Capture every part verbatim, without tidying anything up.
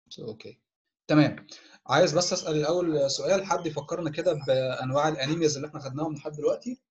اوكي تمام. عايز بس اسال الاول سؤال، حد يفكرنا كده بانواع الانيمياز اللي احنا خدناهم لحد دلوقتي؟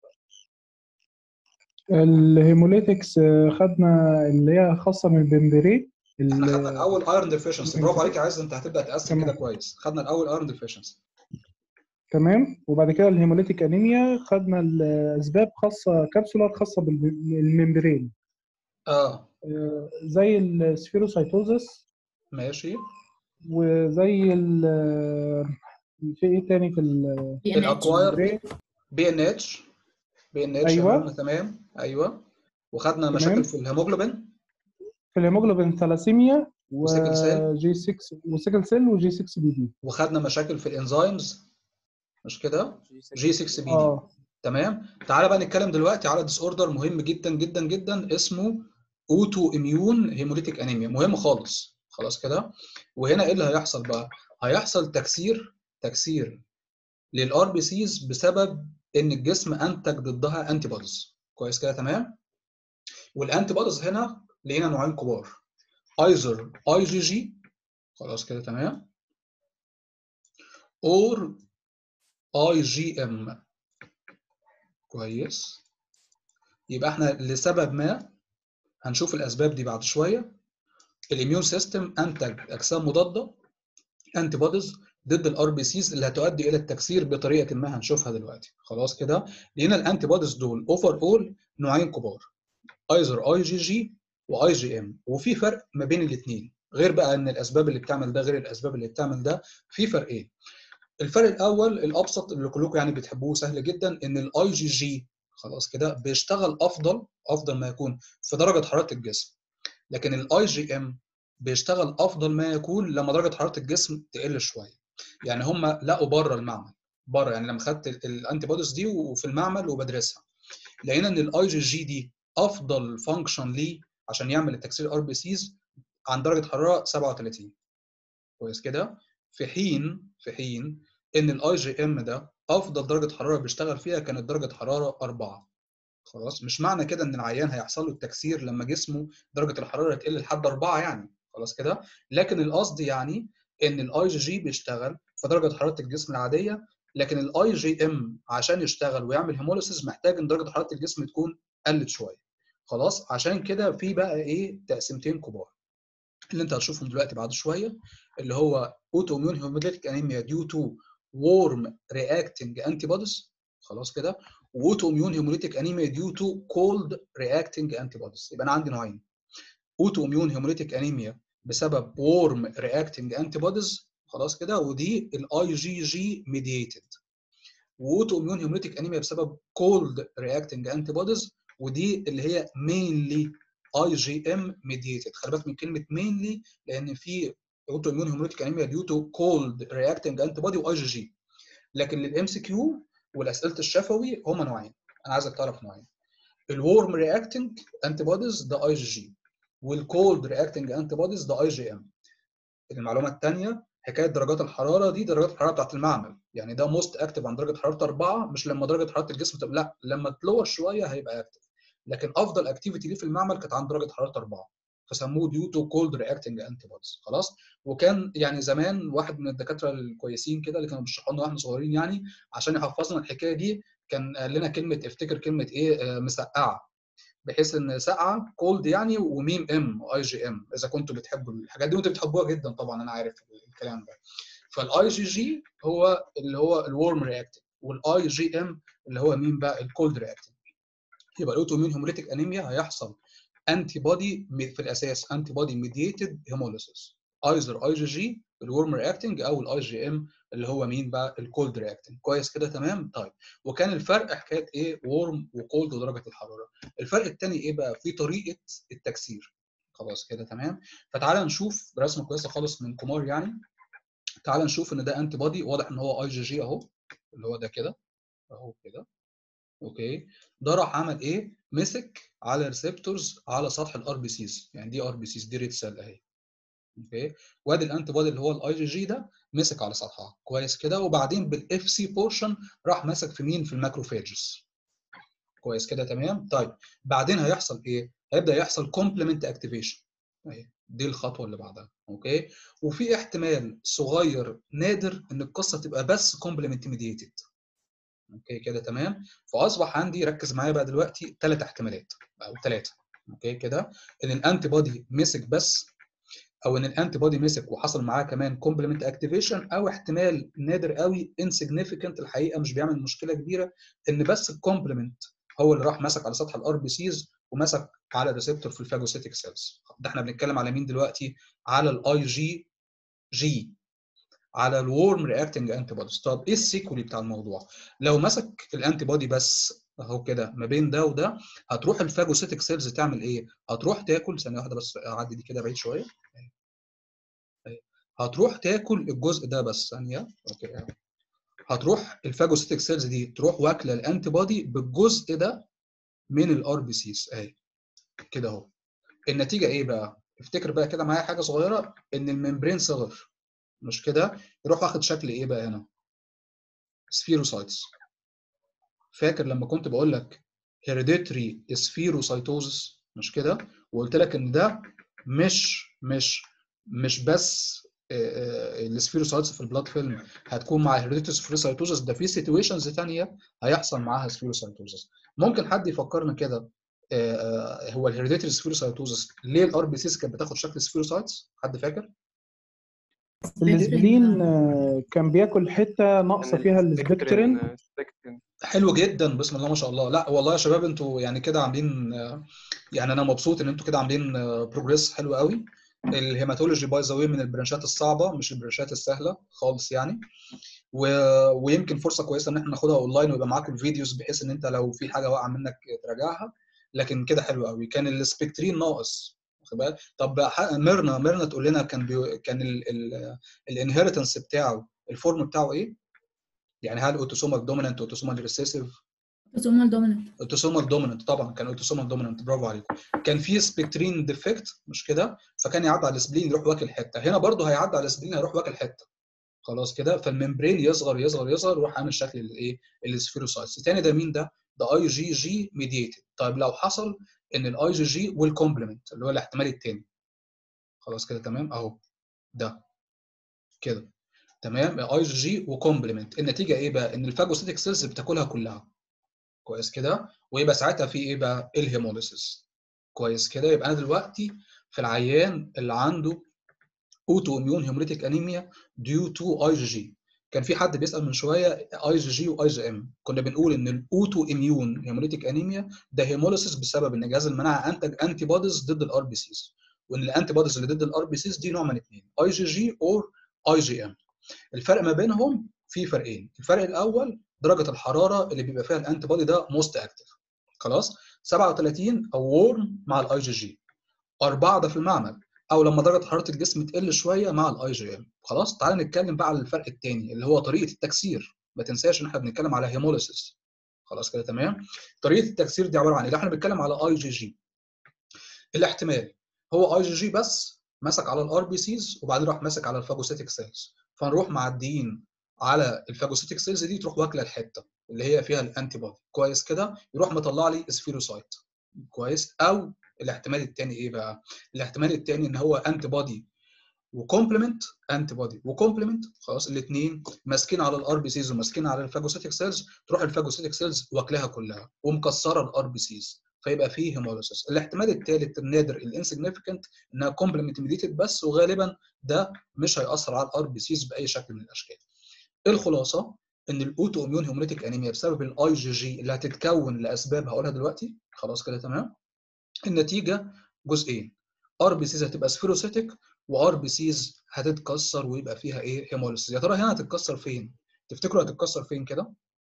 الهيموليتكس خدنا اللي هي خاصه من البمبرين. احنا خدنا الاول ايرون ديفيشنسي، برافو عليك يا عايز، انت هتبدا تقسم كده تمام كويس. خدنا الاول ايرون ديفيشنسي. تمام. وبعد كده الهيموليتيك انيميا خدنا الاسباب خاصه كابسولار خاصه بالممبرين، اه آه، زي السفيروسايتوزس، ماشي. وزي ال في ايه تاني في بي ان اتش. الاكوايرد الممبرين. بي ان اتش، بي ان اتش يا ايوه منى، تمام ايوه. وخدنا مشاكل تمام. في الهيموجلوبين في الهيموجلوبين ثلاسيميا وسيكل سيل، وجي ستة وسيكل سيل وجي ستة بي دي. وخدنا مشاكل في الانزيمز، مش كده؟ جي ستة بي دي. اه تمام. تعالى بقى نتكلم دلوقتي على ديس اوردر مهم جدا جدا جدا اسمه اوتو اميون هيموليتيك انيميا، مهم خالص. خلاص كده. وهنا ايه اللي هيحصل بقى؟ هيحصل تكسير تكسير للار بي سيز بسبب ان الجسم انتج ضدها انتي بوديز. كويس كده تمام. والانتي بوديز هنا لقينا نوعين كبار، ايزر اي جي جي، خلاص كده تمام، اور اي جي ام. كويس. يبقى احنا لسبب ما، هنشوف الاسباب دي بعد شويه، الاميون سيستم انتج اجسام مضاده انتي بوديز ضد الار بي سيز اللي هتؤدي الى التكسير بطريقه ما هنشوفها دلوقتي. خلاص كده. لقينا الانتي بوديز دول اوفر اول نوعين كبار، ايزر اي جي جي واي جي ام، وفي فرق ما بين الاثنين، غير بقى ان الاسباب اللي بتعمل ده غير الاسباب اللي بتعمل ده، في فرقين. الفرق الاول الابسط اللي كلكم يعني بتحبوه، سهل جدا، ان الاي جي جي خلاص كده بيشتغل افضل افضل ما يكون في درجه حراره الجسم، لكن الاي جي ام بيشتغل افضل ما يكون لما درجه حراره الجسم تقل شويه. يعني هم لقوا بره المعمل، بره يعني لما خدت الانتي بوديز دي وفي المعمل وبدرسها، لقينا ان الاي جي جي دي افضل فانكشن ليه عشان يعمل التكسير ار بي سيز عن درجه حراره سبعة وثلاثين. كويس كده. في حين في حين ان الاي جي ام ده افضل درجه حراره بيشتغل فيها كانت درجه حراره أربعة. خلاص. مش معنى كده ان العيان هيحصل له التكسير لما جسمه درجه الحراره تقل لحد أربعة يعني، خلاص كده، لكن القصد يعني ان الاي جي جي بيشتغل في درجه حراره الجسم العاديه، لكن الاي جي ام عشان يشتغل ويعمل هيموليسيس محتاج ان درجه حراره الجسم تكون قلت شويه. خلاص. عشان كده في بقى ايه تقسيمتين كبار اللي انت هتشوفهم دلوقتي بعد شويه، اللي هو اوتو اميون هيموليتيك انيميا ديو تو وورم رياكتنج انتي بوديز، خلاص كده، واوتو اميون هيموليتيك انيميا ديو تو كولد رياكتنج انتي بوديز. يبقى انا عندي نوعين، اوتو اميون هيموليتيك انيميا بسبب وورم رياكتنج انتي بوديز، خلاص كده، ودي الاي جي جي ميدييتد، واوتو اميون هيموليتيك انيميا بسبب كولد رياكتنج انتي بوديز، ودي اللي هي مينلي اي جي ام ميدييتد. خلي بالك من كلمه مينلي، لان في اوتو اميون هيموليتيك انيميا ديو تو كولد رياكتنج انتي بودي واي جي جي. لكن للام سي كيو والاسئله الشفوي هم نوعين، انا عايزك تعرف نوعين، الورم رياكتنج انتي بوديز ده اي جي جي، والكولد رياكتنج انتي بوديز ده اي جي ام. المعلومه الثانيه، حكايه درجات الحراره دي درجات الحراره بتاعت المعمل، يعني ده موست اكتف عن درجه حراره أربعة، مش لما درجه حراره الجسم تبقى، لا، لما تلور شويه هيبقى اكتف، لكن افضل اكتيفيتي ليه في المعمل كانت عند درجه حراره أربعة، فسموه ديو تو كولد رياكتنج انتي بوديز. خلاص. وكان يعني زمان واحد من الدكاتره الكويسين كده اللي كانوا بيشرحوا لنا واحنا صغيرين يعني، عشان يحفظنا الحكايه دي، كان قال لنا كلمه، افتكر كلمه ايه، آه مسقعه، بحيث ان سقعه كولد يعني، وميم ام واي جي ام، اذا كنتوا بتحبوا الحاجات دي، وانتوا بتحبوها جدا طبعا انا عارف الكلام ده. فالاي جي جي هو اللي هو الورم رياكتنج، والاي جي ام اللي هو مين بقى، الكولد رياكتنج. يبقى الاوتو اميون هيموليتيك انيميا هيحصل انتي بودي في الاساس، انتي بودي ميدييتد هيموليسيس، ايزر اي جي جي الورم رياكتنج، او الاي جي ام اللي هو مين بقى، الكولد رياكتنج. كويس كده تمام. طيب، وكان الفرق حكايه ايه، وورم وكولد ودرجه الحراره. الفرق الثاني ايه بقى، في طريقه التكسير. خلاص كده تمام. فتعالى نشوف برسمه كويسه خالص من كومار يعني. تعالى نشوف ان ده انتي بودي، واضح ان هو اي جي جي اهو، اللي هو ده كده اهو كده. اوكي. ده راح عمل ايه، مسك على ريسبتورز على سطح الار بي سيز، يعني دي ار بي سيز، دي ريد سيل اهي. اوكي. وادي الانتي بودي اللي هو الاي جي جي ده مسك على سطحها. كويس كده. وبعدين بالاف سي بورشن راح مسك في مين، في الماكروفاجز. كويس كده تمام. طيب، بعدين هيحصل ايه، هيبدا يحصل كومبلمنت اكتيفيشن اهي، دي الخطوه اللي بعدها. اوكي، وفي احتمال صغير نادر ان القصه تبقى بس كومبلمنت ميديتد. اوكي كده تمام. فاصبح عندي، ركز معايا بقى دلوقتي، ثلاث احتمالات او ثلاثه. اوكي كده، ان الانتي بودي مسك بس، او ان الانتي بودي مسك وحصل معاه كمان كومبلمنت اكتيفيشن، او احتمال نادر قوي انسيجنيفيكانت الحقيقه مش بيعمل مشكله كبيره، ان بس الكومبلمنت هو اللي راح مسك على سطح الار بي سيز ومسك على الريسبتور في الفاجوسيتيك سيلز. ده احنا بنتكلم على مين دلوقتي؟ على الاي جي جي، على الورم رياكتنج انتي بوديز. طب ايه السيكولي بتاع الموضوع؟ لو مسك الانتي بودي بس اهو كده ما بين ده وده، هتروح الفاجوسيتيك سيلز تعمل ايه؟ هتروح تاكل، ثانيه واحده بس اعدي دي كده بعيد شويه، هتروح تاكل الجزء ده بس ثانيه. اوكي، هتروح الفاجوسيتيك سيلز دي تروح واكله الانتي بودي بالجزء ده من الار بي سيز اهي كده اهو. النتيجه ايه بقى؟ افتكر بقى كده معايا حاجه صغيره، ان الممبرين صغر مش كده، يروح واخد شكل ايه بقى هنا؟ سفيروسايتس. فاكر لما كنت بقول لك هيريديتري سفيروسايتوزس مش كده، وقلت لك ان ده مش مش مش بس السفيروسايتس في البلاد فيلم هتكون مع هيريديتري سفيروسايتوزس، ده في سيتويشنز ثانيه هيحصل معاها سفيروسايتوزس. ممكن حد يفكرنا كده، هو الهيريديتري سفيروسايتوزس ليه الار بي سيز كانت بتاخد شكل سفيروسايتس؟ حد فاكر؟ الاسبلين آه، كان بياكل حته ناقصه ان فيها السبكترين السبكترين. سبكترين حلو جدا، بسم الله ما شاء الله. لا والله يا شباب انتوا يعني كده عاملين، يعني انا مبسوط ان انتوا كده عاملين بروجريس حلو قوي. الهيماتولوجي باي ذا واي من البرانشات الصعبه مش البرانشات السهله خالص يعني. و... ويمكن فرصه كويسه ان احنا ناخدها اونلاين ويبقى معاكم الفيديوز، بحيث ان انت لو في حاجه واقعه منك تراجعها. لكن كده حلو قوي. كان السبكترين ناقص، واخد بالك؟ طب ميرنا ميرنا تقول لنا كان بي... كان الانهيرتنس بتاعه الفورم بتاعه ايه؟ يعني هل اوتوسومال دومينانت، اوتوسومال ريسيسيف؟ اوتوسومال دومينانت. اوتوسومال دومينانت طبعا، كان اوتوسومال دومينانت، برافو عليكم. كان في سبكترين ديفكت مش كده، فكان يعدي على السبلين يروح واكل حته، هنا برضه هيعدي على السبلين هيروح واكل حته. خلاص كده، فالممبرين يصغر يصغر يصغر ويروح عامل شكل الايه؟ السفيروسايتس. الثاني ده مين ده؟ ده اي جي جي ميديتد. طيب لو حصل ان الاي جي جي والكومبلمنت اللي هو الاحتمال الثاني، خلاص كده تمام اهو ده كده تمام، اي جي جي وكومبلمنت، النتيجه ايه بقى؟ ان الفاجوسيتيك سيلز بتاكلها كلها. كويس كده، ويبقى ساعتها في ايه بقى؟ الهيموليسيس. كويس كده، يبقى انا دلوقتي في العيان اللي عنده اوتو اميون هيموليتيك انيميا ديو تو اي جي جي. كان في حد بيسال من شويه اي جي جي واي جي ام، كنا بنقول ان الاوتو اميون هيموليتيك انيميا ده هيموليسيس بسبب ان جهاز المناعه انتج انتي بوديز ضد الار بي سيز، وان الانتي بوديز اللي ضد الار بي سيز دي نوع من اثنين، اي جي جي اور اي جي ام. الفرق ما بينهم في فرقين. الفرق الاول درجه الحراره اللي بيبقى فيها الانتي بودي ده موست اكتف. خلاص، سبعة وثلاثين او وورم مع الاي جي جي، أربعة ده في المعمل، او لما درجه حراره الجسم تقل شويه مع الاي جي ام. خلاص، تعال نتكلم بقى على الفرق الثاني اللي هو طريقه التكسير. ما تنساش ان احنا بنتكلم على هيموليسيس. خلاص كده تمام. طريقه التكسير دي عباره عن ايه؟ لو احنا بنتكلم على اي جي جي، الاحتمال هو اي جي جي بس مسك على الار بي سيز وبعدين راح ماسك على الفاجوسيتيك سيلز، فنروح معديين على الفاجوسيتيك سيلز دي تروح واكله الحته اللي هي فيها الانتي بودي. كويس كده، يروح مطلع لي سفيروسايت. كويس، او الاحتمال الثاني ايه بقى؟ الاحتمال الثاني ان هو انتي بودي وكومبلمنت، انتي بودي وكومبلمنت، خلاص الاثنين ماسكين على الار بي سيز وماسكين على الفاجوسيتيك سيلز، تروح الفاجوسيتيك سيلز واكلها كلها ومكسره الار بي سيز، فيبقى فيه هيموليسيس. الاحتمال الثالث النادر الانسيجنيفيكانت انها كومبلمنت ميديتد بس، وغالبا ده مش هياثر على الار بي سيز باي شكل من الاشكال. الخلاصه ان الاوتو اميون هيموليتيك انيميا بسبب الاي جي جي اللي هتتكون لاسباب هقولها دلوقتي. خلاص كده تمام. النتيجه جزئين، ار بي سيز هتبقى سفيروسيتك، وار بي سيز هتتكسر ويبقى فيها ايه؟ هيموليسيس. يا ترى هنا هتتكسر فين؟ تفتكروا هتتكسر فين كده؟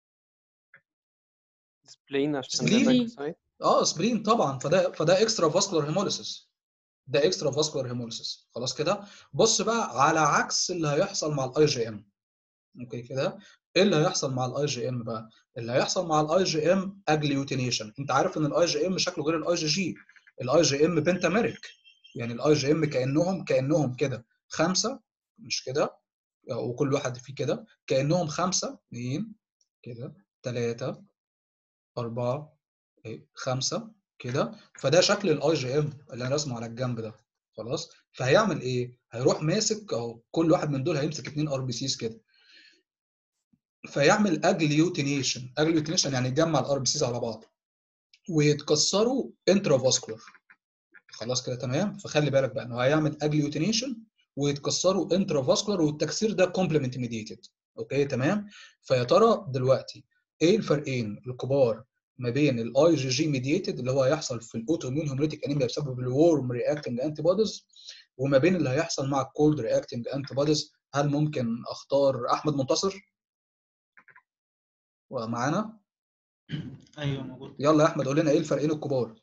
سبلين عشان ده سبلين. فاجوسايت. اه سبلين طبعا، فده فده اكسترا فاسكولار هيموليسيس، ده اكسترا فاسكولار هيموليسيس. خلاص كده. بص بقى على عكس اللي هيحصل مع الاي جي ام. اوكي كده، ايه اللي هيحصل مع الاي جي ام بقى؟ اللي هيحصل مع الاي جي ام اجليوتينيشن. انت عارف ان الاي جي ام شكله غير الاي جي جي. الاي جي ام بنتاميريك، يعني الاي جي ام كانهم كانهم كده خمسه مش كده، وكل واحد فيه كده كانهم خمسه، اثنين كده، ثلاثه، اربعه، خمسه كده. فده شكل الاي جي ام اللي انا راسمه على الجنب ده. خلاص، فهيعمل ايه؟ هيروح ماسك اهو، كل واحد من دول هيمسك اتنين ار بي سيز كده، فيعمل اجليوتينيشن. اجليوتينيشن يعني يجمع الار بي سيز على بعض ويتكسروا انترافاسكولار. خلاص كده تمام. فخلي بالك بقى انه هيعمل اجليوتينيشن ويتكسروا انترافاسكولار، والتكسير ده كومبلمنت ميديتد. اوكي تمام. فيا ترى دلوقتي ايه الفرقين الكبار ما بين الاي جي جي ميديتد اللي هو هيحصل في الاوتو اميون هيموليتيك انيميا بسبب الورم رياكتنج انتي بوديز، وما بين اللي هيحصل مع الكولد رياكتنج انتي بوديز؟ هل ممكن اختار احمد منتصر ومعانا؟ ايوه موجود. يلا يا احمد قول لنا ايه الفرقين الكبار.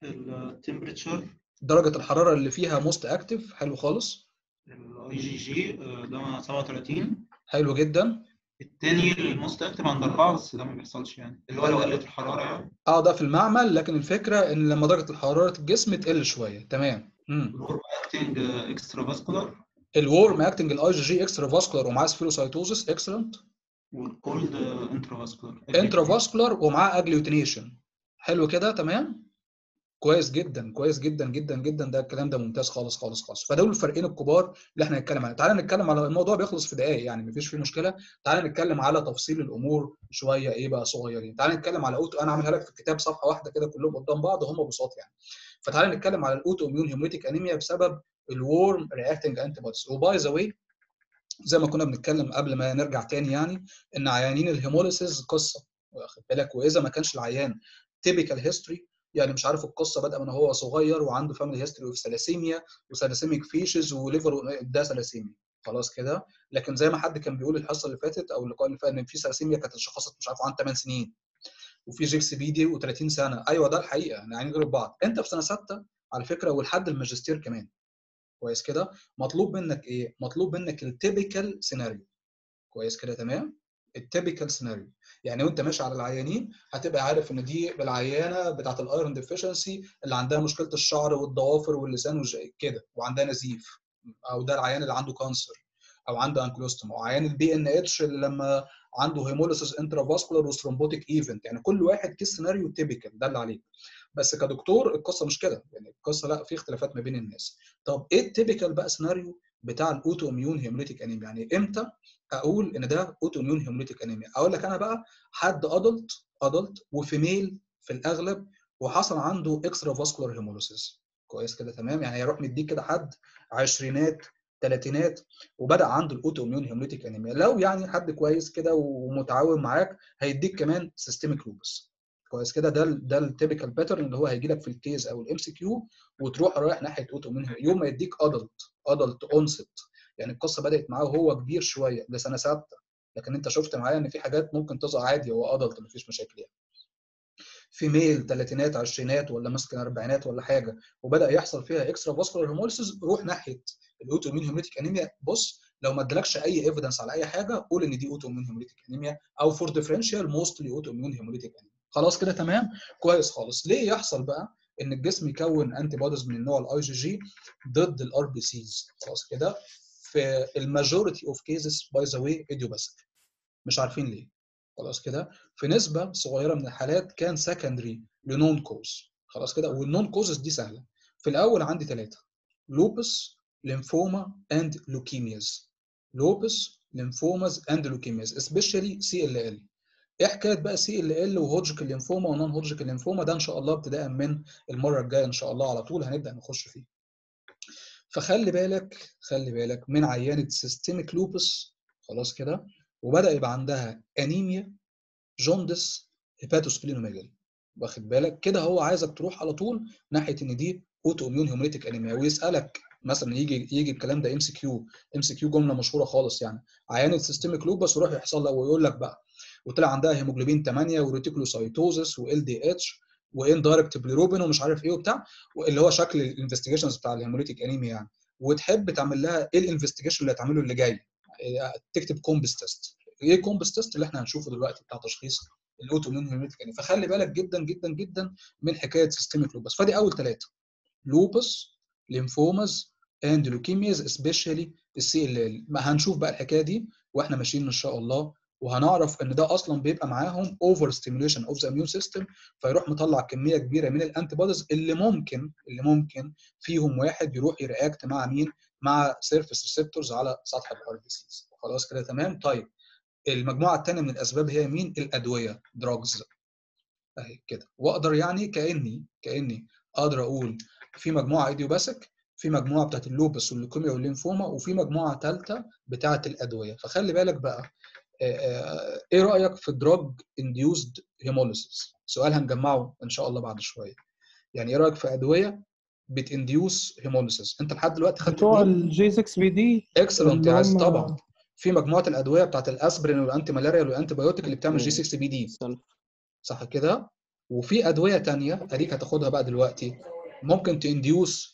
التمبريتشر، درجه الحراره اللي فيها موست اكتف، حلو خالص. الاي جي جي ده سبعة وثلاثين. حلو جدا. التاني الموست اكتف عند أربعة، بس ده ما بيحصلش يعني، اللي هو لو قلت الحراره يعني. اه ده في المعمل، لكن الفكره ان لما درجه الحراره الجسم تقل شويه. تمام. امم الورم اكتنج اكسترا فاسكولار، الورم اكتنج الاي جي جي اكسترا فاسكولار ومعاه سفيروسايتوزس اكسلنت. والكولد انترا فاسكولار. انترا فاسكولار ومعاه اجليوتينيشن. حلو كده تمام. كويس جدا كويس جدا جدا جدا، ده الكلام ده ممتاز خالص خالص خالص. فدول الفرقين الكبار اللي احنا هنتكلم عليهم. تعالى نتكلم على الموضوع، بيخلص في دقائق يعني مفيش فيه مشكله. تعالى نتكلم على تفصيل الامور شويه ايه بقى صغيرين. تعالى نتكلم على اوتو، انا عاملها لك في الكتاب صفحه واحده كده كلهم قدام بعض وهم بساط يعني. فتعالى نتكلم على الاوتو اميون هيموليتيك انيميا بسبب الورم رياكتنج انتي بوديز. وباي ذا واي زي ما كنا بنتكلم قبل ما نرجع تاني يعني، ان عيانين الهيموليسيس قصه، واخد بالك؟ واذا ما كانش العيان تيبيكال هيستوري، يعني مش عارف القصه بادئه من هو صغير وعنده فاميلي هيستوري اوف ثلاسيميا وثلاسيميك فيشز وليفر ده ثلاسيميا، خلاص كده. لكن زي ما حد كان بيقول الحصه اللي فاتت او اللقاء اللي فات ان في ثلاسيميا كانت اتشخصت مش عارف عن ثمان سنين، وفي جيكس بي دي و30 سنه. ايوه ده الحقيقه، يعني عينين غير بعض. انت في سنه سته على فكره ولحد الماجستير كمان، كويس كده، مطلوب منك ايه؟ مطلوب منك التيبيكال سيناريو. كويس كده تمام. التيبيكال سيناريو يعني وانت ماشي على العيانين هتبقى عارف ان دي العيانه بتاعه الايرون ديفيشنسي اللي عندها مشكله الشعر والضوافر واللسان كده وعندها نزيف، او ده العيان اللي عنده كانسر او عنده انكلوستوم، او عيان البي ان اتش اللي لما عنده هيموليسيس انترافاسكولار وثرومبوتيك ايفنت. يعني كل واحد كيس سيناريو تيبيكال ده اللي عليك. بس كدكتور القصه مش كده، يعني القصه لا، في اختلافات ما بين الناس. طب ايه التيبيكال بقى سيناريو بتاع الاوتو اميون هيموليتيك انيميا؟ يعني امتى اقول ان ده اوتو اميون هيموليتيك انيميا؟ اقول لك انا بقى حد ادلت ادلت وفيميل في الاغلب وحصل عنده اكسترا فاسكولار هيموليسيس، كويس كده تمام. يعني هيروح مديك كده حد عشرينات ثلاثينات وبدا عنده الاوتو اميون هيموليتيك انيميا. لو يعني حد كويس كده ومتعاون معاك هيديك كمان سيستميك لوبس، كويس كده. ده ال ده التيبيكال باترن اللي هو هيجي لك في الكيز او الام سي كيو، وتروح رايح ناحيه اوتو اميون يوم ما يديك ادلت ادلت اونست. يعني القصه بدات معاه وهو كبير شويه لسنه سته، لكن انت شفت معايا ان في حاجات ممكن تظهر عادي هو ادلت مفيش مشاكل يعني. في ميل ثلاثينات عشرينات ولا مثلا اربعينات ولا حاجه وبدا يحصل فيها اكسترا فاسكولار هيموليسيس، روح ناحيه الاوتو اميون هيموليتيك انيميا. بص لو ما ادالكش اي ايفيدنس على اي حاجه قول ان دي اوتو اميون هيموليتيك انيميا او فور ديفرنشال موستلي اوتو اميون هيموليتيك انيميا. خلاص كده تمام. كويس خالص. ليه يحصل بقى ان الجسم يكون انتي بوديز من النوع الاي جي جي ضد الار بي سيز؟ خلاص كده في الماجوريتي اوف كيسز باي ذا واي ايديوباثيك، مش عارفين ليه. خلاص كده في نسبه صغيره من الحالات كان سكندري لنون كوز. خلاص كده. والنون كوزز دي سهله. في الاول عندي ثلاثه: لوبس، ليمفوما اند لوكيمياز. لوبس، ليمفوماز اند لوكيمياز سبيشالي سي ال ال. ايه حكايه بقى سي ال ال وهوجكن ليمفوما ونون هوجكن ليمفوما؟ ده ان شاء الله ابتداء من المره الجايه ان شاء الله على طول هنبدا نخش فيه. فخلي بالك خلي بالك من عيانه سيستميك لوبس، خلاص كده، وبدا يبقى عندها انيميا، جوندس، هيباتوسبلينوميجالي. واخد بالك كده؟ هو عايزك تروح على طول ناحيه ان دي اوتو اميون هيموليتيك انيميا. ويسالك مثلا يجي يجي الكلام ده ام سي كيو. ام سي كيو جمله مشهوره خالص يعني، عيانه سيستميك لوبس ويروح يحصل لك ويقول لك بقى وطلع عندها هيموجلوبين ثمانية وريتيكولوسايتوزس وال دي اتش واندايركت بليروبين ومش عارف ايه وبتاع، اللي هو شكل الانفستيجيشنز بتاع الهيموليتيك انيميا يعني. وتحب تعمل لها ايه الانفستيجيشن اللي هتعمله اللي جاي؟ تكتب كومبس تيست. ايه كومبس تيست اللي احنا هنشوفه دلوقتي بتاع تشخيص الاوتو اميون هيموليتيك انيميا. فخلي بالك جدا جدا جدا من حكايه سيستميك لوبس. فدي اول ثلاثه: لوبس، ليمفوماز اند لوكيمياز سبيشالي السي ال ال. ما هنشوف بقى الحكايه دي واحنا ماشيين ان شاء الله، وهنعرف ان ده اصلا بيبقى معاهم اوفر ستيميوليشن اوف ذا اميون سيستم، فيروح مطلع كميه كبيره من الانتي بوديز اللي ممكن اللي ممكن فيهم واحد يروح يرياكت مع مين؟ مع سيرفيس ريسبتورز على سطح الار بي سيز. خلاص كده تمام. طيب المجموعه الثانيه من الاسباب هي مين؟ الادويه، دراجز اهي كده. واقدر يعني كاني كاني اقدر اقول في مجموعه ايديوباثيك، في مجموعه بتاعت اللوبس والليوكيميا والليمفوما، وفي مجموعه ثالثه بتاعت الادويه. فخلي بالك بقى ايه رايك في الدراج انديوزد هيموليسيس؟ سؤال هنجمعه ان شاء الله بعد شويه. يعني ايه رايك في ادويه بتانديوس هيموليسيس؟ انت لحد دلوقتي خدت بتوع مين؟ الجي ستة بي دي اكسلنت اللي يا عز. هم طبعا في مجموعه الادويه بتاعت الاسبرين والانتي مالاريال والانتي بايوتيك اللي بتعمل جي ستة بي دي، سلف. صح كده؟ وفي ادويه ثانيه اديك هتاخدها بقى دلوقتي ممكن تانديوس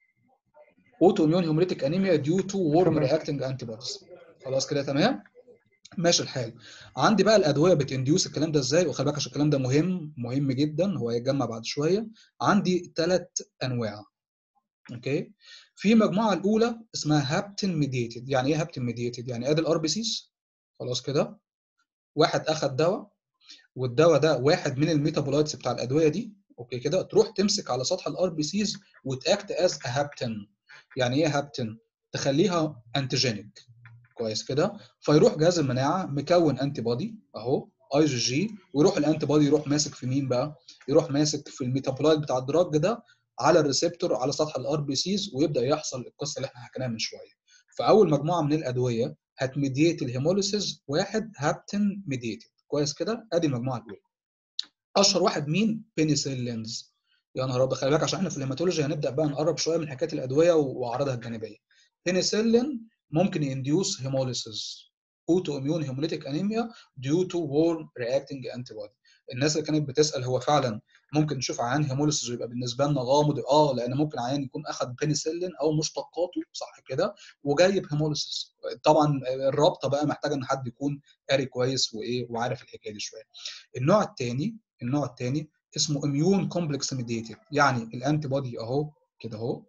اوتو اميون هيموليتيك انيميا ديو تو وورم تمام. رياكتنج انتي بوديز. خلاص كده تمام؟ ماشي الحال. عندي بقى الادويه بتانديوس الكلام ده ازاي؟ وخلي بالك عشان الكلام ده مهم مهم جدا، هو هيتجمع بعد شويه. عندي ثلاث انواع. اوكي؟ في مجموعه الاولى اسمها هابتن ميديتد. يعني ايه هابتن ميديتد؟ يعني ادي الار بي سيز، خلاص كده، واحد اخذ دواء، والدواء ده واحد من الميتابولايتس بتاع الادويه دي، اوكي كده، تروح تمسك على سطح الار بي سيز وتاكت از هابتن. يعني ايه هابتن؟ تخليها انتيجينيك، كويس كده. فيروح جهاز المناعه مكون انتي بودي اهو اي جي جي، ويروح الانتي بودي يروح ماسك في مين بقى؟ يروح ماسك في الميتابولايت بتاع الدراج ده على الريسبتور على سطح الار بي سيز، ويبدا يحصل القصه اللي احنا حكيناها من شويه. فاول مجموعه من الادويه هتميديت الهيموليسيس، واحد هابتن ميديتد، كويس كده. ادي المجموعه الاولى. اشهر واحد مين؟ بينيسيلينز. يا نهار ابيض، خلي بالك عشان احنا في الهيماتولوجي هنبدا بقى نقرب شويه من حكايه الادويه واعراضها الجانبيه. بينيسيلين ممكن ينديوس هيموليسيس اوتو اميون هيموليتيك انيميا ديو تو وورم رياكتنج انتي بودي. الناس اللي كانت بتسال هو فعلا ممكن نشوف عيان هيموليسيس ويبقى بالنسبه لنا غامض؟ اه، لان ممكن عيان يكون اخذ بينيسيلين او مشتقاته، صح كده، وجايب هيموليسيس. طبعا الرابطه بقى محتاجه ان حد يكون قاري كويس وايه وعارف الحكايه دي شويه. النوع الثاني النوع الثاني اسمه اميون كومبلكس ميديتد. يعني الانتي بودي اهو كده اهو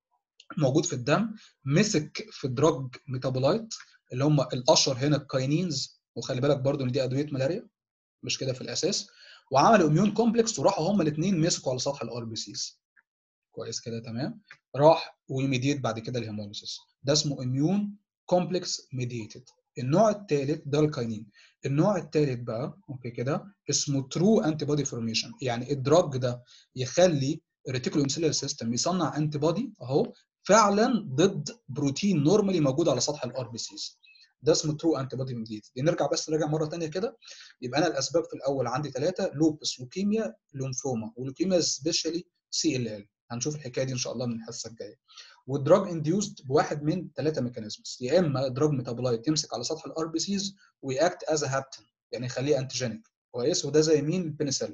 موجود في الدم، مسك في دراج ميتابولايت اللي هم الاشهر هنا الكاينينز، وخلي بالك برضو ان دي ادويه ملاريا مش كده في الاساس، وعملوا اميون كومبلكس وراحوا هم الاثنين مسكوا على سطح الار بي سيز، كويس كده تمام. راح ويميديت بعد كده الهيموليسيس. ده اسمه اميون كومبلكس ميديتد. النوع الثالث ده الكاينين. النوع الثالث بقى اوكي كده اسمه ترو انتي بودي فورميشن. يعني الدراج ده يخلي الريتيكولوم سيلر سيستم يصنع انتي بودي اهو فعلا ضد بروتين نورمالي موجود على سطح الار بي سيز. ده اسمه ترو انتي بودي ميديتد. نرجع بس نرجع مره ثانيه كده. يبقى انا الاسباب في الاول عندي ثلاثه: لوبس، لوكيميا، ليمفوما، ولوكيميا سبيشالي سي ال ال. هنشوف الحكايه دي ان شاء الله من الحصه الجايه. والدراج انديوزد بواحد من ثلاثه ميكانيزمز: يا اما دراج ميتابولايت يمسك على سطح الار بي سيز وياكت از هابتن، يعني يخليه انتيجينيك، كويس، وده زي مين؟ البنسلين.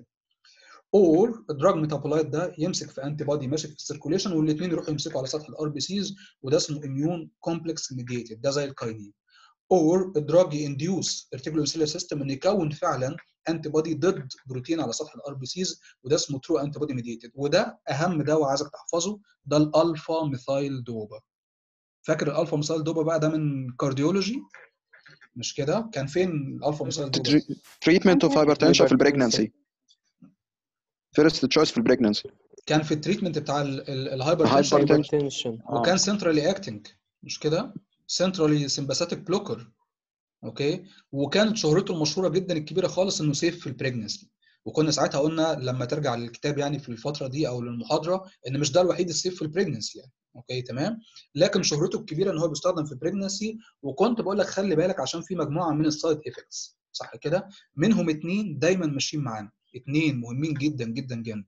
اور الدراج ميتابولايت ده يمسك في انتي بودي ماشي في السيركوليشن، والاثنين يروحوا يمسكوا على سطح الار بي سيز، وده اسمه اميون كومبلكس ميديتد، ده زي الكاينين. اور الدراج ينديوس ارتيكولو سيلر سيستم ان يكون فعلا انتي بودي ضد بروتين على سطح الار بي سيز، وده اسمه ترو انتي بودي ميديتد. وده اهم دواء عايزك تحفظه، ده الالفا ميثايل دوبا. فاكر الالفا ميثايل دوبا بقى؟ ده من كارديولوجي مش كده؟ كان فين الالفا ميثايل دوبا؟ تريتمنت اوف هايبرتنشن في البريجنانسي، فيرست تشويس في البريجنانسي. كان في التريتمنت بتاع الهايبرتنشن، هايبرتنشن وكان سنترالي اكتنج مش كده؟ سنترالي سمباثيك بلوكر، اوكي. وكانت شهرته المشهوره جدا الكبيره خالص انه سيف في البريجنسي. وكنا ساعتها قلنا لما ترجع للكتاب يعني في الفتره دي او للمحاضره ان مش ده الوحيد السيف في البريجنسي يعني، اوكي تمام. لكن شهرته الكبيره ان هو بيستخدم في البريجنسي. وكنت بقول لك خلي بالك عشان في مجموعه من السايد افكتس، صح كده؟ منهم اثنين دايما ماشيين معانا، اثنين مهمين جدا جدا جدا: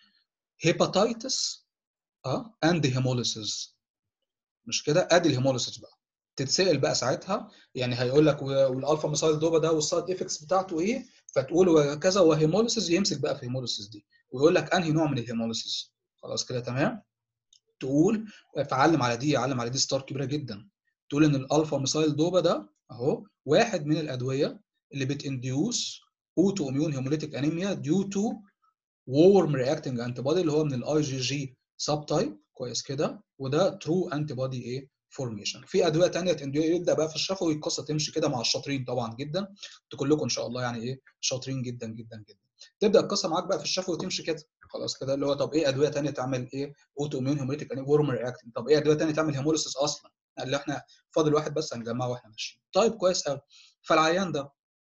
هيباتايتس اه اند هيموليسيس، مش كده؟ ادي الهيموليسيس بقى تتسال بقى ساعتها، يعني هيقول لك والالفا ميثايل دوبا ده والسايد افكتس بتاعته ايه، فتقول وكذا وهيموليسيس، يمسك بقى في الهيموليسيس دي ويقول لك انهي نوع من الهيموليسيس. خلاص كده تمام. تقول فعلم على دي، علم على دي ستار كبيره جدا. تقول ان الالفا ميثايل دوبا ده اهو واحد من الادويه اللي بتانديوس اوتو اميون هيموليتيك انيميا ديو تو وورم رياكتنج انتي بودي اللي هو من الاي جي جي سب تايب، كويس كده. وده ترو انتي بودي ايه فورميشن. في ادويه ثانيه يبدا بقى في الشفوي القصه تمشي كده مع الشاطرين طبعا جدا، انتوا كلكم ان شاء الله يعني ايه شاطرين جدا جدا جدا. تبدا القصه معاك بقى في الشفوي وتمشي كده خلاص كده، اللي هو طب ايه ادويه ثانيه تعمل ايه اوتو اميون هيموليتيك انيميا ورم رياكتنج، طب ايه ادويه ثانيه تعمل هيموليسيس اصلا اللي احنا فاضل واحد بس هنجمعه واحنا ماشيين. طيب كويس قوي. فالعيان ده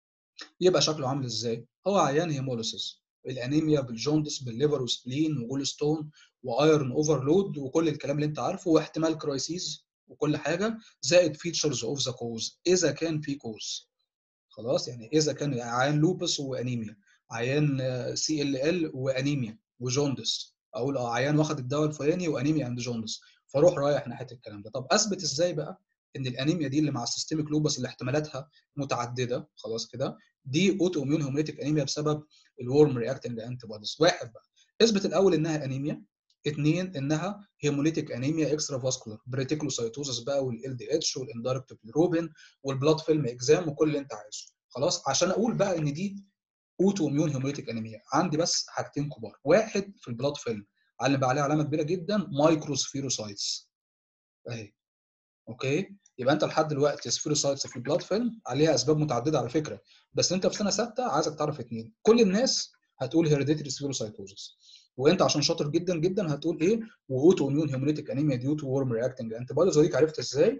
يبقى شكله عامل ازاي؟ هو عيان هيموليسيس، الانيميا بالجوندس بالليفر وسبلين وجول ستون وايرون اوفرلود وكل الكلام اللي انت عارفه، واحتمال كرايسيس وكل حاجه، زائد فيتشرز اوف ذا كوز اذا كان في كوز. خلاص، يعني اذا كان عيان لوبس وانيميا، عيان سي ال ال وانيميا وجوندس، اقول اه عيان واخد الدواء الفلاني وانيميا عند جوندس، فاروح رايح ناحيه الكلام ده. طب اثبت ازاي بقى ان الانيميا دي اللي مع السيستميك لوبس اللي احتمالاتها متعدده خلاص كده دي اوتو اميون هيموليتيك انيميا بسبب الورم رياكتنج انتي بوديز؟ واحد بقى، اثبت الاول انها انيميا. اثنين، انها هيموليتيك انيميا اكسترا فاسكولار بريتيكولوسايتوزس بقى والال دي اتش والاندايركت بيلروبين والبلاد فيلم اكزام وكل اللي انت عايزه. خلاص، عشان اقول بقى ان دي اوتو اميون هيموليتيك انيميا عندي بس حاجتين كبار. واحد في البلاد فيلم علم بقى عليه علامه كبيره جدا مايكروسفيروسايتس اهي. اوكي، يبقى انت لحد دلوقتي سفيروسايتس في البلاد فيلم عليها اسباب متعدده على فكره، بس انت في سنه سته عايزك تعرف اثنين. كل الناس هتقول هيريديتري سفيروسايتوزس، وانت عشان شاطر جدا جدا هتقول ايه واوتو اميون هيموليتيك انيميا ديو تو ورم رياكتنج انتي بوديز. وديك عرفت ازاي؟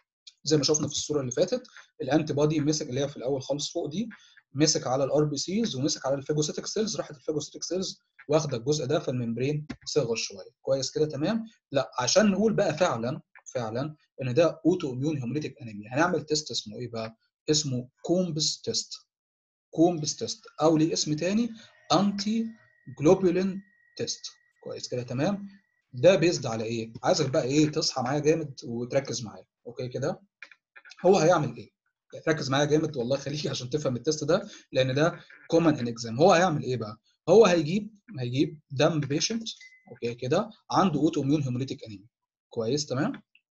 زي ما شفنا في الصوره اللي فاتت، الانتي بودي مسك اللي هي في الاول خالص فوق دي، مسك على الار بي سيز ومسك على الفاجوسيتك سيلز، راحت الفاجوسيتك سيلز واخده الجزء ده فالممبرين صغر شويه. كويس كده تمام؟ لا، عشان نقول بقى فعلا فعلا ان ده اوتو اميون هيموليتيك انيميا هنعمل تيست اسمه ايه بقى؟ اسمه كومبس تيست. كومبس تيست او ليه اسم تاني انتي جلوبولين تيست. كويس كده تمام؟ ده بيزد على ايه؟ عايزك بقى ايه تصحى معايا جامد وتركز معايا. اوكي كده؟ هو هيعمل ايه؟ ركز معايا جامد والله يخليك عشان تفهم التست ده، لان ده كومن ان اكزام. هو هيعمل ايه بقى؟ هو هيجيب هيجيب دم بيشنت اوكي كده عنده اوتو اميون هيموليتيك انيميا. كويس تمام؟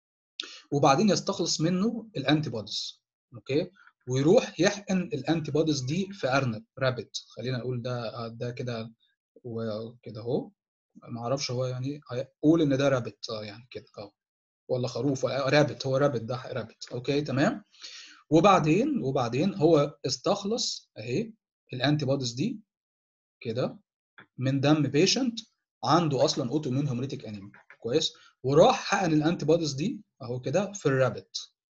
وبعدين يستخلص منه الانتي بوديز اوكي، ويروح يحقن الانتي بوديز دي في ارنب رابت. خلينا نقول ده ده كده وكده اهو، ما اعرفش هو يعني قول ان ده رابت اه يعني كده اه، ولا خروف رابت، هو رابت ده رابت. اوكي تمام؟ وبعدين وبعدين هو استخلص اهي الانتي بوديز دي كده من دم بيشنت عنده اصلا اوتو اميون هيموليتيك انيميا. كويس، وراح حقن الانتي بوديز دي اهو كده في الرابت.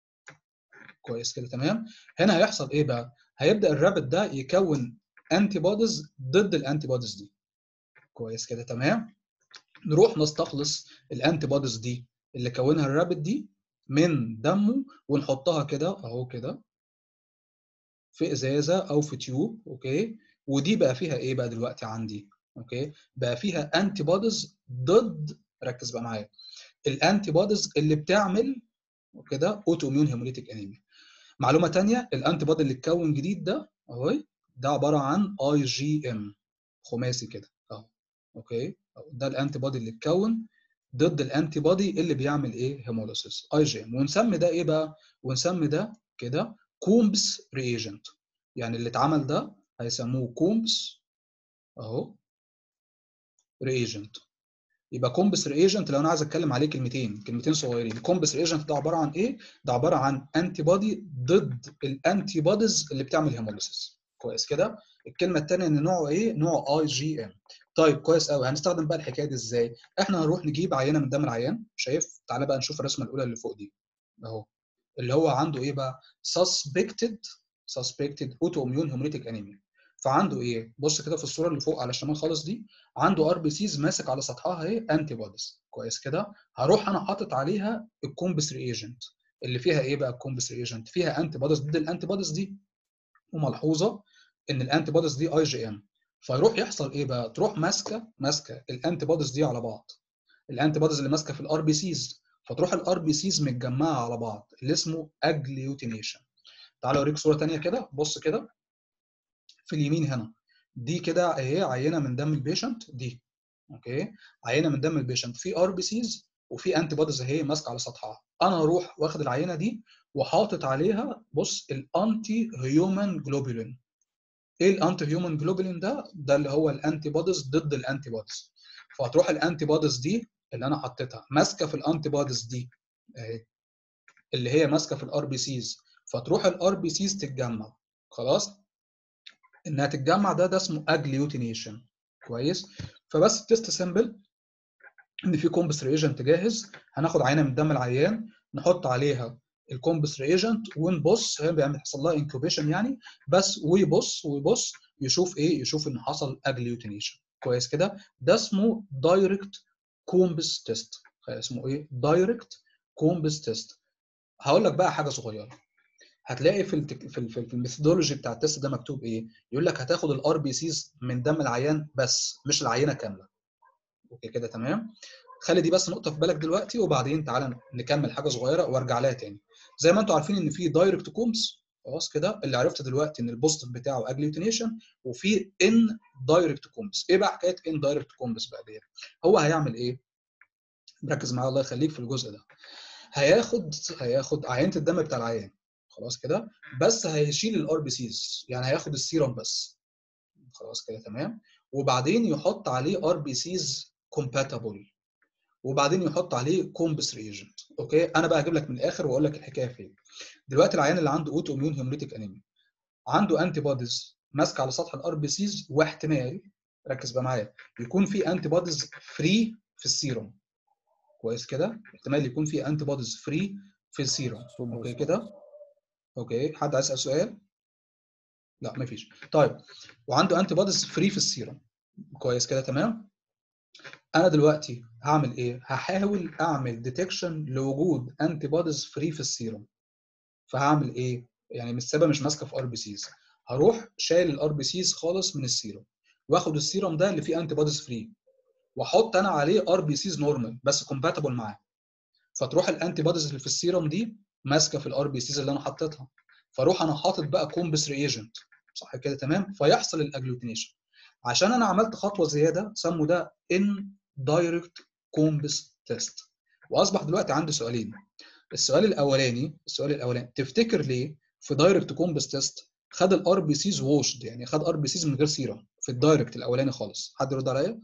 كويس كده تمام؟ هنا هيحصل ايه بقى؟ هيبدا الرابت ده يكون انتي بوديز ضد الانتي بوديز دي. كويس كده تمام؟ نروح نستخلص الانتي بوديز دي اللي كونها الرابت دي من دمه ونحطها كده اهو كده في ازازه او في تيوب. اوكي، ودي بقى فيها ايه بقى دلوقتي عندي؟ اوكي، بقى فيها انتي بوديز ضد، ركز بقى معايا، الانتي بوديز اللي بتعمل كده اوتو اميون هيموليتيك انيميا. معلومه ثانيه، الانتي بودي اللي اتكون جديد ده اهو ده عباره عن اي جي ام خماسي كده اهو. اوكي، ده الانتي بودي اللي اتكون ضد الانتي بودي اللي بيعمل ايه هيموليسيس اي جي ام، ونسمي ده ايه بقى؟ ونسمي ده كده كومبس ريجنت. يعني اللي اتعمل ده هيسموه كومبس اهو ريجنت. يبقى كومبس ريجنت لو انا عايز اتكلم عليه كلمتين كلمتين صغيرين، كومبس ريجنت ده عباره عن ايه؟ ده عباره عن انتي بودي ضد الانتي بوديز اللي بتعمل هيموليسيس. كويس كده؟ الكلمه الثانيه ان نوعه ايه؟ نوعه اي جي ام. طيب كويس قوي، هنستخدم بقى الحكايه دي ازاي؟ احنا هنروح نجيب عينه من دم العيان، شايف؟ تعالى بقى نشوف الرسمه الاولى اللي فوق دي اهو، اللي هو عنده ايه بقى؟ suspected suspected autoimmune hemolytic anemia. فعنده ايه؟ بص كده في الصوره اللي فوق على الشمال خالص دي، عنده ار بي سيز ماسك على سطحها اهي انتي بوديز. كويس كده؟ هروح انا حاطط عليها الكومبس ريجنت اللي فيها ايه بقى؟ الكومبس ريجنت فيها انتي بوديز ضد الانتي بوديز دي، وملحوظه ان الانتي بوديز دي اي جي ام. فيروح يحصل ايه بقى؟ تروح ماسكه ماسكه الانتي بوديز دي على بعض، الانتي بوديز اللي ماسكه في الار بي سيز، فتروح الار بي سيز متجمعه على بعض اللي اسمه اجليوتينيشن. تعال اوريك صوره ثانيه كده، بص كده في اليمين هنا، دي كده اهي عينه من دم البيشنت دي. اوكي، عينه من دم البيشنت في ار بي سيز وفي انتي بوديز اهي ماسكه على سطحها. انا هروح واخد العينه دي وحاطط عليها بص الانتي هيومن جلوبولين. ايه الانتي هيومن جلوبولين ده؟ ده اللي هو الانتي بوديز ضد الانتي بوديز. فهتروح الانتي بوديز دي اللي انا حطيتها ماسكه في الانتي بوديز دي اهي اللي هي ماسكه في الار بي سيز، فتروح الار بي سيز تتجمع. خلاص، انها تتجمع ده ده اسمه اجليوتينيشن. كويس. فبس التست سيمبل ان في كومبس ريجنت جاهز، هناخد عينه من دم العيان نحط عليها الكومبس ريجنت ونبص، هي بيعمل يحصل لها انكوبيشن يعني، بس ويبص ويبص يشوف ايه، يشوف ان حصل اجليوتينيشن. كويس كده. ده اسمه دايركت كومبس تيست. اسمه ايه؟ دايركت كومبس تيست. هقول لك بقى حاجه صغيره، هتلاقي في التك... في ال- في الميثودولوجي بتاع التست ده مكتوب ايه؟ يقول لك هتاخد الار بي سيز من دم العيان بس، مش العينه كامله. اوكي كده تمام. خلي دي بس نقطه في بالك دلوقتي، وبعدين تعالى نكمل حاجه صغيره وارجع لها تاني. زي ما انتم عارفين ان في دايركت كومبس، خلاص كده، اللي عرفت دلوقتي ان البوزيتيف بتاعه اجليوتينيشن، وفي ان دايركت كومبس. ايه بقى حكايه ان دايركت كومبس بقى دي؟ هو هيعمل ايه؟ ركز معايا الله يخليك في الجزء ده. هياخد هياخد عينه الدم بتاع العيان، خلاص كده، بس هيشيل الار بي سيز، يعني هياخد السيرم بس، خلاص كده تمام. وبعدين يحط عليه ار بي سيز كومباتبل، وبعدين يحط عليه كومبس ريجنت. اوكي، انا بقى هجيب لك من الاخر واقول لك الحكايه فين. دلوقتي العيان اللي عنده اوتو اميون هيموليتيك انيميا عنده انتي بوديز ماسكه على سطح الار بي سيز، واحتمال، ركز بقى معايا، يكون في انتي بوديز فري في السيروم. كويس كده، احتمال يكون في انتي بوديز فري في السيروم. اوكي كده. اوكي، حد عايز يسال سؤال؟ لا مفيش. طيب، وعنده انتي بوديز فري في السيروم. كويس كده تمام. انا دلوقتي هعمل ايه؟ هحاول اعمل ديتكشن لوجود انتي بوديز فري في السيروم. فهعمل ايه؟ يعني مش سابه مش ماسكه في ار بي سيز، هروح شايل الار بي سيز خالص من السيروم، واخد السيروم ده اللي فيه انتي بوديز فري، واحط انا عليه ار بي سيز نورمال بس كومباتبل معاه. فتروح الانتي بوديز اللي في السيروم دي ماسكه في الار بي سيز اللي انا حطيتها، فاروح انا حاطط بقى كومبس ريجنت، صح كده تمام، فيحصل الاجلوتينيشن. عشان انا عملت خطوه زياده سموا ده ان دايركت كومبس تيست. واصبح دلوقتي عندي سؤالين. السؤال الاولاني السؤال الاولاني تفتكر ليه في دايركت كومبس تيست خد الار بي سيز ووشد، يعني خد ار بي سيز من غير سيرم في الدايركت الاولاني خالص؟ حد يرد عليا؟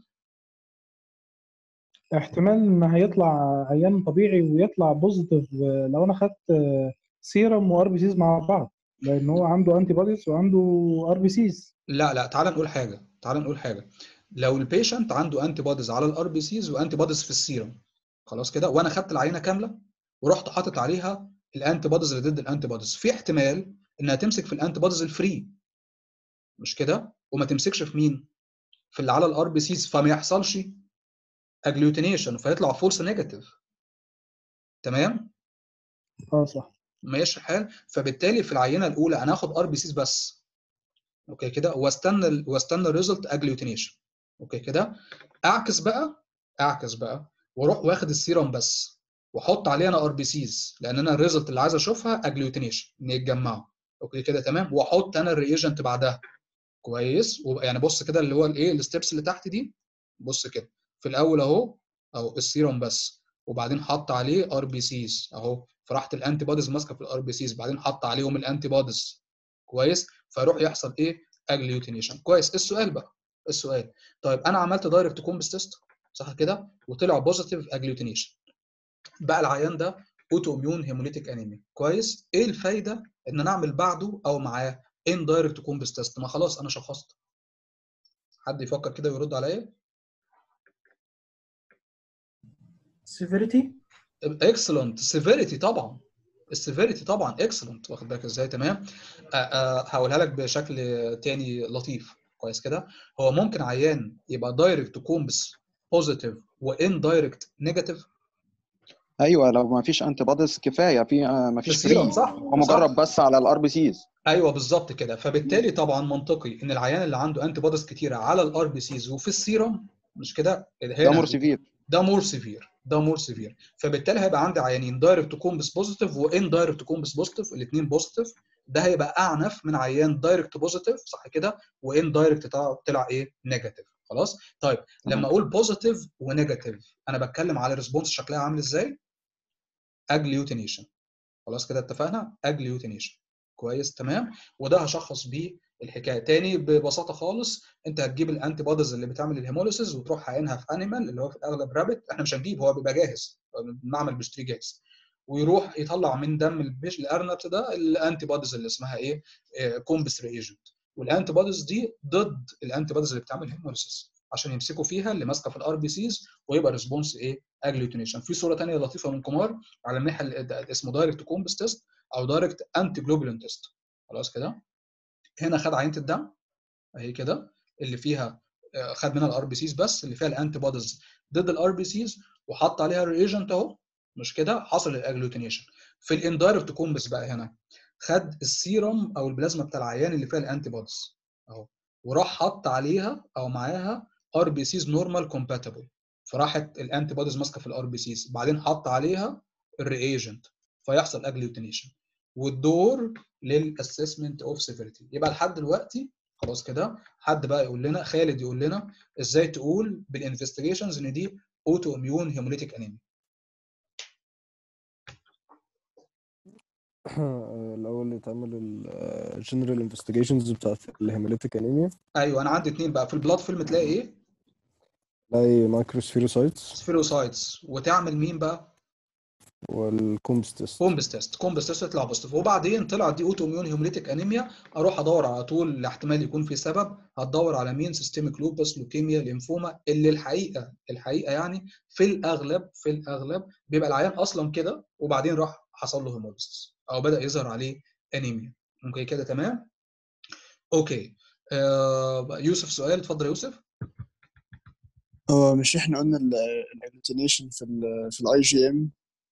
احتمال ان هيطلع عيان طبيعي ويطلع بوزيتيف لو انا خدت سيرم وار بي سيز مع بعض، لان هو عنده انتي بوديز وعنده ار بي سيز. لا لا، تعال نقول حاجه تعال نقول حاجه لو البيشنت عنده انتي بوديز على الار بي سيز وانتي بوديز في السيرم، خلاص كده، وانا خدت العينه كامله ورحت حاطط عليها الانتي بوديز اللي ضد الانتي بوديز، في احتمال انها تمسك في الانتي بوديز الفري، مش كده، وما تمسكش في مين؟ في اللي على الار بي سيز، فما يحصلش اجلوتينيشن فيطلع فولس نيجاتيف. تمام؟ اه صح. ماشي الحال. فبالتالي في العينه الاولى انا هاخد ار بي سيز بس، اوكي كده، واستنى واستنى الريزلت اجلوتينيشن. اوكي كده. اعكس بقى اعكس بقى واروح واخد السيرم بس، واحط عليه انا ار بي سيز، لان انا الريزلت اللي عايز اشوفها اجلوتينيشن ان يتجمعوا. اوكي كده تمام. واحط انا الريجنت بعدها. كويس. يعني بص كده اللي هو الايه الستبس اللي تحت دي، بص كده، في الاول اهو اهو السيرم بس، وبعدين حط عليه ار بي سيز اهو، فراحت الانتي بوديز ماسكه في الار بي سيز، بعدين حط عليهم الانتي بوديز. كويس. فيروح يحصل ايه؟ اجليوتينيشن. كويس. السؤال بقى السؤال طيب انا عملت دايركت كومبس تيست، صح كده، وطلع بوزيتيف اجليوتينيشن، بقى العيان ده اوتو اميون هيموليتيك انيميا. كويس. ايه الفايده ان انا اعمل بعده او معاه ان دايركت كومبس تيست؟ ما خلاص انا شخصت. حد يفكر كده ويرد عليا؟ سيفيريتي. اكسلنت. سيفيريتي طبعا. السيفيريتي طبعا اكسلنت، واخد بالك ازاي؟ تمام. آه، آه، هقولها لك بشكل تاني لطيف. كويس كده. هو ممكن عيان يبقى دايركت كومبس بوزيتيف وان دايركت نيجاتيف ايوه، لو ما فيش انتي بوديز كفايه، في آه، ما في فيش السيرم، فري، صح؟ هو صح. مجرد بس على الار بي سيز. ايوه بالظبط كده. فبالتالي طبعا منطقي ان العيان اللي عنده انتي بوديز كتيره على الار بي سيز وفي السيرم، مش كده، ده مور هنا سيفير. ده مور سيفير ده مور سيفير. فبالتالي هيبقى عندي عيانين دايركت كومبس بوزيتيف وان دايركت كومبس بوزيتيف، الاثنين بوزيتيف. ده هيبقى اعنف من عيان دايركت بوزيتيف، صح كده، وان دايركت طلع ايه؟ نيجاتيف. خلاص. طيب لما تمام. اقول بوزيتيف ونيجاتيف انا بتكلم على ريسبونس شكلها عامل ازاي؟ اجليوتينيشن. خلاص كده اتفقنا؟ اجليوتينيشن. كويس تمام. وده هشخص بيه الحكايه تاني ببساطه خالص. انت هتجيب الانتي بوديز اللي بتعمل الهيموليسيس وتروح عينها في انيمال اللي هو في الاغلب رابت، احنا مش هنجيب، هو بيبقى جاهز، المعمل بيشتريه جاهز، ويروح يطلع من دم البيش الارنب ده الانتي بوديز اللي اسمها ايه؟ كومبس ريجنت. والانتي بوديز دي ضد الانتي بوديز اللي بتعمل هيموليسيس عشان يمسكوا فيها اللي ماسكه في الار بي سيز ويبقى ريسبونس ايه اجلوتينيشن. في صوره ثانيه لطيفه من كومار على الناحيه اسمه دايركت كومبس تيست او دايركت انتي جلوبولين تيست. خلاص كده هنا خد عينه الدم اهي كده اللي فيها خد منها الار بي سيز بس اللي فيها الانتي بوديز ضد الار بي سيز وحط عليها الريجنت اهو مش كده حصل الاجلوتينيشن. في الاندايركت كومبس بقى هنا خد السيرم او البلازما بتاع العيان اللي فيها الانتي بوديز اهو وراح حط عليها او معاها ار بي سيز نورمال كومباتبل فراحت الانتي بوديز ماسكه في الار بي سيز بعدين حط عليها الريجنت فيحصل اجلوتينيشن والدور للاسسمنت اوف سيفيريتي. يبقى لحد دلوقتي خلاص كده حد بقى يقول لنا خالد يقول لنا ازاي تقول بالانفستيجيشنز ان دي اوتو اميون هيموليتيك انيميا. الاول يتعمل الجنرال انفستيجيشنز بتاعت الهيموليتيك انيميا. ايوه انا عندي اثنين بقى في البلاد فيلم تلاقي ايه؟ تلاقي مايكروسفيروسايتس سفيروسايتس وتعمل مين بقى؟ والكومبس تيست. كومبس تيست كومبس تيست يطلع بوزيتيف وبعدين طلعت دي اوتو اميون هيموليتيك انيميا اروح ادور على طول الاحتمال يكون في سبب هتدور على مين سيستميك لوبس لوكيميا ليمفوما اللي الحقيقه الحقيقه يعني في الاغلب في الاغلب بيبقى العيان اصلا كده وبعدين راح حصل له هيموليسيس او بدا يظهر عليه انيميا. ممكن كده تمام؟ اوكي آه يوسف سؤال اتفضل يا يوسف. هو مش احنا قلنا الاجلوتينيشن في ال في الاي جي ام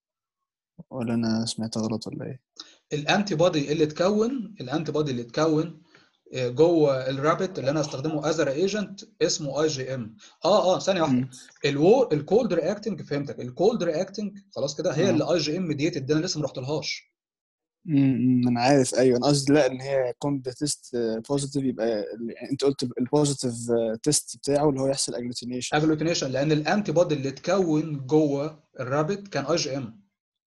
ولا انا سمعت غلط ولا ايه؟ الانتي بودي اللي اتكون الانتي بودي اللي اتكون جوه الرابت اللي انا استخدمه از ايجنت اسمه اي جي ام. اه اه ثانيه واحده الو الكولد رياكتنج فهمتك الكولد رياكتنج خلاص كده هي آه. اللي اي جي ام ديت دي انا لسه ما رحتلهاش. امم انا عارف ايوه انا قصدي لا ان هي كومب تيست بوزيتيف يبقى انت قلت البوزيتيف تيست بتاعه اللي هو يحصل اجلوتينيشن. اجلوتينيشن لان الانتي بودي اللي اتكون جوه الرابت كان اي جي ام.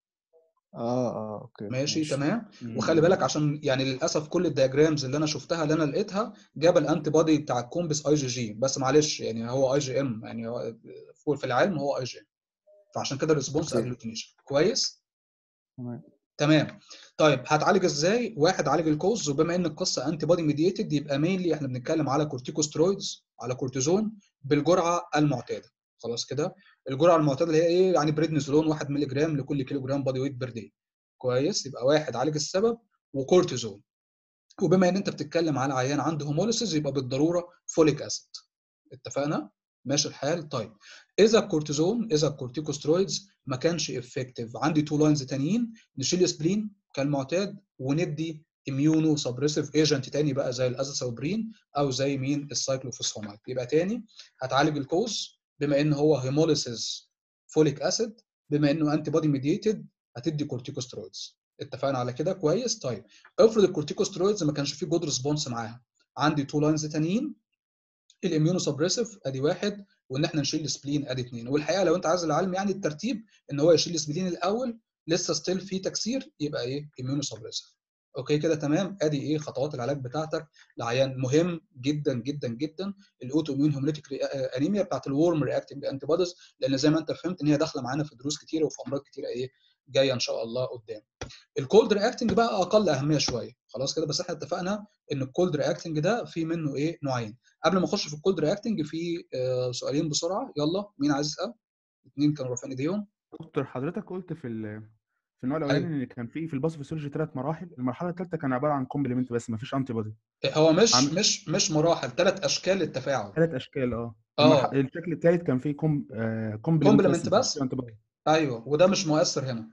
اه اه اوكي ماشي, ماشي. تمام. مم. وخلي بالك عشان يعني للاسف كل الدياجرامز اللي انا شفتها اللي انا لقيتها جاب الانتي بودي بتاع الكومبس اي جي جي بس معلش يعني هو اي جي ام يعني هو في العلم هو اي جي ام فعشان كده الريسبونس اوكي اجلوتينيشن كويس. تمام. تمام. طيب هتعالج ازاي؟ واحد عالج الكوز وبما ان القصه انتي بودي ميديتد يبقى مينلي احنا بنتكلم على كورتيكوسترويدز على كورتيزون بالجرعه المعتاده. خلاص كده الجرعه المعتاده اللي هي ايه؟ يعني بريدنيزولون واحد مللي جرام لكل كيلو جرام بادي ويت بير داي. كويس يبقى واحد عالج السبب وكورتيزون. وبما ان انت بتتكلم على عيان عنده هيموليسيس يبقى بالضروره فوليك اسيد. اتفقنا؟ ماشي الحال. طيب اذا الكورتيزون اذا الكورتيكوسترويدز ما كانش افكتيف عندي تو لاينز تانيين نشيل سبلين كالمعتاد وندي اميونو سبريسيف ايجنت تاني بقى زي الازاثيوبرين او زي مين السايكلوفوسفامايد. يبقى تاني هتعالج الكوز بما ان هو هيموليسيس فوليك اسيد بما انه انتي بودي ميديتد هتدي كورتيكوسترويدز. اتفقنا على كده كويس. طيب افرض الكورتيكوسترويدز ما كانش فيه جود ريسبونس معاها عندي تو لاينز تانيين الاميونو سبريسيف ادي واحد وان احنا نشيل السبلين ادي اثنين. والحقيقه لو انت عايز العلم يعني الترتيب ان هو يشيل السبلين الاول لسه ستيل في تكسير يبقى ايه اميونو سبريسيف. اوكي كده تمام. ادي ايه خطوات العلاج بتاعتك لعيان مهم جدا جدا جدا الاوتو اميون هيموليتيك انيميا بتاعت الورم رياكتنج انتي بوديز لان زي ما انت فهمت ان هي داخله معانا في دروس كتيره وفي امراض كتيره ايه جايه ان شاء الله قدام. الكولد رياكتنج بقى اقل اهميه شويه خلاص كده بس احنا اتفقنا ان الكولد رياكتنج ده في منه ايه نوعين. قبل ما اخش في الكولد رياكتنج في آه سؤالين بسرعه يلا مين عايز يسال؟ اثنين كانوا رافعين ايديهم. دكتور حضرتك قلت في ال... في النوع الاولاني ايوه ان كان في في الباثوفيسيولوجي ثلاث مراحل. المرحله الثالثه كان عباره عن كومبلمنت بس ما فيش انتي بودي. هو مش عم... مش مش مراحل ثلاث اشكال للتفاعل. ثلاث اشكال اه المرح... اه الشكل الثالث كان فيه كوم... آه... كومبلمنت بس كومبلمنت ما كانش فيه بس انتي بودي. ايوه وده مش مؤثر هنا.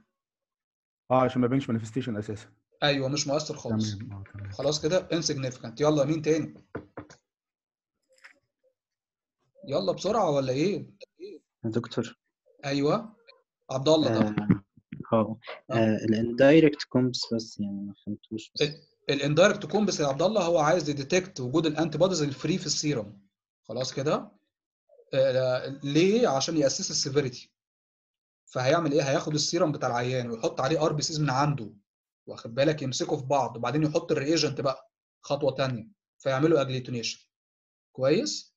اه عشان ما يبانش مانيفستيشن اساسا. ايوه مش مؤثر خالص. تمام اه تمام. خلاص كده انسيجنيفيكانت. يلا مين تاني؟ يلا بسرعه ولا ايه؟ يا دكتور ايوه عبد الله ده. اه اه اه الاندايركت كومبس بس يعني ما فهمتوش بس. الاندايركت كومبس يا عبد الله هو عايز يديتكت وجود الانتي بوديز الفري في السيرم. خلاص كده آه ليه؟ عشان ياسس السيفيريتي. فهيعمل ايه؟ هياخد السيرم بتاع العيان ويحط عليه ار بي سيز من عنده واخد بالك يمسكوا في بعض وبعدين يحط الريجنت بقى خطوه ثانيه فيعملوا اجليتونيشن. كويس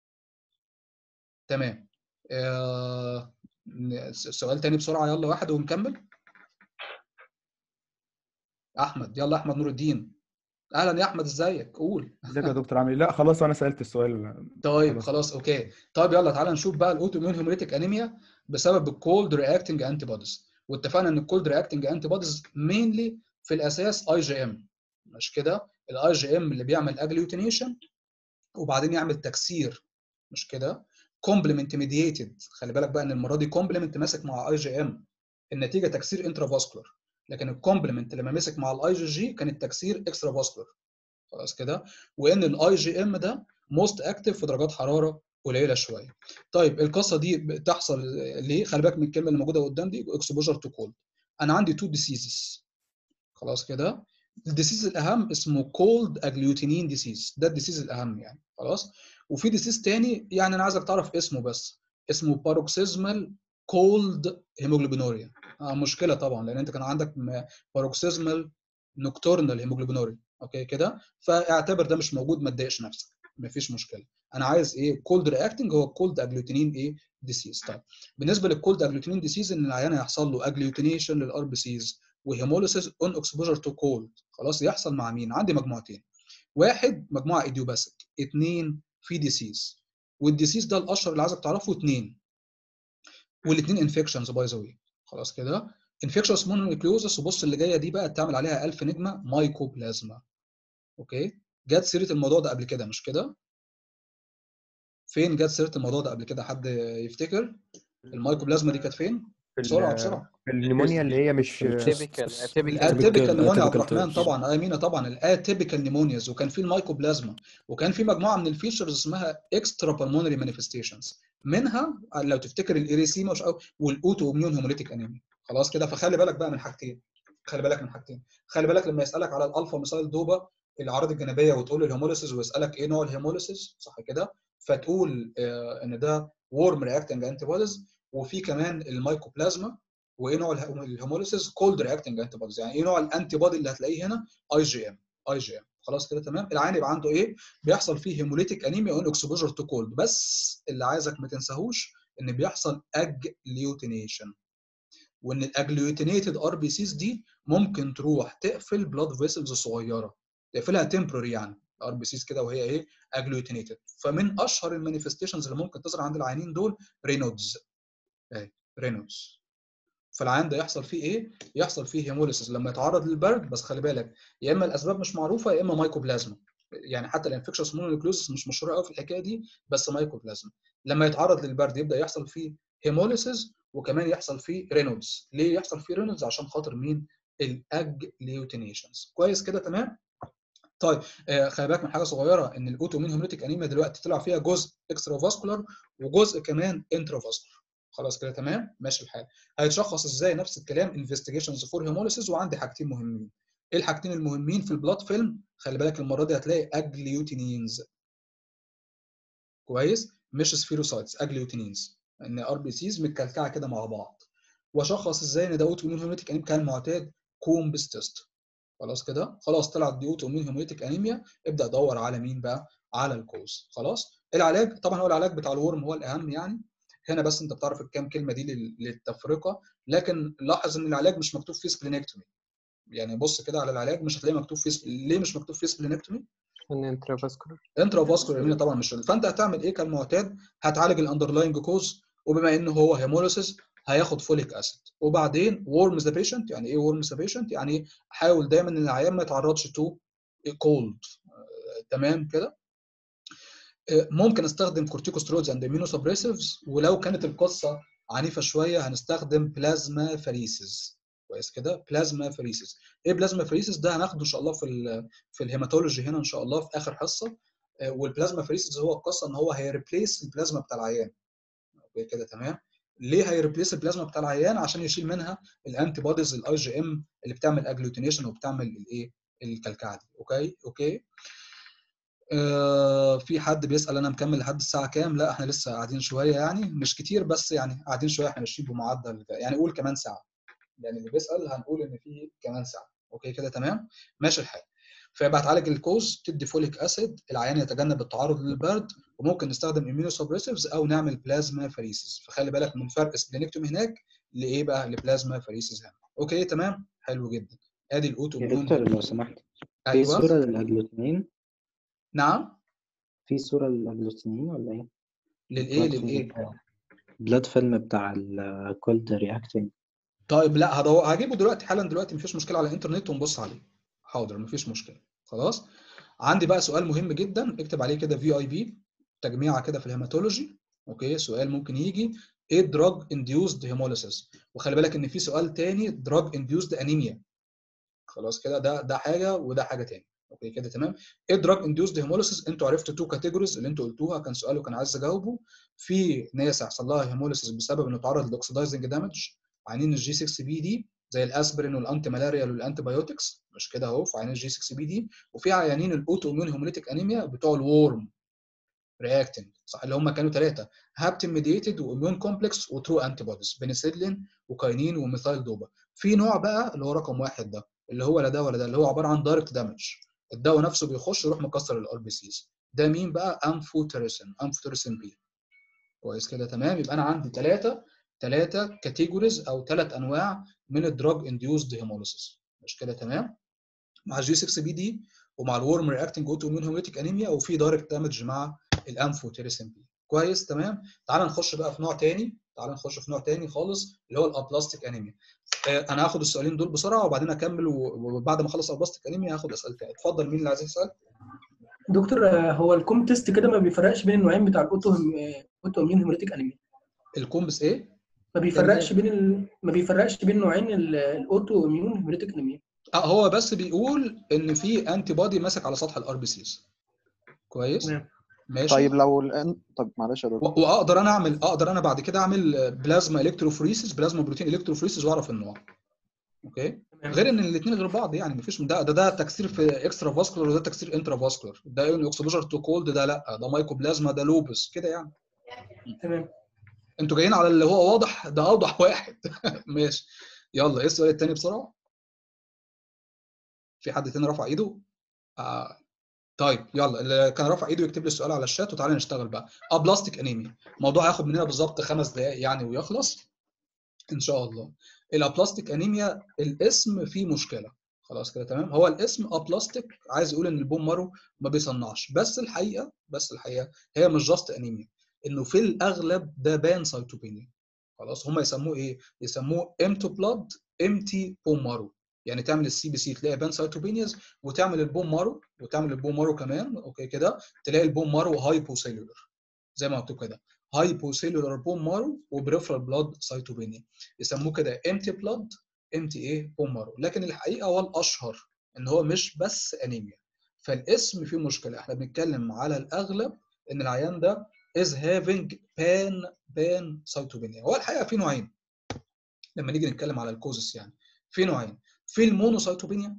تمام. آه سؤال تاني بسرعه يلا واحد ونكمل. احمد يلا احمد نور الدين اهلا يا احمد، ازيك؟ قول. ازيك يا دكتور عامل ايه؟ لا خلاص انا سالت السؤال. طيب خلاص. خلاص اوكي. طيب يلا تعالى نشوف بقى الاوتو اميون هيموليتيك انيميا بسبب الكولد رياكتنج انتي بوديز. واتفقنا ان الكولد رياكتنج انتي بوديز مينلي في الاساس اي جي ام، مش كده؟ الاي جي ام اللي بيعمل اجلوتينيشن وبعدين يعمل تكسير، مش كده؟ كومبلمنت ميدييتد، خلي بالك بقى ان المره دي كومبلمنت ماسك مع اي جي ام، النتيجه تكسير انترافاسكولار، لكن الكومبلمنت لما مسك مع الاي جي جي كان التكسير اكسترا فاسكولار. خلاص كده. وان الاي جي ام ده موست اكتف في درجات حراره قليله شويه. طيب القصه دي بتحصل ليه؟ خلي بالك من الكلمه اللي موجوده قدام دي، اكسبوجر تو كولد. انا عندي تو ديسيزز، خلاص كده. الديسيز الاهم اسمه كولد اجلوتينين ديسيز، ده الديسيز الاهم يعني، خلاص. وفي ديسيز تاني يعني انا عايزك تعرف اسمه بس، اسمه باروكسيزمال كولد هيموجلوبينوريا. آه مشكله طبعا لان انت كان عندك باروكسيزمال نوكتورنال هيموجلوبينوريا، اوكي كده. فاعتبر ده مش موجود، ما تضايقش نفسك، مفيش مشكله. انا عايز ايه؟ كولد رياكتنج هو كولد اجلوتينين ايه ديسيز. طيب بالنسبه للكولد اجلوتينين ديسيز ان العيان هيحصل له اجلوتينيشن للار بي سيز وهيموليسيس اون اكسبوجر تو كولد. خلاص يحصل مع مين؟ عندي مجموعتين، واحد مجموعه ايديوباثيك، اثنين في ديسيز. والديسيز ده الاشهر اللي عايزك تعرفه اثنين، والاثنين انفكشنز باي ذا واي. خلاص كده. انفكشنز مونونيوكليوزس، وبص اللي جايه دي بقى تعمل عليها ألف نجمه، مايكوبلازما. اوكي، جت سيره الموضوع ده قبل كده مش كده؟ فين جت سيره الموضوع ده قبل كده؟ حد يفتكر المايكوبلازما دي كانت فين؟ في بسرعه ال- بسرعه. في النيمونيا اللي هي مش اتيبيكال اتيبيكال الاتيبيكال نيمونيا يا عبد atypical الرحمن، types. طبعا امينه، طبعا الاتيبيكال نيمونياز، وكان في المايكوبلازما، وكان في مجموعه من الفيشرز اسمها اكسترا بالمونري مانيفستيشنز، منها لو تفتكر الاريسيما مش أو والاوتو اميون هيموليتيك انيميا. خلاص كده. فخلي بالك بقى من حاجتين، خلي بالك من حاجتين خلي بالك لما يسالك على الالفا مثال دوبا الاعراض الجانبيه وتقول له الهيموليسيس، ويسالك ايه نوع الهيموليسيس، صح كده؟ فتقول آه ان ده وورم رياكتنج انتي بوديز. وفي كمان المايكوبلازما، وايه نوع الهيموليسيس؟ كولد رياكتنج انتي بوديز. يعني ايه نوع الانتي بودي اللي هتلاقيه هنا؟ اي جي ام. اي جي ام. خلاص كده تمام. العيان يبقى عنده ايه؟ بيحصل فيه هيموليتيك انيميا اون اكسبوجر تو كولد، بس اللي عايزك ما تنساهوش ان بيحصل اجليوتينيشن، وان الاجليوتينيتد ار بي سيز دي ممكن تروح تقفل بلاد فيسلز صغيره، تقفلها تمبرري يعني الار بي سيز كده وهي ايه؟ اجليوتينيتد. فمن اشهر المانيفستيشنز اللي ممكن تظهر عند العيانين دول رينودز. اهي رينودز. فالعيان ده يحصل فيه ايه؟ يحصل فيه هيموليسيس لما يتعرض للبرد، بس خلي بالك يا اما الاسباب مش معروفه يا اما مايكوبلازما. يعني حتى الانفكشن مونونيوكليوزس مش مشهوره قوي في الحكايه دي، بس مايكوبلازما. لما يتعرض للبرد يبدا يحصل فيه هيموليسيس، وكمان يحصل فيه رينودز. ليه يحصل فيه رينودز؟ عشان خاطر مين؟ الاجليوتينيشنز. كويس كده تمام. طيب آه خلي بالك من حاجه صغيره، ان الاوتو مين هيموليتيك انيميا دلوقتي طلع فيها جزء اكسترا فاسكولار وجزء كمان انترا فاسكولار. خلاص كده تمام، ماشي الحال. هيتشخص ازاي؟ نفس الكلام، انفستيجيشنز فور هيموليسيس. وعندي حاجتين مهمين. ايه الحاجتين المهمين في البلاد فيلم؟ خلي بالك المره دي هتلاقي اجليوتينينز. كويس، مش سفيروسايتس، اجليوتينينز، ان ار بي سيز متكلكعه كده مع بعض. واشخص ازاي ان ده اوتو مين هيموليتيك انيميا؟ كان معتاد كومبس تيست. خلاص كده، خلاص طلعت دي اوتو مين هيموليتيك انيميا، ابدا دور على مين بقى؟ على الكوز. خلاص. العلاج طبعا هو العلاج بتاع الورم هو الاهم يعني هنا، بس انت بتعرف الكام كلمه دي للتفرقه. لكن لاحظ ان العلاج مش مكتوب فيه سبلينكتومي. يعني بص كده على العلاج مش هتلاقيه مكتوب فيه سب... ليه مش مكتوب فيه سبلينكتومي؟ ان انترافاسكولار انترا فاسكولار يمين طبعا مش. فانت هتعمل ايه كالمعتاد؟ هتعالج الاندرلاينج كوز، وبما ان هو هيموليسيس هياخد فوليك اسيد، وبعدين وورم ذا بيشنت. يعني ايه وورم ذا بيشنت؟ يعني حاول دايما ان العيان ما يتعرضش تو كولد. تمام كده. ممكن استخدم كورتيكوسترويدز اند امينو سبريسيفز، ولو كانت القصه عنيفه شويه هنستخدم بلازما فريسز. كويس كده، بلازما فريسز. ايه بلازما فريسز ده؟ هناخده ان شاء الله في ال في الهيماتولوجي هنا ان شاء الله في اخر حصه. والبلازما فريسز هو القصه ان هو هيريبليس البلازما بتاع العيان. اوكي كده تمام. ليه هيريبليس البلازما بتاع العيان؟ عشان يشيل منها الانتي بوديز الاي جي ام اللي بتعمل اجلوتينيشن وبتعمل الايه؟ الكلكعه دي. اوكي اوكي. آه في حد بيسأل انا مكمل لحد الساعه كام؟ لا احنا لسه قاعدين شويه يعني، مش كتير بس يعني قاعدين شويه، احنا ماشيين بمعدل يعني قول كمان ساعه. يعني اللي بيسأل هنقول ان في كمان ساعه. اوكي كده تمام، ماشي الحال. فيبقى هتعالج الكوز، تدي فوليك اسيد، العيان يتجنب التعرض للبرد، وممكن نستخدم امينو سبريسيفز او نعمل بلازما فريسز. فخلي بالك من فرق سبلينكتوم هناك لايه بقى؟ لبلازما فريسز هنا. اوكي تمام، حلو جدا. ادي الاوتو يا اميون. دكتور لو سمحت في ايوه صورة للأجلوتينين نعم في صورة للأجلوتينين ولا إيه؟ للايه البلاد فيلم للايه بتاعه البلاد فيلم بتاع الكولد رياكتنج. طيب لا هدور هجيبه دلوقتي حالا دلوقتي مفيش مشكله على الانترنت ونبص عليه. حاضر مفيش مشكله خلاص. عندي بقى سؤال مهم جدا اكتب عليه كده في اي بي تجميعه كده في الهيماتولوجي. اوكي سؤال ممكن يجي ايه دراج انديوزد هيموليسيس، وخلي بالك ان في سؤال تاني دراج انديوزد انيميا. خلاص كده ده ده حاجه وده حاجه تاني. اوكي كده تمام. ايه دراج انديوزد هيموليسيس؟ انتوا عرفتوا تو كاتيجوريز اللي انتوا قلتوها، كان سؤال وكان عايز اجاوبه. في ناس هيحصل لها هيموليسيس بسبب انه اتعرض لاكسدايزنج دامج، عينين الجي ستة بي دي زي الاسبرين والانتي مالاريال والانتي بايوتكس، مش كده اهو في عينين الجي ستة بي دي. وفي عيانين الاوتو اميون هيموليتيك انيميا بتوع الورم رياكتنج صح، اللي هم كانوا ثلاثه هابتن ميديتد واميون كومبلكس وترو انتي بوديز بنسلين وكاينين وميثايل دوبا. في نوع بقى اللي هو رقم واحد ده اللي هو لا ده ولا ده، اللي هو عباره عن دايركت دامج، الدواء نفسه بيخش يروح مكسر الار بي سيز. ده مين بقى؟ امفوتيريسين امفوتيريسين بي. كويس كده تمام. يبقى انا عندي ثلاثه ثلاثه كاتيجوريز او ثلاث انواع من الدراج انديوزد هيموليسيس، مش كده تمام؟ مع الجي ستة بي دي ومع الورم رياكتنج اوتو اميون هيموليتيك انيميا، وفي دايركت دامج مع الامفوتيريسين بي. كويس تمام. تعال نخش بقى في نوع تاني، تعال نخش في نوع تاني خالص اللي هو الابلاستيك انيميا. آه انا هاخد السؤالين دول بسرعه وبعدين اكمل، وبعد ما اخلص الابلاستيك انيميا هاخد اسئله تاني. اتفضل مين اللي عايز يسال؟ دكتور آه، هو الكوم تيست كده ما بيفرقش بين النوعين بتاع الاوتو آه، اوتو اميون هيموليتيك انيميا؟ الكومبس ايه؟ ما بيفرقش بين ال... ما بيفرقش بين نوعين ال- الاوتو اميون هيموليتيك انيميا؟ اه هو بس بيقول ان في انتي بودي ماسك على سطح الار بي سيز. كويس تمام. ماشي. طيب لو الان طب معلش يا و- دكتور. واقدر انا اعمل اقدر انا بعد كده اعمل بلازما الكتروفوريسيس بلازما بروتين الكتروفوريسيس واعرف النوع. اوكي تمام. غير ان الاثنين غير بعض يعني مفيش ده ده, ده تكسير في اكسترا فاسكولار وده تكسير انترا فاسكولار، ده ايون اكسبوجر تو كولد ده لا ده مايكوبلازما ده لوبس كده يعني. تمام. انتوا جايين على اللي هو واضح ده اوضح واحد. ماشي يلا ايه السؤال الثاني بسرعه؟ في حد تاني رفع ايده؟ آه. طيب يلا اللي كان رافع ايده يكتب لي السؤال على الشات وتعالى نشتغل بقى. ابلاستيك انيميا الموضوع هياخد مننا بالظبط خمس دقائق يعني ويخلص ان شاء الله. الابلاستيك انيميا الاسم فيه مشكله. خلاص كده تمام. هو الاسم ابلاستيك عايز يقول ان البون مارو ما بيصنعش، بس الحقيقه بس الحقيقه هي مش جاست انيميا، انه في الاغلب ده بان سايتوبينيا. خلاص هم يسموه ايه؟ يسموه امتو بلاد امتي بون مارو. يعني تعمل السي بي سي تلاقي بان سايتوبينياز، وتعمل البون مارو وتعمل البون مارو كمان اوكي كده تلاقي البون مارو هايبوسيلولر زي ما مكتوب كده هايبوسيلولر بون مارو وبريفرال بلاد سايتوبينيا. يسموه كده امتي بلاد امتي ايه بون مارو. لكن الحقيقه هو الاشهر ان هو مش بس انيميا، فالاسم فيه مشكله. احنا بنتكلم على الاغلب ان العيان ده is having pan pan cytopenia. هو الحقيقه في نوعين لما نيجي نتكلم على الكوزس يعني في نوعين. في المونوسايتوبينيا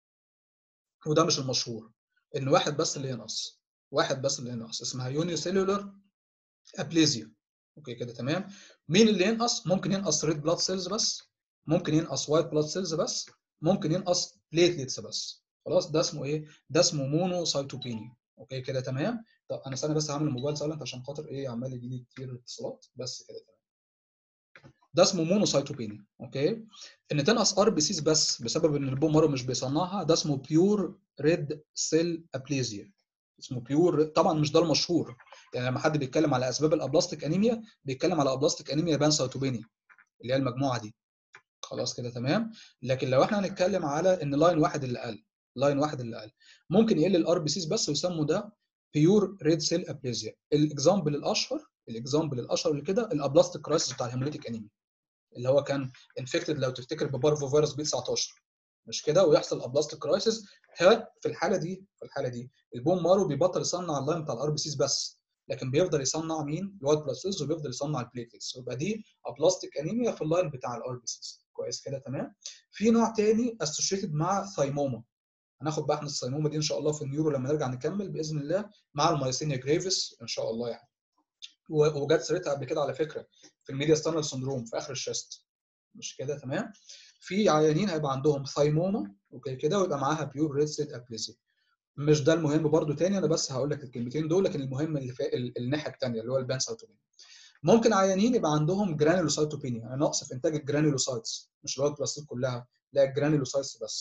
وده مش المشهور، ان واحد بس اللي ينقص واحد بس اللي ينقص اسمها يونيسيلولر ابليزيا. اوكي كده تمام. مين اللي ينقص؟ ممكن ينقص ريد بلاد سيلز بس، ممكن ينقص وايت بلاد سيلز بس، ممكن ينقص بليتليتس بس. خلاص ده اسمه ايه؟ ده اسمه مونوسايتوبينيا. اوكي كده تمام. طب انا استنى بس هعمل الموبايل سايلنت عشان خاطر ايه عمال يجي لي كتير اتصالات بس كده تمام. ده اسمه مونوسايتوبينيا. اوكي ان تنقص ار بي سيز بس بسبب ان البون مارو مش بيصنعها ده اسمه بيور ريد سيل ابليزيا. اسمه بيور طبعا مش ده المشهور يعني لما حد بيتكلم على اسباب الابلاستيك انيميا بيتكلم على ابلاستيك انيميا بانسايتوبينيا اللي هي المجموعه دي. خلاص كده تمام. لكن لو احنا هنتكلم على ان لاين واحد اللي قل لاين واحد اللي قل ممكن يقل الار بي سيز بس ويسموا ده بيور ريد سيل ابليزيا. الاكزامبل الاشهر الاكزامبل الاشهر اللي كده الابلاستيك كرايسيس بتاع الهيموليتيك انيميا اللي هو كان انفكتد لو تفتكر ببارفو فيروس بي تسعتاشر مش كده ويحصل ابلاستيك كرايسيس. في الحاله دي في الحاله دي البون مارو بيبطل يصنع اللاين بتاع الار بي سيز بس لكن بيفضل يصنع مين؟ الوايت بلاد سيلز وبيفضل يصنع البليتلتس ويبقى دي ابلاستيك انيميا في اللاين بتاع الار بي سيز. كويس كده تمام. في نوع تاني اسوشيتد مع ثايموما. هناخد بقى احنا الثايموما دي ان شاء الله في النيورو لما نرجع نكمل باذن الله مع المايسينيا جريفيس ان شاء الله يعني. وجت سيرتها قبل كده على فكره في الميديا ستانل سندروم في اخر الشست مش كده تمام. في عيانين هيبقى عندهم ثايموما اوكي كده ويبقى معاها بيور ريد سيل ابليزيا. مش ده المهم برضو تاني انا بس هقول لك الكلمتين دول لكن المهم اللي في الناحيه الثانيه اللي هو البانسايتوبينيا. ممكن عيانين يبقى عندهم جرانيولوسايتوبينيا يعني نقص في انتاج الجرانيولوسايتس مش الوايت بلاد سيل كلها لا الجرانيولوسايتس بس.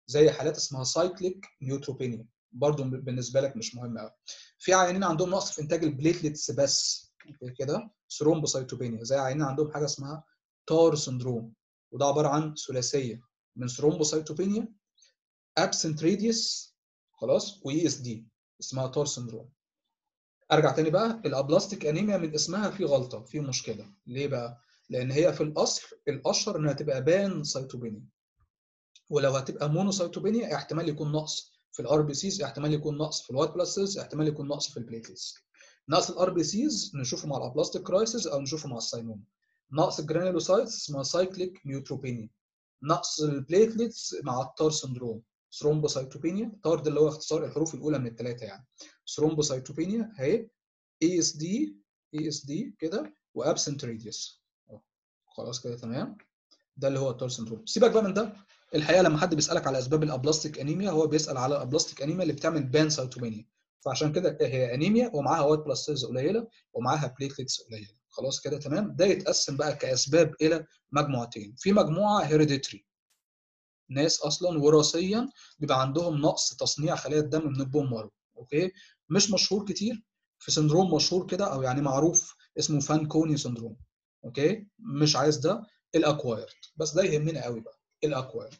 زي حالات اسمها سايكليك نيوتروبينيا، برضو بالنسبه لك مش مهم قوي. في عيانين عندهم نقص في انتاج البليتلتس بس كده، ثرومبوسايتوبينيا، زي عيانين عندهم حاجه اسمها تار سندروم، وده عباره عن ثلاثيه من ثرومبوسايتوبينيا، ابسنت راديوس، خلاص، واي اس دي، اسمها تار سندروم. ارجع تاني بقى، الابلاستيك انيميا من اسمها في غلطه، في مشكله. ليه بقى؟ لان هي في الاصل الاشهر انها تبقى بان سايتوبينيا، ولو هتبقى مونوسايتوبينيا احتمال يكون نقص في الار بي سيز، احتمال يكون نقص في الوايت بلاد سيلز، احتمال يكون نقص في البليتلز. نقص الار بي سيز نشوفه مع الابلاستيك كرايسيس او نشوفه مع الساينوما. نقص الجرانيولوسايتس اسمها سايكليك نيوتروبينيا. نقص البليتلتس مع التار سندروم، ثرومبوسايتوبينيا. تار ده اللي هو اختصار الحروف الاولى من الثلاثه يعني. ثرومبوسايتوبينيا اهي، اي اس دي، اي اس دي كده، وابسنت راديوس. خلاص كده تمام. ده اللي هو التار سندروم. سيبك بقى من ده. الحقيقه لما حد بيسالك على اسباب الابلاستيك انيميا، هو بيسال على الابلاستيك انيميا اللي بتعمل بان سايتوبينيا، فعشان كده هي انيميا ومعاها وايت بلاد سيلز قليله ومعاها بليتلتس قليله. خلاص كده تمام. ده يتقسم بقى كاسباب الى مجموعتين. في مجموعه هيريديتري، ناس اصلا وراثيا بيبقى عندهم نقص تصنيع خلايا الدم من البون مارو، اوكي، مش مشهور كتير، في سندروم مشهور كده او يعني معروف اسمه فانكوني سندروم، اوكي، مش عايز ده. الاكوايرد بس ده يهمنا قوي بقى. الاكوايرد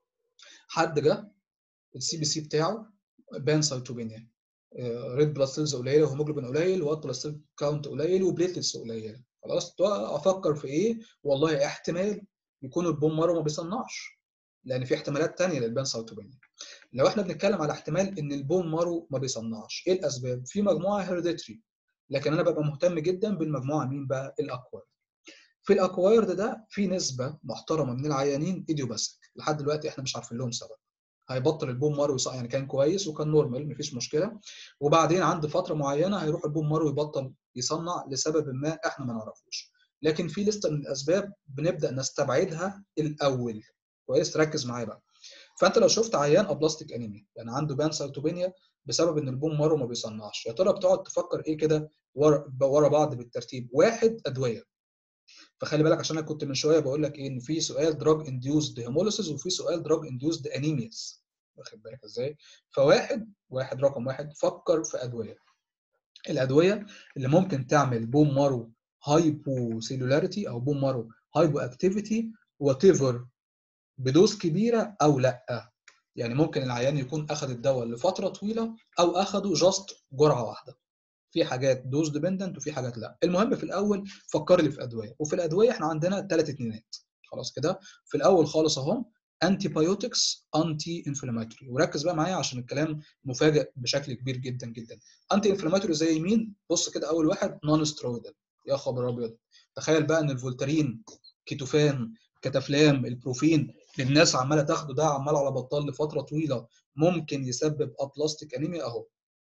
حد جه السي بي سي بتاعه بان سايتوبينيا، ريد بلاد سيلز قليله وهيموجلوبين قليل وايت بلاد سيل كاونت قليل وبليتلتس قليله. خلاص، افكر في ايه؟ والله احتمال يكون البون مارو ما بيصنعش، لان في احتمالات ثانيه للبان سايتوبينيا. لو احنا بنتكلم على احتمال ان البون مارو ما بيصنعش، ايه الاسباب؟ في مجموعه هيريديتري، لكن انا ببقى مهتم جدا بالمجموعه مين بقى؟ الاكوايرد. في الاكوايرد ده في نسبه محترمه من العيانين ايديوباثيك، لحد دلوقتي احنا مش عارفين لهم سبب. هيبطل البون مارو يصنع، يعني كان كويس وكان نورمال مفيش مشكله، وبعدين عند فتره معينه هيروح البون مارو يبطل يصنع لسبب ما احنا ما نعرفوش. لكن في لسته من الاسباب بنبدا نستبعدها الاول. كويس، ركز معايا بقى. فانت لو شفت عيان ابلاستيك انيميا يعني عنده بان سايتوبينيا بسبب ان البون مارو ما بيصنعش، يا ترى بتقعد تفكر ايه كده ورا ورا بعض بالترتيب؟ واحد، ادويه. فخلي بالك عشان انا كنت من شويه بقول لك ايه، ان في سؤال دراج انديوزد هيموليسيس وفي سؤال دراج انديوزد انيمياز، واخد بالك ازاي؟ فواحد واحد رقم واحد فكر في ادويه. الادويه اللي ممكن تعمل بون مارو هايبو سيلولاريتي او بون مارو هايبو اكتيفيتي وات ايفر بدوز كبيره او لا. يعني ممكن العيان يكون اخذ الدواء لفتره طويله او اخذه جاست جرعه واحده. في حاجات دوز ديبندنت وفي حاجات لا. المهم في الاول فكر لي في ادويه، وفي الادويه احنا عندنا ثلاث اتنينات. خلاص كده في الاول خالص اهو، انتي بايوتكس انتي انفلاماتوري، وركز بقى معايا عشان الكلام مفاجئ بشكل كبير جدا جدا. انتي انفلاماتوري زي مين؟ بص كده، اول واحد نون سترويدال. يا خبر ابيض، تخيل بقى ان الفولتارين، كيتوفان، كتافلام، البروفين اللي الناس عماله تاخده ده عمال على بطال لفتره طويله ممكن يسبب ابلاستيك انيميا اهو.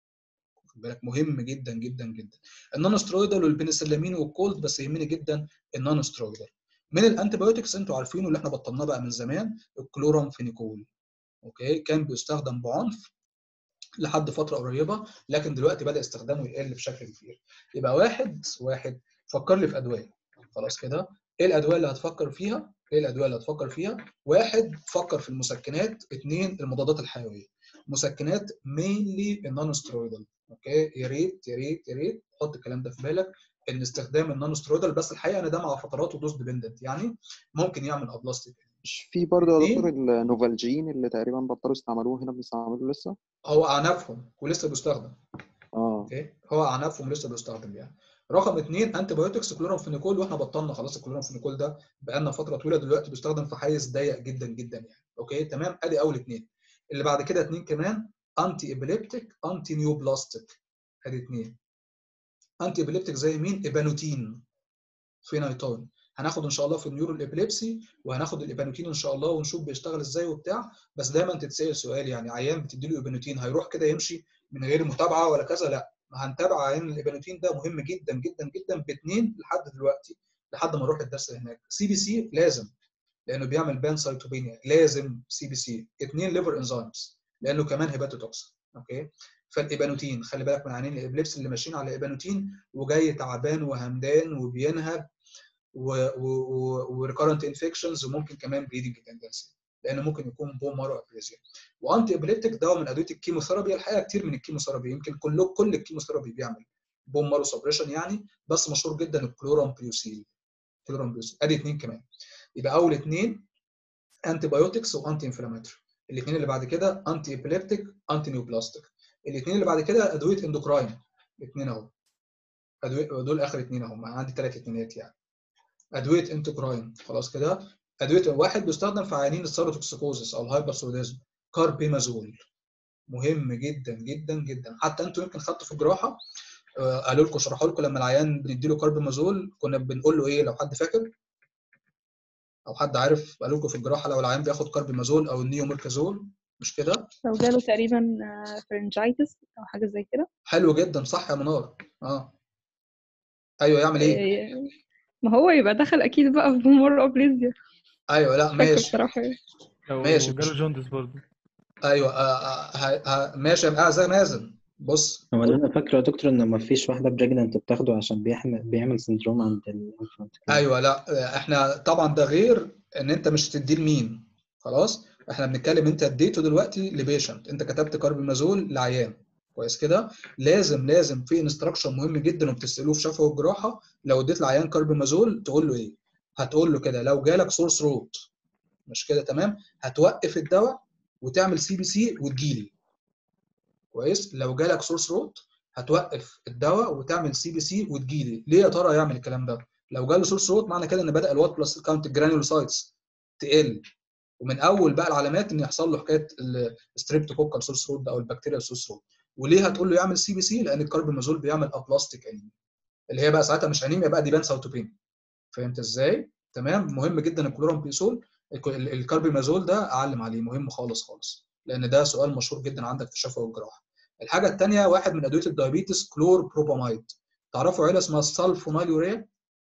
بالك مهم جدا جدا جدا. النون سترويدال والبنسلامين والكولد، بس يهمني جدا النون سترويدال. من الانتي بايوتكس انتوا عارفينه اللي احنا بطلناه بقى من زمان، الكلورامفينيكول، اوكي، كان بيستخدم بعنف لحد فتره قريبه، لكن دلوقتي بدا استخدامه يقل بشكل كبير. يبقى واحد واحد فكر لي في ادويه. خلاص كده، ايه الادويه اللي هتفكر فيها؟ ايه الادويه اللي هتفكر فيها؟ واحد، فكر في المسكنات. اثنين، المضادات الحيويه. مسكنات مينلي النون سترويدال، اوكي، يا ريت يا ريت يا ريت حط الكلام ده في بالك، ان استخدام النون سترويدال، بس الحقيقه ان ده مع فترات ودوز ديبندنت، يعني ممكن يعمل ابلاستيك. مش في برضه يا دكتور النوفالجين اللي تقريبا بطلوا يستعملوه هنا، بيستعملوه لسه؟ هو اعنافهم ولسه بيستخدم. اه اوكي، هو اعنافهم لسه بيستخدم يعني. رقم اثنين، انتي بايوتكس كلورامفينيكول، واحنا بطلنا خلاص الكلورامفينيكول ده بقالنا فتره طويله، دلوقتي بيستخدم في حيز ضيق جدا جدا يعني. اوكي تمام، ادي اول اثنين. اللي بعد كده اثنين كمان، انتي ابيليبتيك انتي نيو بلاستيك، ادي اثنين. انتي ابيليبتيك زي مين؟ ايبانوتين، فينايتون. هناخد ان شاء الله في النيورو الابيليبسي، وهناخد الايبانوتين ان شاء الله ونشوف بيشتغل ازاي وبتاع. بس دايما تتسال سؤال، يعني عيان بتدي له ايبانوتين هيروح كده يمشي من غير متابعه ولا كذا؟ لا، هنتابع عيان الايبانوتين ده، مهم جدا جدا جدا، باثنين لحد دلوقتي، لحد ما نروح الدرس هناك. سي بي سي لازم، لانه بيعمل بان سايتوبينيا، لازم سي بي سي. اثنين، ليفر انزيمز، لانه كمان هيباتوتوكسين. اوكي، فالايبانوتين خلي بالك من عيانين الابليبسي اللي ماشيين على ايبانوتين وجاي تعبان وهمدان وبينهج وريكارنت انفكشنز، وممكن كمان بليدنج تندنسي، لان ممكن يكون بون مارو ابليزيا. وانتي ابليبتيك دواء من ادويه الكيموثيرابي، الحقيقه كتير من الكيموثيرابي، يمكن كله كل الكيموثيرابي بيعمل بون مارو سبريشن يعني، بس مشهور جدا الكلورامبيوسيل. كلورامبيوسيل ادي اثنين كمان. يبقى اول اثنين انتي بايوتكس وانتي انفلاماتوري. الاثنين اللي بعد كده انتي ابليبتيك انتي نيوبلاستيك. الاثنين اللي بعد كده ادويه اندوكراين. الاثنين اهو ادويه دول اخر اثنين اهو، عندي ثلاث اثنينات يعني. ادويه انتوكراين خلاص كده. ادويه واحد بيستخدم في عيانين السيروتوكسيكوزيس او الهايبرسوديزم، كاربيمازول مهم جدا جدا جدا. حتى انتوا يمكن خدتوا في الجراحه آه، قالوا لكم شرحوا لكم لما العيان بندي له كاربيمازول كنا بنقول له ايه لو حد فاكر او حد عارف؟ قالوا لكم في الجراحه لو العيان بياخد كاربيمازول او النيوميركازول، مش كده؟ لو جاله تقريبا فرنجايتس او حاجه زي كده. حلو جدا صح يا منار. اه ايوه يعمل ايه؟ إيه، ما هو يبقى دخل اكيد بقى في بومر ابليزيا. ايوه لا مش فاكره ماشي بصراحه ايه. لو ماشي جاله مش جوندس برضه. ايوه آه آه ه- ه- ماشي يا زي مازن. بص هو اللي انا فاكره يا دكتور ان ما فيش واحده بريجننت بتاخده عشان بيحمل بيعمل سندروم عند الانفانت كده. ايوه لا آه، احنا طبعا ده غير ان انت مش تديه لمين. خلاص احنا بنتكلم انت اديته دلوقتي لبيشنت، انت كتبت كاربيمازول لعيان كويس كده. لازم لازم في انستراكشن مهم جدا وبتسالوه في شفوي الجراحه، لو اديت لعيان كاربيمازول تقول له ايه؟ هتقول له كده لو جالك سورس روت، مش كده تمام؟ هتوقف الدواء وتعمل سي بي سي وتجيلي. كويس؟ لو جالك سورس روت هتوقف الدواء وتعمل سي بي سي وتجيلي. ليه يا ترى يعمل الكلام ده؟ لو جاله سورس روت معنى كده ان بدا الوات بلس كاونت الجرانيولوسايتس تقل، ومن اول بقى العلامات ان يحصل له حكايه الستريبتوكوكال سورس روت او البكتيريا سورس روت. وليه هتقول له يعمل سي بي سي؟ لان الكاربيمازول بيعمل ابلاستيك انيميا، اللي هي بقى ساعتها مش انيميا بقى، دي بانساوتوبين. فهمت ازاي؟ تمام. مهم جدا الكلورامبيسول. الكاربيمازول ده اعلم عليه، مهم خالص خالص، لان ده سؤال مشهور جدا عندك في الشفا والجراحه. الحاجه الثانيه واحد من ادويه الدايابيتس كلور بروباميد. تعرفوا عيله اسمها السلفونايل يوريا؟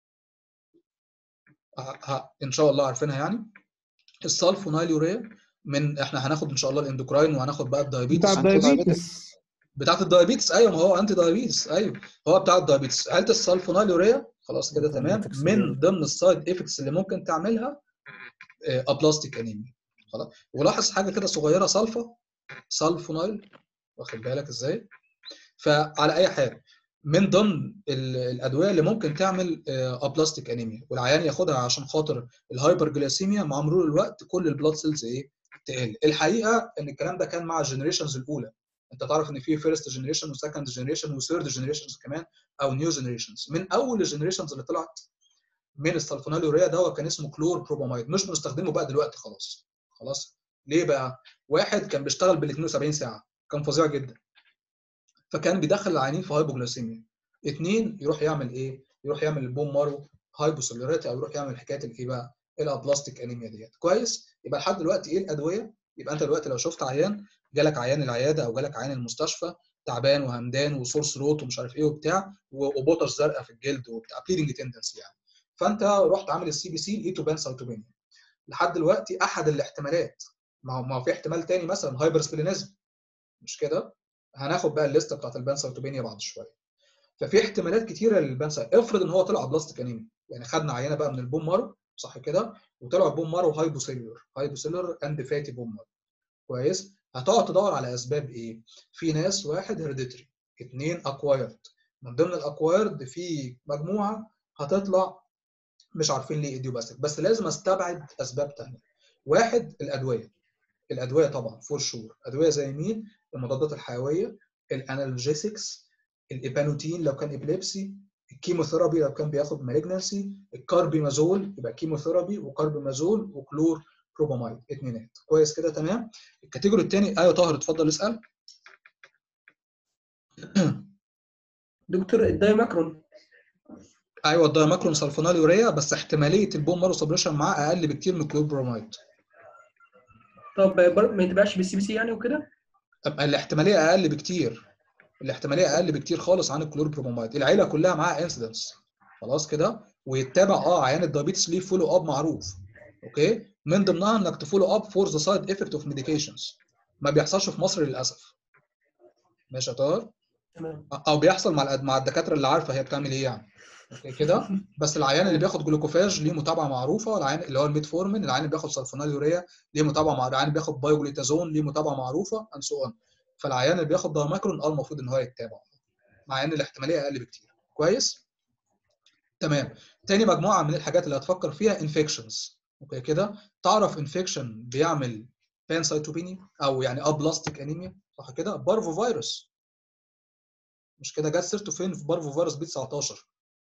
ان شاء الله عارفينها يعني. السلفونايل يوريا من احنا هناخد ان شاء الله الاندوكراين وهناخد بقى الدايابيتس. بتاع الدايابيتس. بتاعت الدايابيتس ايوه، ما هو انتي دايابيتس ايوه، هو بتاع الدايابيتس. عيله السلفونايل يوريا خلاص كده تمام. من ضمن السايد افكتس اللي ممكن تعملها ابلاستيك انيميا. خلاص. ولاحظ حاجه كده صغيره، سلفا سلفونايل، واخد بالك ازاي؟ فعلى اي حال من ضمن الادويه اللي ممكن تعمل ابلاستيك انيميا، والعيان ياخدها عشان خاطر الهايبرجليسيميا. مع مرور الوقت كل البلاد سيلز ايه؟ تقل. الحقيقه ان الكلام ده كان مع الجنريشنز الاولى. انت تعرف ان في فيرست جنريشن وسكند جنريشن وثيرد جنريشنز كمان، او نيو جنريشنز. من اول الجنريشنز اللي طلعت من السلفونيل يوريا دواء كان اسمه كلور بروباميد، مش بنستخدمه بقى دلوقتي خلاص. خلاص ليه بقى؟ واحد كان بيشتغل بال اثنين وسبعين ساعه، كان فظيع جدا، فكان بيدخل العيانين في هايبوجليسيميا. اثنين يروح يعمل ايه؟ يروح يعمل البون مارو هايبوسيلولاريتي، او يروح يعمل حكايه الايه بقى؟ الابلاستيك انيميا ديت. كويس؟ يبقى لحد دلوقتي ايه الادويه؟ يبقى انت دلوقتي لو شفت عيان جالك عيان العياده او جالك عيان المستشفى تعبان وهمدان وسورس روت ومش عارف ايه وبتاع وبوتش زرقاء في الجلد وبتاع بليدنج تندنسي يعني، فانت رحت عامل السي بي سي لقيته بانساوتوبينيا. لحد دلوقتي احد الاحتمالات، ما هو ما هو في احتمال تاني مثلا هايبر سبلينيزم، مش كده؟ هناخد بقى الليسته بتاعت البانساوتوبينيا بعد شويه. ففي احتمالات كتيره للبانسا. افرض ان هو طلع بلاستيك انيميا، يعني خدنا عينه بقى من البون مارو صح كده، وطلع بون مارو هايبوسيلولر هايبوسيلولر اند فاتي بون مارو. كويس؟ هتقعد تدور على اسباب ايه؟ في ناس واحد هيريديتري، اثنين اكوايرد. من ضمن الاكوايرد في مجموعه هتطلع مش عارفين ليه ايديوباثيك، بس لازم استبعد اسباب ثانيه. واحد الادويه، الادويه طبعا فور شور. ادويه زي مين؟ المضادات الحيويه، الانالجيسكس، الابانوتين لو كان ابليبسي، الكيموثيرابي لو كان بياخد مالجنسي، الكاربيمازول يبقى كيموثيرابي وكاربيمازول وكلور بروباميد اثنينات. كويس كده تمام. الكاتيجوري الثاني ايوه طاهر اتفضل اسال. دكتور الدايماكرون. ايوه الدايماكرون سلفونال يوريا، بس احتماليه البون مارو سبريشن معاه اقل بكتير من الكلور بروميد. طب ما يتباعش بالسي بي سي يعني وكده؟ الاحتماليه اقل بكتير، الاحتماليه اقل بكتير خالص عن الكلور بروميد. العيله كلها معاها انسيدنس خلاص كده، ويتابع اه عيان الدايابيتس ليه فولو اب معروف. اوكي؟ من ضمنها انك تفولو اب فور ذا سايد افكت اوف ميديكيشنز. ما بيحصلش في مصر للاسف. ماشي يا طاهر؟ تمام. او بيحصل مع مع الدكاتره اللي عارفه هي بتعمل ايه يعني. اوكي كده. بس العيان اللي بياخد جلوكوفاج ليه متابعه معروفه، العيان اللي هو الميتفورمين، العيان اللي بياخد سلفونيلوريا ليه متابعه معروفه، العيان اللي بياخد بايوجليتازون ليه متابعه معروفه اند سو اون. فالعيان اللي بياخد دايماكرون اه المفروض ان هو يتابع، مع ان الاحتماليه اقل بكتير. كويس؟ تمام. تاني مجموعه من الحاجات اللي هتفكر فيها انفكشنز. اوكي كده. تعرف انفكشن بيعمل بانسايتوبينيا او يعني ابلاستيك انيميا، صح كده؟ بارفو فيروس، مش كده؟ جت سيرته فين في بارفو فيروس بي تسعتاشر؟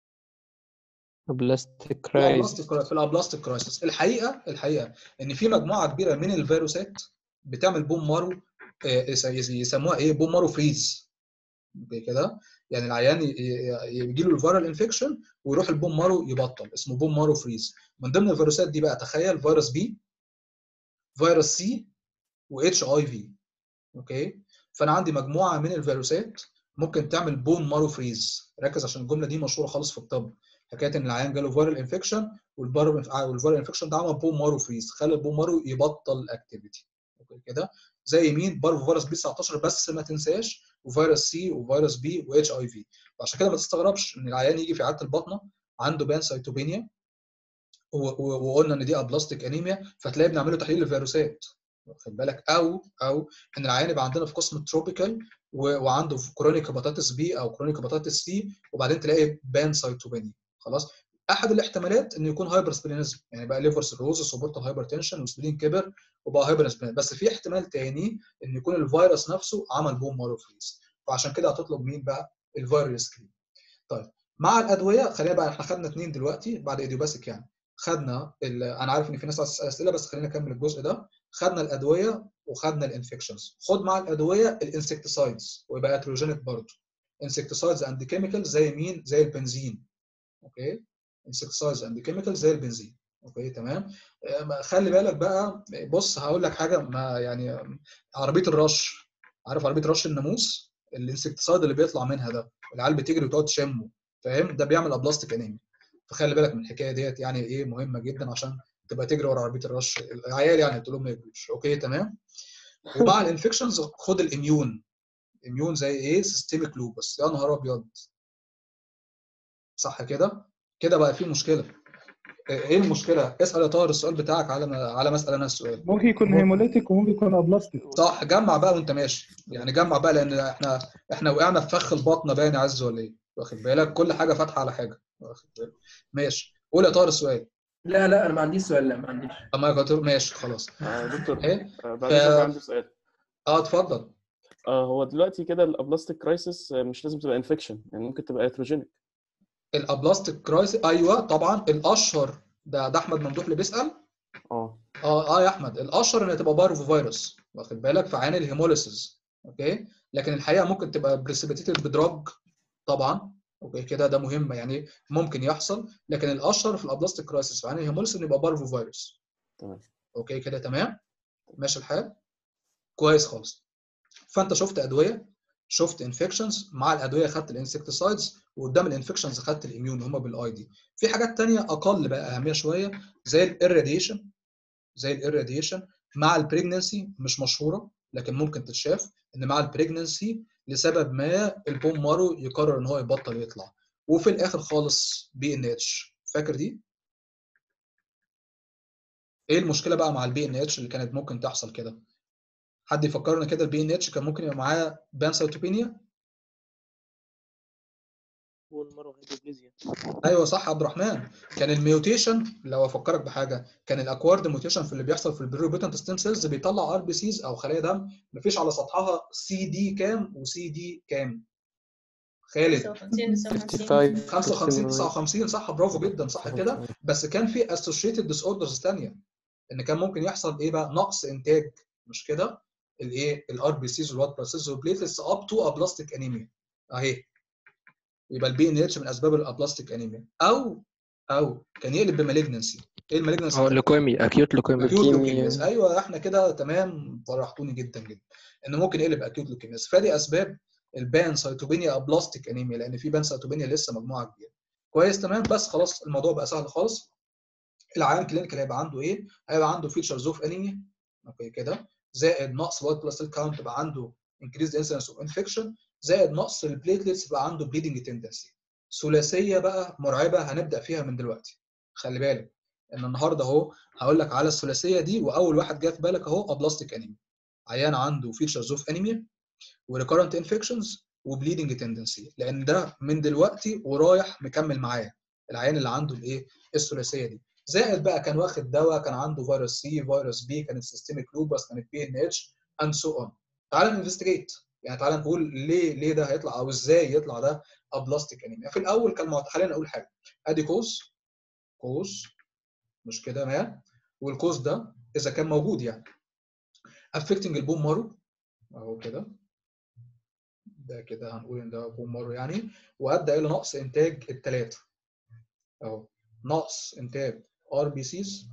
بلاستيك في الابلاستيك كرايسيس. في الابلاستيك كرايسيس. الحقيقه الحقيقه ان في مجموعه كبيره من الفيروسات بتعمل بوم مارو، يسموها ايه؟ بوم مارو فريز. اوكي كده. يعني العيان يجي له الفيرال انفكشن ويروح البوم مارو يبطل، اسمه بوم مارو فريز. من ضمن الفيروسات دي بقى تخيل فيروس بي، فيروس سي، واتش اي في. اوكي. فانا عندي مجموعه من الفيروسات ممكن تعمل بون مارو فريز. ركز عشان الجمله دي مشهوره خالص في الطب، حكايه ان العيان جاله فيرال انفكشن والفيرال انفكشن ده عمل بون مارو فريز، خلى البون مارو يبطل اكتيفيتي. اوكي كده. زي مين؟ بارفو فيروس بي تسعتاشر، بس ما تنساش وفيروس سي وفيروس بي واتش اي في. وعشان كده ما تستغربش ان العيان يجي في عياده الباطنه عنده بانسايتوبينيا وقلنا ان دي ابلاستيك انيميا، فتلاقي بنعمله تحليل الفيروسات، واخد بالك؟ او او ان العيان يبقى عندنا في قسم التروبيكال وعنده في كرونيك هيباتيتس بي او كرونيك هيباتيتس سي، وبعدين تلاقي بانسايتوبينيا. خلاص. احد الاحتمالات انه يكون هايبر سبلينيزم، يعني بقى ليفر سيروزس وبورتال هايبرتنشن وسبلين كبر وبقى هايبر سبلين. بس في احتمال تاني ان يكون الفيروس نفسه عمل بوم مارو فريز، فعشان كده هتطلب مين بقى؟ الفيروس سكرين. طيب مع الادويه خلينا بقى، احنا خدنا اثنين دلوقتي بعد ايديوباثيك يعني. خدنا انا عارف ان في ناس عايزه تسال اسئله، بس خلينا نكمل الجزء ده. خدنا الادويه وخدنا الانفكشنز. خد مع الادويه الانسكتسايدز ويبقى اتروجينيك برضه. انسكتسايدز اند كيميكالز زي مين؟ زي البنزين. اوكي. انسكتسايدز اند كيميكالز زي البنزين. اوكي تمام. خلي بالك بقى، بص هقول لك حاجه، ما يعني عربيه الرش، عارف عربيه رش الناموس؟ الانسكتسايد اللي بيطلع منها ده العيال بتجري وتقعد تشمه، فاهم؟ ده بيعمل ابلاستيك انيميا. فخلي بالك من الحكايه ديت، يعني ايه مهمه جدا عشان تبقى تجري ورا عربيه الرش العيال، يعني تقول لهم ما يجروش. اوكي تمام. ومع الانفكشنز خد الاميون. اميون زي ايه؟ سيستميك لوبس. يا نهار ابيض، صح كده؟ كده بقى في مشكله. ايه المشكله؟ اسال يا طاهر السؤال بتاعك على ما على ما اسال انا السؤال. ممكن يكون هيموليتيك وممكن يكون ابلاستيك. صح. جمع بقى وانت ماشي، يعني جمع بقى، لان احنا احنا وقعنا في فخ البطنه باين يا عز ولا ايه؟ واخد بالك؟ كل حاجه فاتحه على حاجه، واخد بالك؟ ماشي. قول يا طاهر السؤال. لا لا انا ما عنديش سؤال، لا ما عنديش. طب ما يا ماشي خلاص. آه دكتور، ايه؟ آه ف... بعد اذنك عندي سؤال. اه اتفضل. آه هو دلوقتي كده الابلاستيك كرايسيس مش لازم تبقى انفكشن، يعني ممكن تبقى اتروجينيك. الابلاستيك كرايسيس ايوه طبعا الاشهر ده ده احمد ممدوح اللي بيسال. اه اه اه يا احمد، الاشهر انها تبقى بارفو فيروس، واخد بالك؟ في عين الهيموليسيس. اوكي. لكن الحقيقه ممكن تبقى بريسيبيتيتد بدراج طبعا. اوكي كده، ده مهم يعني، ممكن يحصل. لكن الاشهر في الابلاستيك كرايسيس في عين الهيموليسيس يبقى بارفو فيروس. تمام. اوكي كده تمام. ماشي الحال. كويس خالص. فانت شفت ادويه، شفت انفكشنز، مع الادويه خدت الانسكتسايدز، وقدام الانفكشنز خدت الاميون هم بالاي دي. في حاجات ثانيه اقل بقى اهميه شويه زي الاراديشن، زي الاراديشن مع البريجننسي. مش مشهوره لكن ممكن تتشاف ان مع البريجننسي لسبب ما البون مارو يقرر ان هو يبطل يطلع. وفي الاخر خالص بي ان اتش. فاكر دي؟ ايه المشكله بقى مع البي ان اتش اللي كانت ممكن تحصل كده؟ حد يفكرنا كده. البي ان اتش كان ممكن يبقى معاه بانسايتوبينيا. ايوه صح يا عبد الرحمن. كان الميوتيشن، لو افكرك بحاجه، كان الاكوارد ميوتيشن في اللي بيحصل في البريوبيتنت ستيم سيلز بيطلع ار بي سيز او خلايا دم مفيش على سطحها سي دي كام وسي دي كام؟ خالد خمسة وخمسين تسعة وخمسين صح، برافو جدا، صح كده. بس كان في اسوشيتد ديس اوردرز ثانيه، ان كان ممكن يحصل ايه بقى؟ نقص انتاج، مش كده؟ الايه؟ الار بي سيز والوات بلاسيز والبليتلتس اب تو ابلاستيك انيميا اهي. يبقى البي ان اتش من اسباب الابلاستيك انيميا. او او كان يقلب بمالجنسي. ايه المالجنسي؟ اه لوكيميا، اكيوت لوكيميا. اكيوت لوكيمياز. ايوه احنا كده تمام، فرحتوني جدا جدا. انه ممكن يقلب اكيوت لوكيمياز. فدي اسباب البان سايتوبينيا ابلاستيك انيميا، لان في بان سايتوبينيا لسه مجموعه كبيره. كويس تمام. بس خلاص الموضوع بقى سهل خالص. العيان كلينيكال هيبقى عنده ايه؟ هيبقى عنده فيتشرز اوف انيميا، اوكي كده، زائد نقص وايت بلاد سيل كاونت يبقى عنده انكريزد انسيدنس اوف انفكشن، زائد نقص البليتلتس يبقى عنده بليدنج تندنسي. ثلاثيه بقى مرعبه هنبدا فيها من دلوقتي. خلي بالك ان النهارده اهو هقول لك على الثلاثيه دي، واول واحد جه في بالك اهو ابلاستيك انيميا. عيان عنده فيتشرز اوف انيميا وريكورنت انفكشنز وبليدنج تندنسي، لان ده من دلوقتي ورايح مكمل معايا العيان اللي عنده الايه الثلاثيه دي. زائد بقى كان واخد دواء، كان عنده فيروس سي، فيروس بي، كانت سيستميك لوبس، كانت بي ان اتش اند سو اون. تعال ننفستيجيت، يعني تعال نقول ليه ليه ده هيطلع او ازاي يطلع ده ابلاستيك انيميا. في الاول كان خلينا نقول حاجه، ادي كوز كوز مش كده ما، والكوز ده اذا كان موجود يعني افكتنج البون مارو اهو كده، ده كده هنقول ان ده بون مارو يعني، وادى الى نقص انتاج الثلاثه اهو، نقص انتاج ار بي سيز،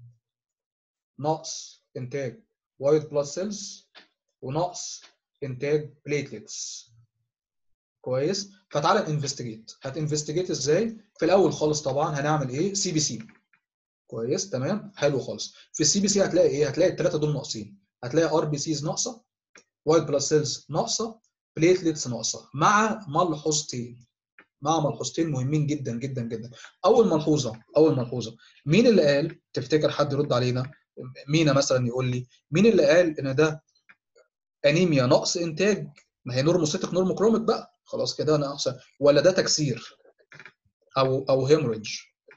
نقص انتاج وايت بلاد سيلز، ونقص انتاج بليتلتس. كويس. فتعالى انفستيجيت. هتنفستيجيت ازاي؟ في الاول خالص طبعا هنعمل ايه؟ سي بي سي. كويس تمام حلو خالص. في السي بي سي هتلاقي ايه؟ هتلاقي الثلاثه دول ناقصين، هتلاقي ار بي سيز ناقصه، وايت بلاد سيلز ناقصه، بليتلتس ناقصه، مع ملحوظتين مع ملحوظتين مهمين جدا جدا جدا. اول ملحوظه اول ملحوظه مين اللي قال؟ تفتكر حد يرد علينا؟ مينا مثلا يقول لي مين اللي قال ان ده انيميا نقص انتاج؟ ما هي نورموسيتك نورموكروميك بقى خلاص كده ناقص، ولا ده تكسير او او هيموريدج؟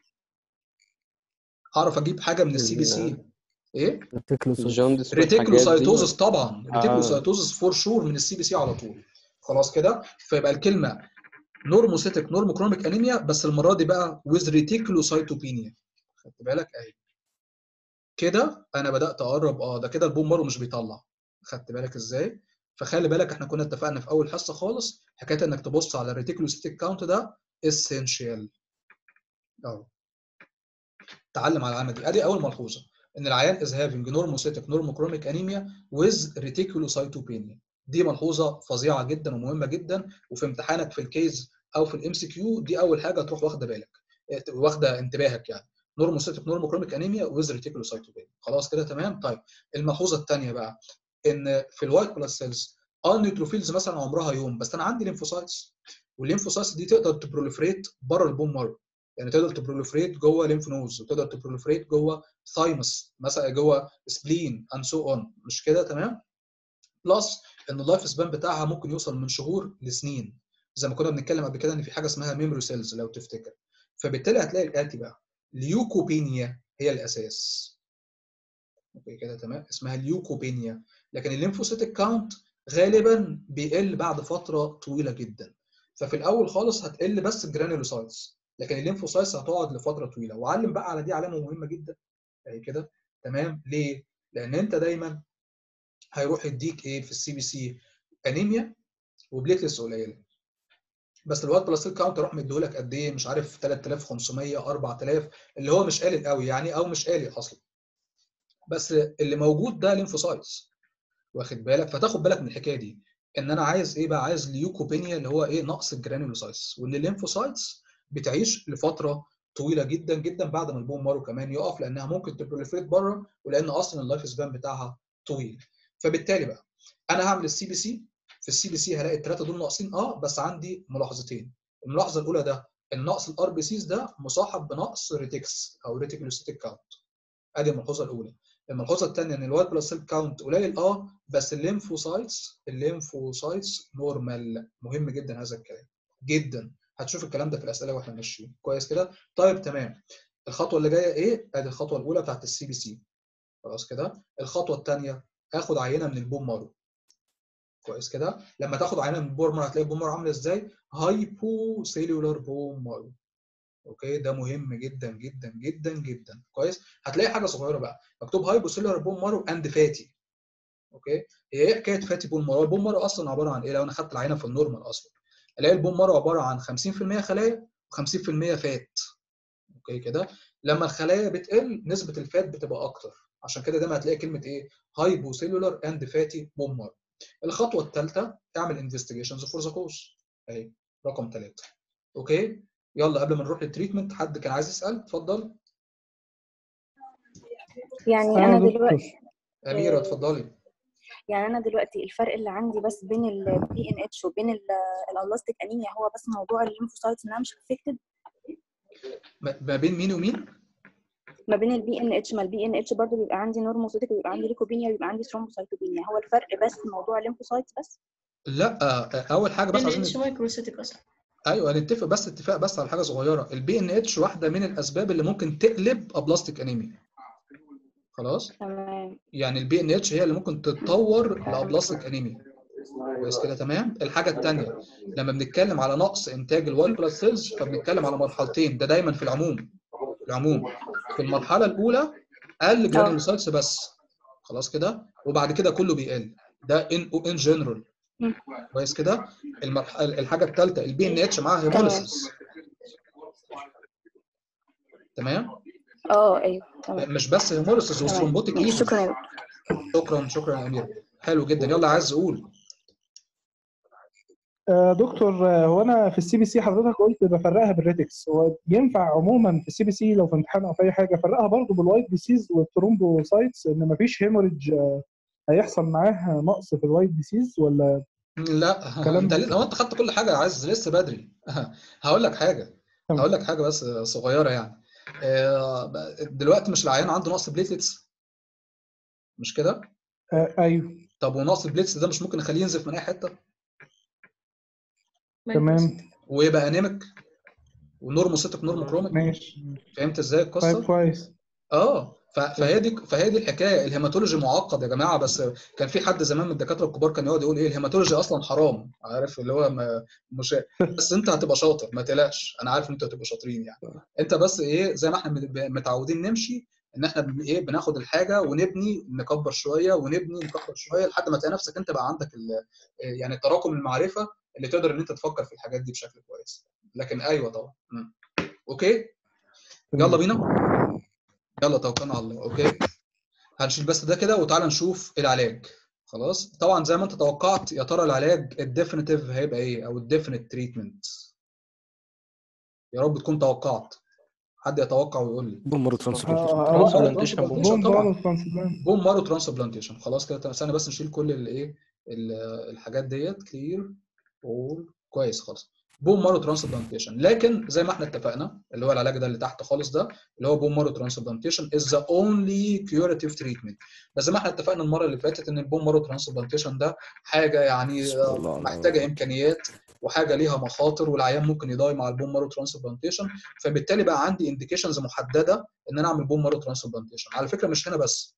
اعرف اجيب حاجه من السي بي سي ايه؟ الجوندس والحاجات دي ريتيكولوسايتوزس ولا؟ طبعا، اه ريتيكولوسايتوزس فور شور من السي بي سي على طول. خلاص كده. فيبقى الكلمه نورموسيتك نورموكروميك انيميا، بس المره دي بقى ويز ريتيكولوسايتوبينيا. خدت بالك اهي كده انا بدات اقرب. اه ده كده البون مارو مش بيطلع. خدت بالك ازاي؟ فخلي بالك احنا كنا اتفقنا في اول حصه خالص حكايه انك تبص على الريتيكولوسيتك كاونت ده اسينشال. اهو تعلم على العلامه دي. ادي اول ملحوظه، ان العيان از هافينج نورموسيتك نورموكروميك انيميا ويز ريتيكولوسايتوبينيا. دي ملحوظه فظيعه جدا ومهمه جدا، وفي امتحانك في الكيز او في الام سي كيو دي اول حاجه تروح واخده بالك واخده انتباهك يعني، نورموسيتك نورموكروميك انيميا ويز ريتيكولوسايتوبينيا. خلاص كده تمام. طيب الملحوظه الثانيه بقى، ان في الوايت بلاد سيلز اه النيوتروفيلز مثلا عمرها يوم، بس انا عندي ليمفوسايتس، والليمفوسايتس دي تقدر تبروليفريت بره البون مارو، يعني تقدر تبروليفريت جوه ليمف نودز، وتقدر تبروليفريت جوه ثايمس مثلا، جوه سبلين اند سو اون. مش كده تمام؟ بلس ان اللايف سبان بتاعها ممكن يوصل من شهور لسنين، زي ما كنا بنتكلم قبل كده ان في حاجه اسمها ميموري سيلز لو تفتكر. فبالتالي هتلاقي الاتي بقى، ليوكوبينيا هي الاساس. اوكي كده تمام، اسمها ليوكوبينيا. لكن الليمفوسيتك كاونت غالبا بيقل بعد فتره طويله جدا. ففي الاول خالص هتقل بس الجرانيولوسايتس، لكن الليمفوسايتس هتقعد لفتره طويله. وعلم بقى على دي علامه مهمه جدا اهي كده تمام. ليه؟ لان انت دايما هيروح يديك ايه في السي بي سي؟ انيميا وبليتلس قليله، بس الوايت بلاد سيل كاونت راح مديهولك قد ايه؟ مش عارف ثلاثة آلاف وخمسمية اربعة آلاف، اللي هو مش قليل قوي يعني، او مش قليل اصلا، بس اللي موجود ده ليمفوسايتس. واخد بالك؟ فتاخد بالك من الحكايه دي، ان انا عايز ايه بقى؟ عايز ليوكوبينيا اللي هو ايه؟ نقص الجرانيولوسايتس، وان الليمفوسايتس بتعيش لفتره طويله جدا جدا بعد ما البون مارو كمان يقف، لانها ممكن تبروليفريت بره، ولان اصلا اللايف سبان بتاعها طويل. فبالتالي بقى انا هعمل السي بي سي. في السي بي سي هلاقي الثلاثه دول ناقصين اه، بس عندي ملاحظتين. الملاحظه الاولى ده ان نقص الار بي سيز ده مصاحب بنقص ريتكس او ريتيكولوسيتيك كاونت. ادي الملحوظه الاولى. الملحوظه الثانيه ان الوايت بلاد سيل كاونت قليل اه، بس الليمفوسايتس الليمفوسايتس نورمال. مهم جدا هذا الكلام جدا، هتشوف الكلام ده في الاسئله واحنا ماشيين. كويس كده؟ طيب تمام. الخطوه اللي جايه ايه؟ ادي الخطوه الاولى بتاعت السي بي سي. خلاص كده. الخطوه الثانيه اخد عينه من البون مارو. كويس كده؟ لما تاخد عينه من البون مارو هتلاقي البون مارو عامله ازاي؟ هايبو سيلولار بون مارو. اوكي ده مهم جدا جدا جدا جدا. كويس. هتلاقي حاجه صغيره بقى مكتوب هايبو سيلولار بون مارو اند فاتي. اوكي هي ايه حكايه فاتي بون مارو؟ البون مارو اصلا عباره عن ايه؟ لو انا خدت العينه في النورمال اصلا الاقي البون مارو عباره عن خمسين في المية خلايا وخمسين في المية فات. اوكي كده. لما الخلايا بتقل نسبه الفات بتبقى اكتر، عشان كده دايما هتلاقي كلمه ايه؟ هايبو سيلولار اند فاتي بون مارو. الخطوه الثالثه اعمل انفستيجيشنز فور ذا كوز اهي رقم ثلاثة. اوكي يلا قبل ما نروح للتريتمنت حد كان عايز يسال؟ اتفضل. يعني اه انا دكتور. دلوقتي اميره اتفضلي. يعني انا دلوقتي الفرق اللي عندي بس بين البي ان اتش وبين الابلاستيك انيميا هو بس موضوع الليمفوسايتس انها مش افكتد. ما بين مين ومين؟ ما بين البي ان اتش، ما البي ان اتش برضه بيبقى عندي نورموسيتك وبيبقى عندي ليكوبينيا وبيبقى عندي ثرومبوسايتوبينيا، هو الفرق بس موضوع الليمفوسايتس بس؟ لا اول حاجه بس بي ان عايزين اتش مايكروسيتك اصلا. ايوه هنتفق بس اتفاق بس على حاجه صغيره، البي ان اتش واحده من الاسباب اللي ممكن تقلب ابلاستيك انيميا. خلاص؟ تمام. يعني البي ان اتش هي اللي ممكن تتطور لابلاستيك انيميا. كويس كده تمام؟ الحاجه الثانيه لما بنتكلم على نقص انتاج الوايت بلاد سيلز فبنتكلم على مرحلتين، ده دايما في العموم. في العموم في المرحله الاولى قل جرانيولوسايتس بس. خلاص كده؟ وبعد كده كله بيقل. ده ان ان جنرال. كويس كده؟ المرحله الحاجه الثالثه البي ان اتش معاها هيموليسيس. تمام؟ اه ايوه تمام. مش بس هيموليسيس وثرومبوتيك ايدي. شكرا يا شكرا شكرا يا امير. حلو جدا. يلا عايز اقول آه، دكتور آه، هو انا في السي بي سي حضرتك قلت بفرقها بالريتكس، هو ينفع عموما في السي بي سي لو في امتحان او في اي حاجه افرقها برضه بالوايت ديسيز والثرومبوسايتس ان مفيش هيموريدج آه، هيحصل معاه نقص في الوايت ديسيز ولا؟ لا كلام انت لو انت خدت كل حاجه عايز لسه بدري. هقول لك حاجه هقول لك حاجه بس صغيره يعني. دلوقتي مش العيان عنده نقص بليتلتس مش كده؟ آه ايوه. طب ونقص البليتلتس ده مش ممكن يخليه ينزف من اي حته؟ تمام. ويبقى انيميك ونورموسيتك نورموكروميك. ماشي. فهمت ازاي القصه؟ طيب كويس. اه فهي دي فهي دي الحكايه. الهيماتولوجي معقد يا جماعه، بس كان في حد زمان من الدكاتره الكبار كان يقعد يقول ايه الهيماتولوجي اصلا حرام، عارف اللي هو مش بس انت هتبقى شاطر ما تقلقش، انا عارف ان انتوا هتبقوا شاطرين يعني. انت بس ايه زي ما احنا متعودين نمشي ان احنا ايه بناخد الحاجه ونبني نكبر شويه ونبني نكبر شويه لحد ما تلاقي نفسك انت بقى عندك يعني تراكم المعرفه اللي تقدر ان انت تفكر في الحاجات دي بشكل كويس. لكن ايوه طبعا. م. اوكي يلا بينا. يلا توكلنا على الله. اوكي هنشيل بس ده كده وتعالى نشوف العلاج. خلاص طبعا زي ما انت توقعت يا ترى العلاج الديفينيتيف هيبقى ايه او الديفينيت تريتمنت؟ يا رب تكون توقعت. حد يتوقع ويقول لي. بوم مارو ترانسبلانتيشن. بوم مارو ترانسبلانتيشن. بوم مارو ترانسبلانتيشن. خلاص كده ثانيه بس نشيل كل الايه الحاجات ديت. كلير اول كويس خلاص. بوم مارو ترانسبلانتيشن. لكن زي ما احنا اتفقنا اللي هو العلاج ده اللي تحت خالص ده اللي هو بوم مارو ترانسبلانتيشن از ذا اونلي كيوراتيف تريتمنت. بس زي ما احنا اتفقنا المره اللي فاتت ان البوم مارو ترانسبلانتيشن ده حاجه يعني محتاجه امكانيات وحاجه ليها مخاطر والعيان ممكن يضاي مع البوم مارو ترانسبلانتيشن، فبالتالي بقى عندي انديكيشنز محدده ان انا اعمل بوم مارو ترانسبلانتيشن. على فكره مش هنا بس،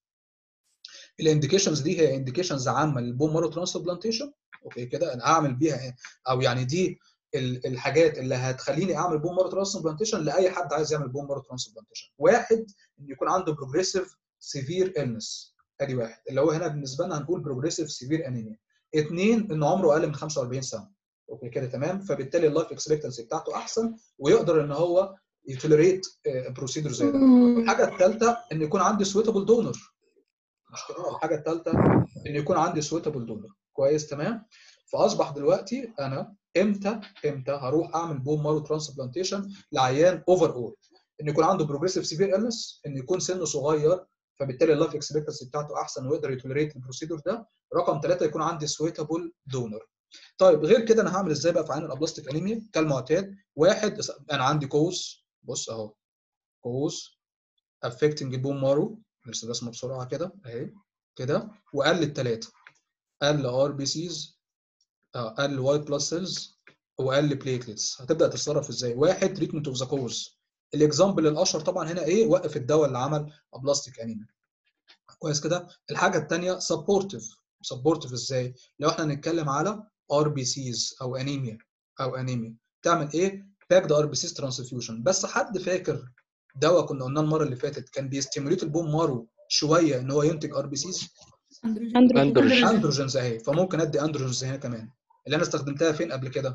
الانديكيشنز دي هي انديكيشنز عامه للبوم مارو ترانسبلانتيشن. اوكي كده انا اعمل بيها او يعني دي الحاجات اللي هتخليني اعمل بوم مارو ترانسبلانتيشن لاي حد عايز يعمل بوم مارو ترانسبلانتيشن. واحد ان يكون عنده بروجريسيف سيفير إلنس، ادي واحد اللي هو هنا بالنسبه لنا هنقول بروجريسيف سيفير انيميا. اثنين ان عمره اقل من خمسة وأربعين سنه. اوكي كده تمام، فبالتالي اللايف اكسبكتنسي بتاعته احسن ويقدر ان هو يتوليريت بروسيدور زي ده. الحاجه الثالثه ان يكون عندي سويتابل دونر. مش كده؟ الحاجه الثالثه ان يكون عندي سويتابل دونر. كويس تمام. فاصبح دلوقتي انا امتى امتى هروح اعمل بوم مارو ترانسبلانتيشن لعيان اوفر اول؟ ان يكون عنده بروجريسيف سيفير إلنس، ان يكون سنه صغير فبالتالي اللايف اكسبكتنسي بتاعته احسن ويقدر يتوليريت البروسيدور ده. رقم ثلاثة يكون عندي سويتابل دونر. طيب غير كده انا هعمل ازاي بقى في عين الابلاستيك انيميا كالمعتاد؟ واحد انا عندي كوز، بص اهو كوز افكتنج البوم مارو، نرسم رسمه بسرعه كده اهي كده، وقل الثلاثه، قل ار بي سيز، قل وايت بلاد سيلز، وقل بليتلتس. هتبدا تتصرف ازاي؟ واحد تريتمنت اوف ذا كوز. الاكزامبل الاشهر طبعا هنا ايه؟ وقف الدواء اللي عمل ابلاستيك انيميا. كويس كده. الحاجه الثانيه سبورتيف. سبورتيف ازاي؟ لو احنا هنتكلم على ار بي سيز او انيميا او انيميا تعمل ايه؟ باكد ار بي سيز ترانسفيوجن. بس حد فاكر دواء كنا قلنا المره اللي فاتت كان بيستيموليت البوم مارو شويه ان هو ينتج ار بي سيز؟ اندروجين. اندروجينز اهي. فممكن ادي اندروجينز هنا كمان اللي انا استخدمتها فين قبل كده؟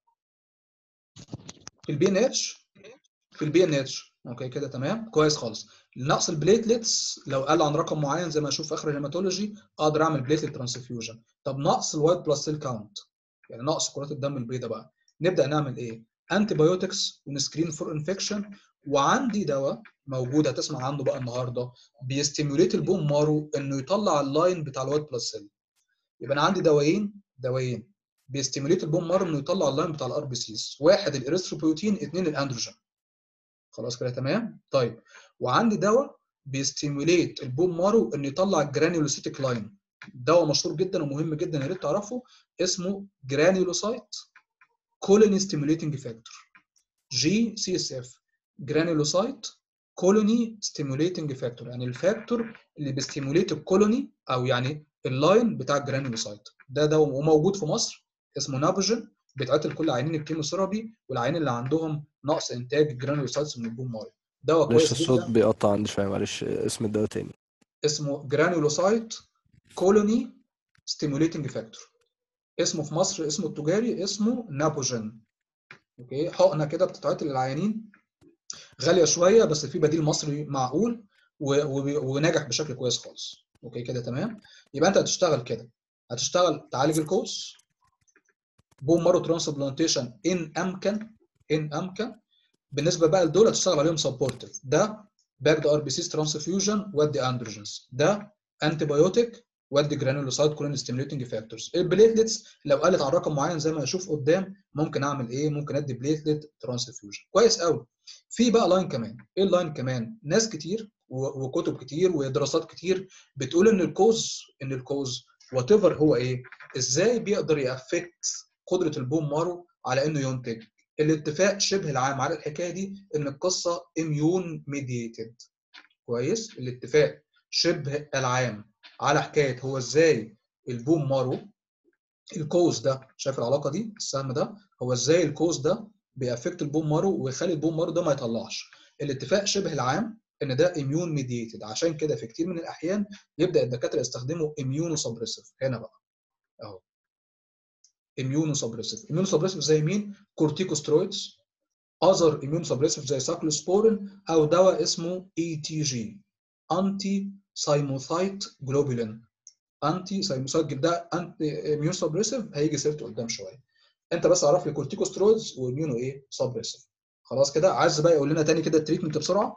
في البي ان اتش. في البي ان اتش. اوكي كده تمام كويس خالص. نقص البليتلتس لو قل عن رقم معين زي ما اشوف في اخر الهيماتولوجي اقدر اعمل بليتلت ترانسفيوجن. طب نقص الوايت بلاد سيل كاونت يعني نقص كرات الدم البيضاء بقى نبدا نعمل ايه؟ انتي بايوتكس ونسكرين فور انفكشن. وعندي دواء موجود هتسمع عنه بقى النهارده بيستيموليت البون مارو انه يطلع اللاين بتاع الوايت بلاد سيل. يبقى انا عندي دوايين دوايين بيستيموليت البون مارو انه يطلع اللاين بتاع الار بي سيز، واحد الاريثروبويتين، اثنين الاندروجين. خلاص كده تمام؟ طيب وعندي دواء بيستيموليت البون مارو انه يطلع الجرانيولوسيتيك لاين، دواء مشهور جدا ومهم جدا يا ريت تعرفه، اسمه جرانيولوسايت كولوني ستيموليتنج فاكتور، جي سي اس اف، جرانيولوسايت كولوني ستيموليتنج فاكتور، يعني الفاكتور اللي بيستيموليت الكولوني او يعني اللاين بتاع الجرانيولوسايت. ده دواء وموجود في مصر اسمه نابوجين، بيتعطى لكل عيانين الكيموثيرابي والعيانين اللي عندهم نقص انتاج الجرانيولوسايتس من البون مارو. دواء معلش كويس الصوت جدا بيقطع عندي شويه، معلش اسم الدواء تاني. اسمه جرانيولوسايت كولوني ستيموليتنج فاكتور. اسمه في مصر اسمه التجاري اسمه نابوجين. اوكي، حقنه كده بتتعطى للعيانين، غاليه شويه بس في بديل مصري معقول وناجح بشكل كويس خالص. اوكي كده تمام. يبقى انت هتشتغل كده، هتشتغل تعالج الكوز، بون مارو ترانسبلانتيشن ان امكن ان امكن. بالنسبه بقى لدول هتشتغل عليهم سبورتيف، ده باكد ار بي سيس ترانسفيوجن ودي اندروجينز، ده انتي بايوتيك ودي جرانيولوسايت كولين ستيميوليتنج فاكتورز. البليتلتس لو قلت على رقم معين زي ما هشوف قدام ممكن اعمل ايه؟ ممكن ادي بليتلت ترانسفيوجن. كويس قوي. في بقى لاين كمان، ايه اللاين كمان؟ ناس كتير وكتب كتير ودراسات كتير بتقول ان الكوز ان الكوز وات ايفر هو ايه، ازاي بيقدر يأفكت قدره البون مارو على انه ينتج. الاتفاق شبه العام على الحكايه دي ان القصه اميون ميدييتد. كويس؟ الاتفاق شبه العام على حكايه هو ازاي البون مارو الكوز ده، شايف العلاقه دي السهم ده، هو ازاي الكوز ده بيأفكت البون مارو ويخلي البون مارو ده ما يطلعش. الاتفاق شبه العام ان ده اميون ميدييتد، عشان كده في كتير من الاحيان يبدا الدكاتره يستخدموا اميونو سبريسيف. هنا بقى اهو اميونو سبريسيف. اميونو سبريسيف زي مين؟ كورتيكوسترويدز، اذر اميونو سبريسيف زي ساكلوسبورين، او دواء اسمه اي تي جي انتي سايموثايت جلوبولين. انتي سايموثايت ده انتي اميون سبريسيف، هيجي سيرته قدام شويه. انت بس اعرف لي كورتيكوسترويدز واميونو ايه سبريسيف. خلاص كده. عايز بقى يقول لنا تاني كده التريتمنت بسرعه.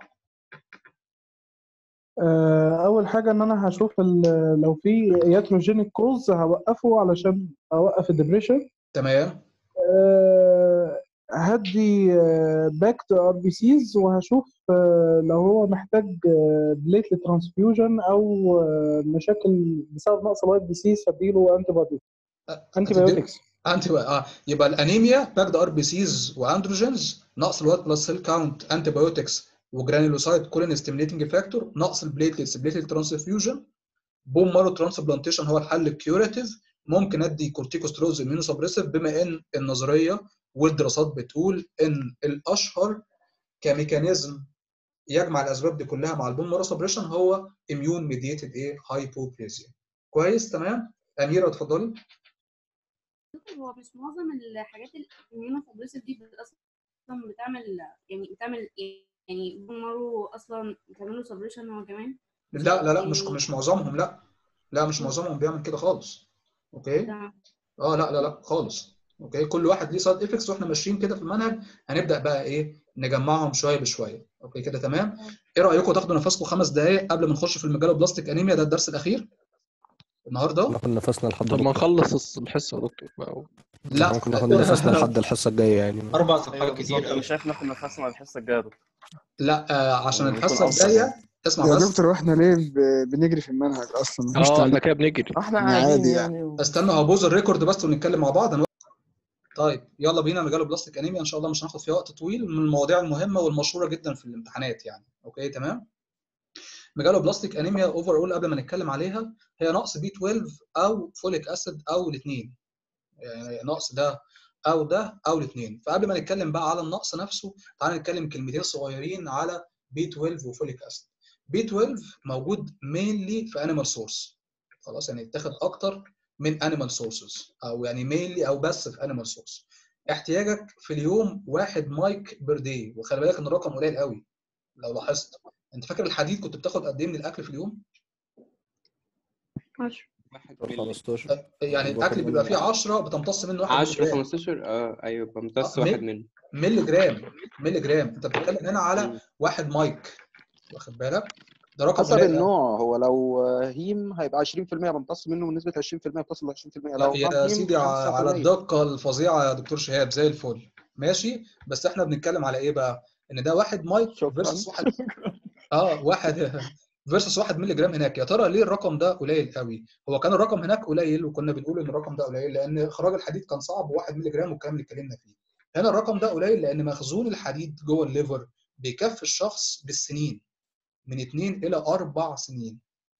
اول حاجه ان انا هشوف لو في ياتروجينيك كوز هوقفه علشان اوقف الدبريشن. تمام. أه هدي باك تو ار بي سيز، وهشوف لو هو محتاج بليتلت ترانسفيوجن او مشاكل بسبب نقص الوايت بي سيز، هديله انتي بودي انتي بايوتكس. انتي اه يبقى الانيميا باكد ار بي سيز واندروجينز، نقص الوايت بلس سيل كاونت انتي بايوتكس وجرانيولوسايت كولين ستيميليتنج فاكتور، نقص البليتلتس بليتلت ترانسفيوجن، بون مارو ترانسبلانتيشن هو الحل الكيوراتيف. ممكن ادي كورتيكوسترويدز اميونو سبريسيف بما ان النظريه والدراسات بتقول ان الاشهر كميكانيزم يجمع الاسباب دي كلها مع البون مارو سبريشن هو اميون ميدييتد ايه هايبوبليزيا. كويس تمام. اميره اتفضلي. هو مش معظم الحاجات الاميونو سبريسيف دي اصلا بتعمل يعني بتعمل يعني بون مارو اصلا بتعمل له سبريشن هو كمان؟ لا لا لا مش مش معظمهم، لا لا مش معظمهم بيعمل كده خالص. اوكي اه لا لا لا خالص. اوكي كل واحد ليه سايد افكتس، واحنا ماشيين كده في المنهج هنبدا بقى ايه نجمعهم شويه بشويه. اوكي كده تمام. ايه رايكم تاخدوا نفسكم خمس دقائق قبل ما نخش في الميجالوبلاستيك انيميا؟ ده الدرس الاخير النهارده. ناخد نفسنا لحد طب ما نخلص الحصه يا دكتور بقى. لا ممكن ناخد نفسنا لحد الحصه الجايه يعني. اربع صفحات كتير انا شايف ناخد نفسنا الحصه الجايه يا دكتور. لا آه عشان الحصه الجايه اسمع يا بس. دكتور واحنا ليه بنجري في المنهج اصلا؟ اه احنا كده بنجري. احنا عادي يعني و... استنوا هبوظ الريكورد بس ونتكلم مع بعض. أنا... طيب يلا بينا ميجالوبلاستيك انيميا. ان شاء الله مش هناخد فيها وقت طويل، من المواضيع المهمه والمشهوره جدا في الامتحانات يعني. اوكي تمام. ميجالوبلاستيك انيميا اوفر اول قبل ما نتكلم عليها هي نقص بي اثناشر او فوليك اسيد او الاثنين، يعني نقص ده او ده او الاثنين. فقبل ما نتكلم بقى على النقص نفسه تعالى نتكلم كلمتين صغيرين على بي اثناشر وفوليك اسيد. بي اثناشر موجود مينلي في انيمال سورس، خلاص يعني يتاخد اكتر من انيمال سورسز، او يعني مينلي او بس في انيمال سورس. احتياجك في اليوم واحد مايك بير داي، وخلي بالك ان الرقم قليل قوي. لو لاحظت انت فاكر الحديد كنت بتاخد قد ايه من الاكل في اليوم؟ عشرة خمستاشر يعني الاكل بيبقى فيه عشرة بتمتص منه واحد عشرة مللي جرام. خمستاشر اه ايوه بمتص آه، واحد مل- منه. مللي جرام مللي جرام. انت بتتكلم هنا على مم. واحد مايك، واخد بالك؟ ده رقم حسب قليل قوي. النوع. هو لو هيم هيبقى عشرين في المية بمتص منه بنسبه عشرين في المية بتصل ل عشرين في المية. لا لو نون يا هيم سيدي ع- خمسة في على المية. الدقة الفظيعة يا دكتور شهاب زي الفل ماشي. بس احنا بنتكلم على ايه بقى؟ ان ده واحد مايك شكرا. فيرسس واحد اه واحد فيرسس واحد مللي جرام هناك. يا ترى ليه الرقم ده قليل قوي؟ هو كان الرقم هناك قليل وكنا بنقول ان الرقم ده قليل لان اخراج الحديد كان صعب واحد مللي جرام والكلام اللي اتكلمنا فيه. هنا الرقم ده قليل لان مخزون الحديد جوه الليفر بيكفي الشخص بالسنين، من اتنين الى اربع سنين.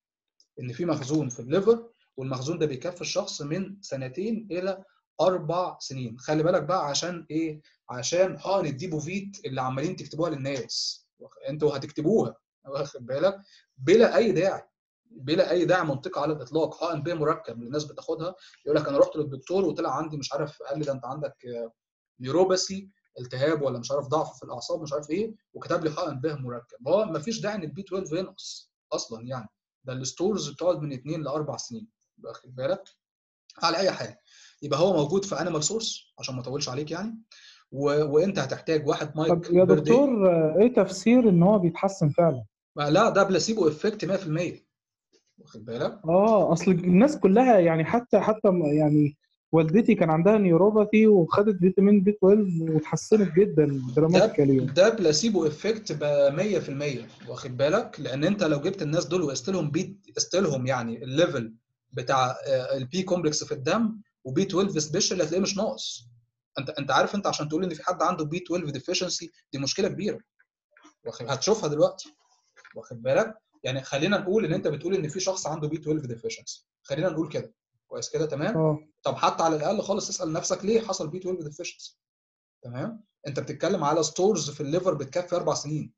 ان في مخزون في الليفر والمخزون ده بيكفي الشخص من سنتين الى اربع سنين. خلي بالك بقى عشان ايه؟ عشان حقن الديبوفيت اللي عمالين تكتبوها للناس، انتوا هتكتبوها واخد بالك بلا اي داعي، بلا اي داعي منطقي على الاطلاق. حقن ب مركب اللي الناس بتاخدها يقول لك انا رحت للدكتور وطلع عندي مش عارف، قال لي ده انت عندك نيوروباثي، التهاب ولا مش عارف ضعف في الاعصاب مش عارف ايه، وكتب لي حقن ب مركب. هو ما فيش داعي ان البي اتناشر ينقص اصلا يعني. ده الستورز بتقعد من اتنين لاربع سنين واخد بالك. على اي حال يبقى هو موجود في انيمال سورس عشان ما اطولش عليك يعني. و... وانت هتحتاج واحد مايك طب يا بير داي. دكتور آه، ايه تفسير ان هو بيتحسن فعلا؟ لا ده بلاسيبو افكت مية في المية واخد بالك. اه اصل الناس كلها يعني حتى حتى م- يعني والدتي كان عندها نيوروباثي وخدت فيتامين بي اتناشر واتحسنت جدا ده دراماتيكالي يعني. ده بلاسيبو افكت ب مية في المية واخد بالك. لان انت لو جبت الناس دول وقست لهم بي قست لهم يعني الليفل بتاع البي كومبلكس في الدم وبي اتناشر سبيشال هتلاقيه مش ناقص. انت انت عارف انت عشان تقول ان في حد عنده بي اتناشر ديفيشنسي دي مشكله كبيره واخد، هتشوفها دلوقتي واخد بالك. يعني خلينا نقول ان انت بتقول ان في شخص عنده بي اتناشر ديفيشنسي، خلينا نقول كده كويس كده تمام. اه طب حتى على الاقل خالص اسال نفسك ليه حصل بي اتناشر ديفيشنسي. تمام. انت بتتكلم على ستورز في الليفر بتكفي اربع سنين.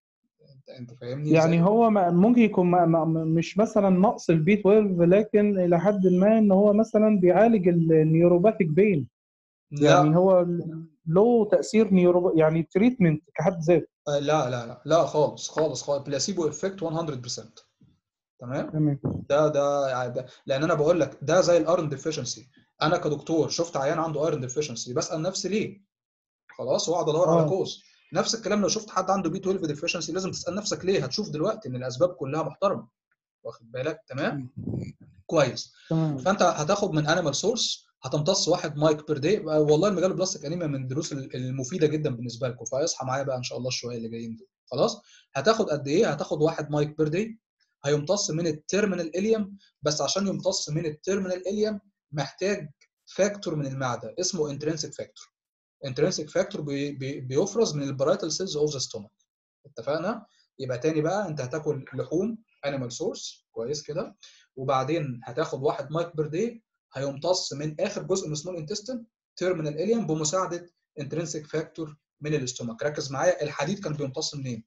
انت انت فاهمني ازاي؟ يعني هو ما- ممكن يكون ما ما مش مثلا نقص البي اتناشر لكن الى حد ما ان هو مثلا بيعالج النيوروباثيك بين، يعني لا هو له تاثير نيورو يعني تريتمنت كحد ذاته. لا لا لا لا خالص خالص خالص. بلاسيبو افكت مية في المية. تمام. تمام. ده ده يعني ده لان انا بقول لك ده زي الايرون ديفيشنسي. انا كدكتور شفت عيان عنده ايرون ديفيشنسي بسال نفسي ليه، خلاص واقعد ادور على اه كوز. نفس الكلام لو شفت حد عنده بي اتناشر ديفيشنسي لازم تسال نفسك ليه. هتشوف دلوقتي ان الاسباب كلها محترمه واخد بالك تمام. كويس. تمام. فانت هتاخد من انيمال سورس هتمتص واحد مايك بير داي. والله المجال البلاستيك انيميا من الدروس المفيده جدا بالنسبه لكم، فاصحى معايا بقى ان شاء الله الشويه اللي جايين دول. خلاص. هتاخد قد ايه؟ هتاخد واحد مايك بير داي هيمتص من التيرمينال اليوم. بس عشان يمتص من التيرمينال اليوم محتاج فاكتور من المعده اسمه انترنسيك فاكتور. انترنسيك فاكتور بي بي بيفرز من البرايتال سيلز اوف ذا ستومك. اتفقنا؟ يبقى تاني بقى انت هتاكل لحوم انيمال سورس كويس كده، وبعدين هتاخد واحد مايك بير داي هيمتص من اخر جزء من سمول انتستين تيرمينال اليوم بمساعده انترنسيك فاكتور من الاستومك. ركز معايا الحديد كان بيمتص منين؟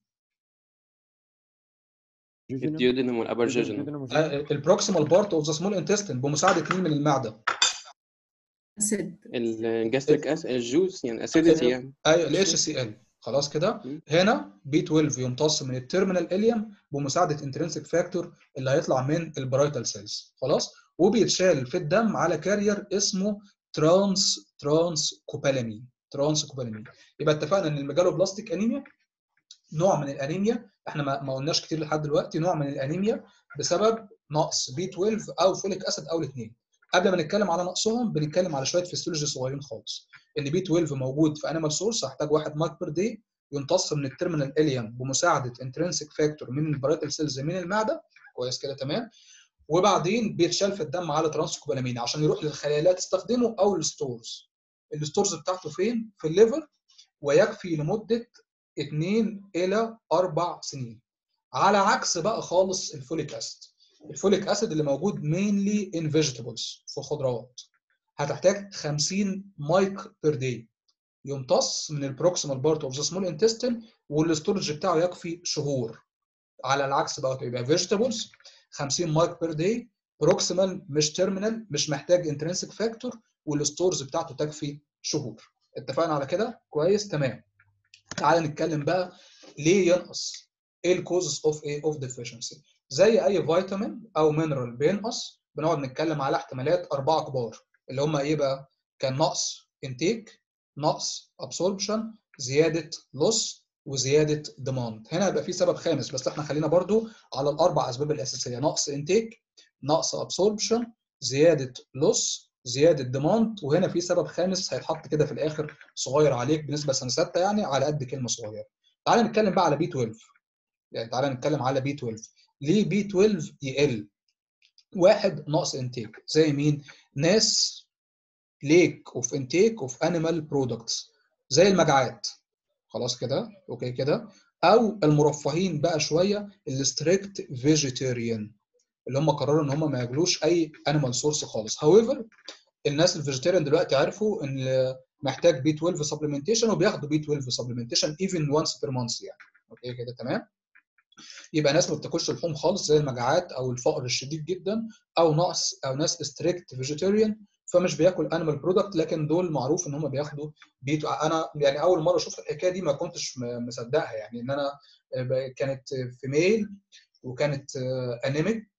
الديودينم والابرجيجينم. البروكسيمال بارت اوف ذا سمول انتستين بمساعده مين من المعده؟ اسيد. الجاستريك اس الجوس يعني اسيديتي يعني. ايوه الاتش سي ال. خلاص كده. هنا بي اتناشر يمتص من التيرمينال اليوم بمساعده انترنسيك فاكتور اللي هيطلع من البرايتال سيلز. خلاص. وبيتشال في الدم على كارير اسمه ترانس ترانس كوبالامين. ترانس كوبالامين. يبقى اتفقنا ان الميجالوبلاستيك انيميا نوع من الانيميا. احنا ما ما قلناش كتير لحد دلوقتي نوع من الانيميا بسبب نقص بي اتناشر او فوليك اسيد او الاثنين. قبل ما نتكلم على نقصهم بنتكلم على شويه فيسيولوجي صغيرين خالص. ان بي اتناشر موجود في انيمال سورس هحتاج واحد مايك بير داي يمتص من التيرمينال اليوم بمساعده انترنسيك فاكتور من البرايتال سيلز من المعده كويس كده تمام. وبعدين بيتشال في الدم على ترانسكوبالامين عشان يروح للخلايا اللي هتستخدمه او الستورز. الستورز بتاعته فين؟ في الليفر، ويكفي لمده اتنين الى اربع سنين. على عكس بقى خالص الفوليك اسيد. الفوليك اسيد اللي موجود مينلي ان فيجيتابلز في خضروات هتحتاج خمسين مايك بير داي يمتص من البروكسيمال بارت اوف ذا سمول انتستين والاستورج بتاعه يكفي شهور. على العكس بقى يبقى فيجيتابلز خمسين مايك بير داي بروكسيمال مش تيرمينال مش محتاج انترنسيك فاكتور والاستورز بتاعته تكفي شهور. اتفقنا على كده؟ كويس تمام. تعال نتكلم بقى ليه ينقص؟ ايه الكوزز اوف ايه اوف ديفيشنسي؟ زي اي فيتامين او مينرال بينقص بنقعد نتكلم على احتمالات اربعه كبار اللي هم ايه بقى؟ كان نقص انتيك، نقص ابسوربشن، زياده لوس، وزياده ديماند. هنا هيبقى في سبب خامس، بس احنا خلينا برضو على الاربع اسباب الاساسيه: نقص انتيك، نقص ابسوربشن، زياده لوس، زياده ديماند. وهنا في سبب خامس هيتحط كده في الاخر صغير عليك بالنسبه لسنه سته، يعني على قد كلمه صغيره. تعال نتكلم بقى على بي اتناشر. يعني تعال نتكلم على بي اتناشر. ليه بي اتناشر يقل؟ واحد، نقص انتيك. زي مين؟ ناس ليك اوف انتيك اوف انيمال برودكتس زي المجاعات. خلاص كده، اوكي كده. او المرفهين بقى شويه الستريكت فيجيتيريان، اللي هم قرروا ان هم ما ياكلوش اي انيمال سورس خالص. هاويفر الناس الفيجيتيريان دلوقتي عرفوا ان محتاج بي اتناشر سبلمنتيشن، وبياخدوا بي اتناشر سبلمنتيشن ايفن وانس بير مانث يعني. اوكي كده تمام. يبقى ناس ما بتاكلش لحوم خالص زي المجاعات او الفقر الشديد جدا، او نقص او ناس ستريكت فيجيتيريان فمش بياكل انيمال برودكت، لكن دول معروف ان هم بياخدوا بيتو. انا يعني اول مره اشوف الحكايه دي ما كنتش مصدقها، يعني ان انا كانت في ميل وكانت انيميك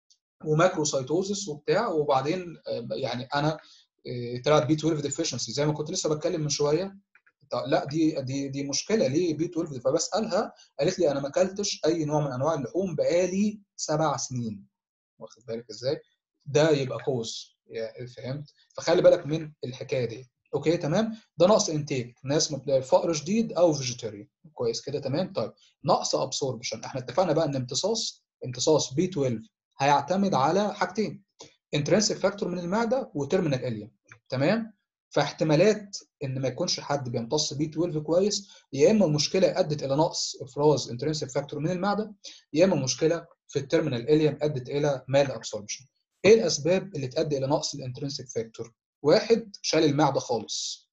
وماكروسايتوزس وبتاع، وبعدين يعني انا طلعت بي اتناشر ديفيشنسي زي ما كنت لسه بتكلم من شويه. لا دي دي دي مشكله. ليه بي اتناشر؟ فبسالها قالت لي انا ما اكلتش اي نوع من انواع اللحوم بقالي سبع سنين. واخد بالك ازاي؟ ده يبقى كوز يعني، فهمت؟ فخلي بالك من الحكايه دي. اوكي تمام. ده نقص انتيك، ناس فقر شديد او فيجيتيريان. كويس كده تمام. طيب نقص ابسوربشن، احنا اتفقنا بقى ان امتصاص امتصاص بي اتناشر هيعتمد على حاجتين: انترنسيك فاكتور من المعده وتيرمينال اليوم. تمام. فاحتمالات ان ما يكونش حد بيمتص بي اتناشر كويس، يا اما المشكله ادت الى نقص افراز انترنسيك فاكتور من المعده، يا اما مشكله في التيرمينال اليوم ادت الى مال ابسوربشن. ايه الاسباب اللي تؤدي الى نقص الانترنسيك فاكتور؟ واحد، شال المعده خالص،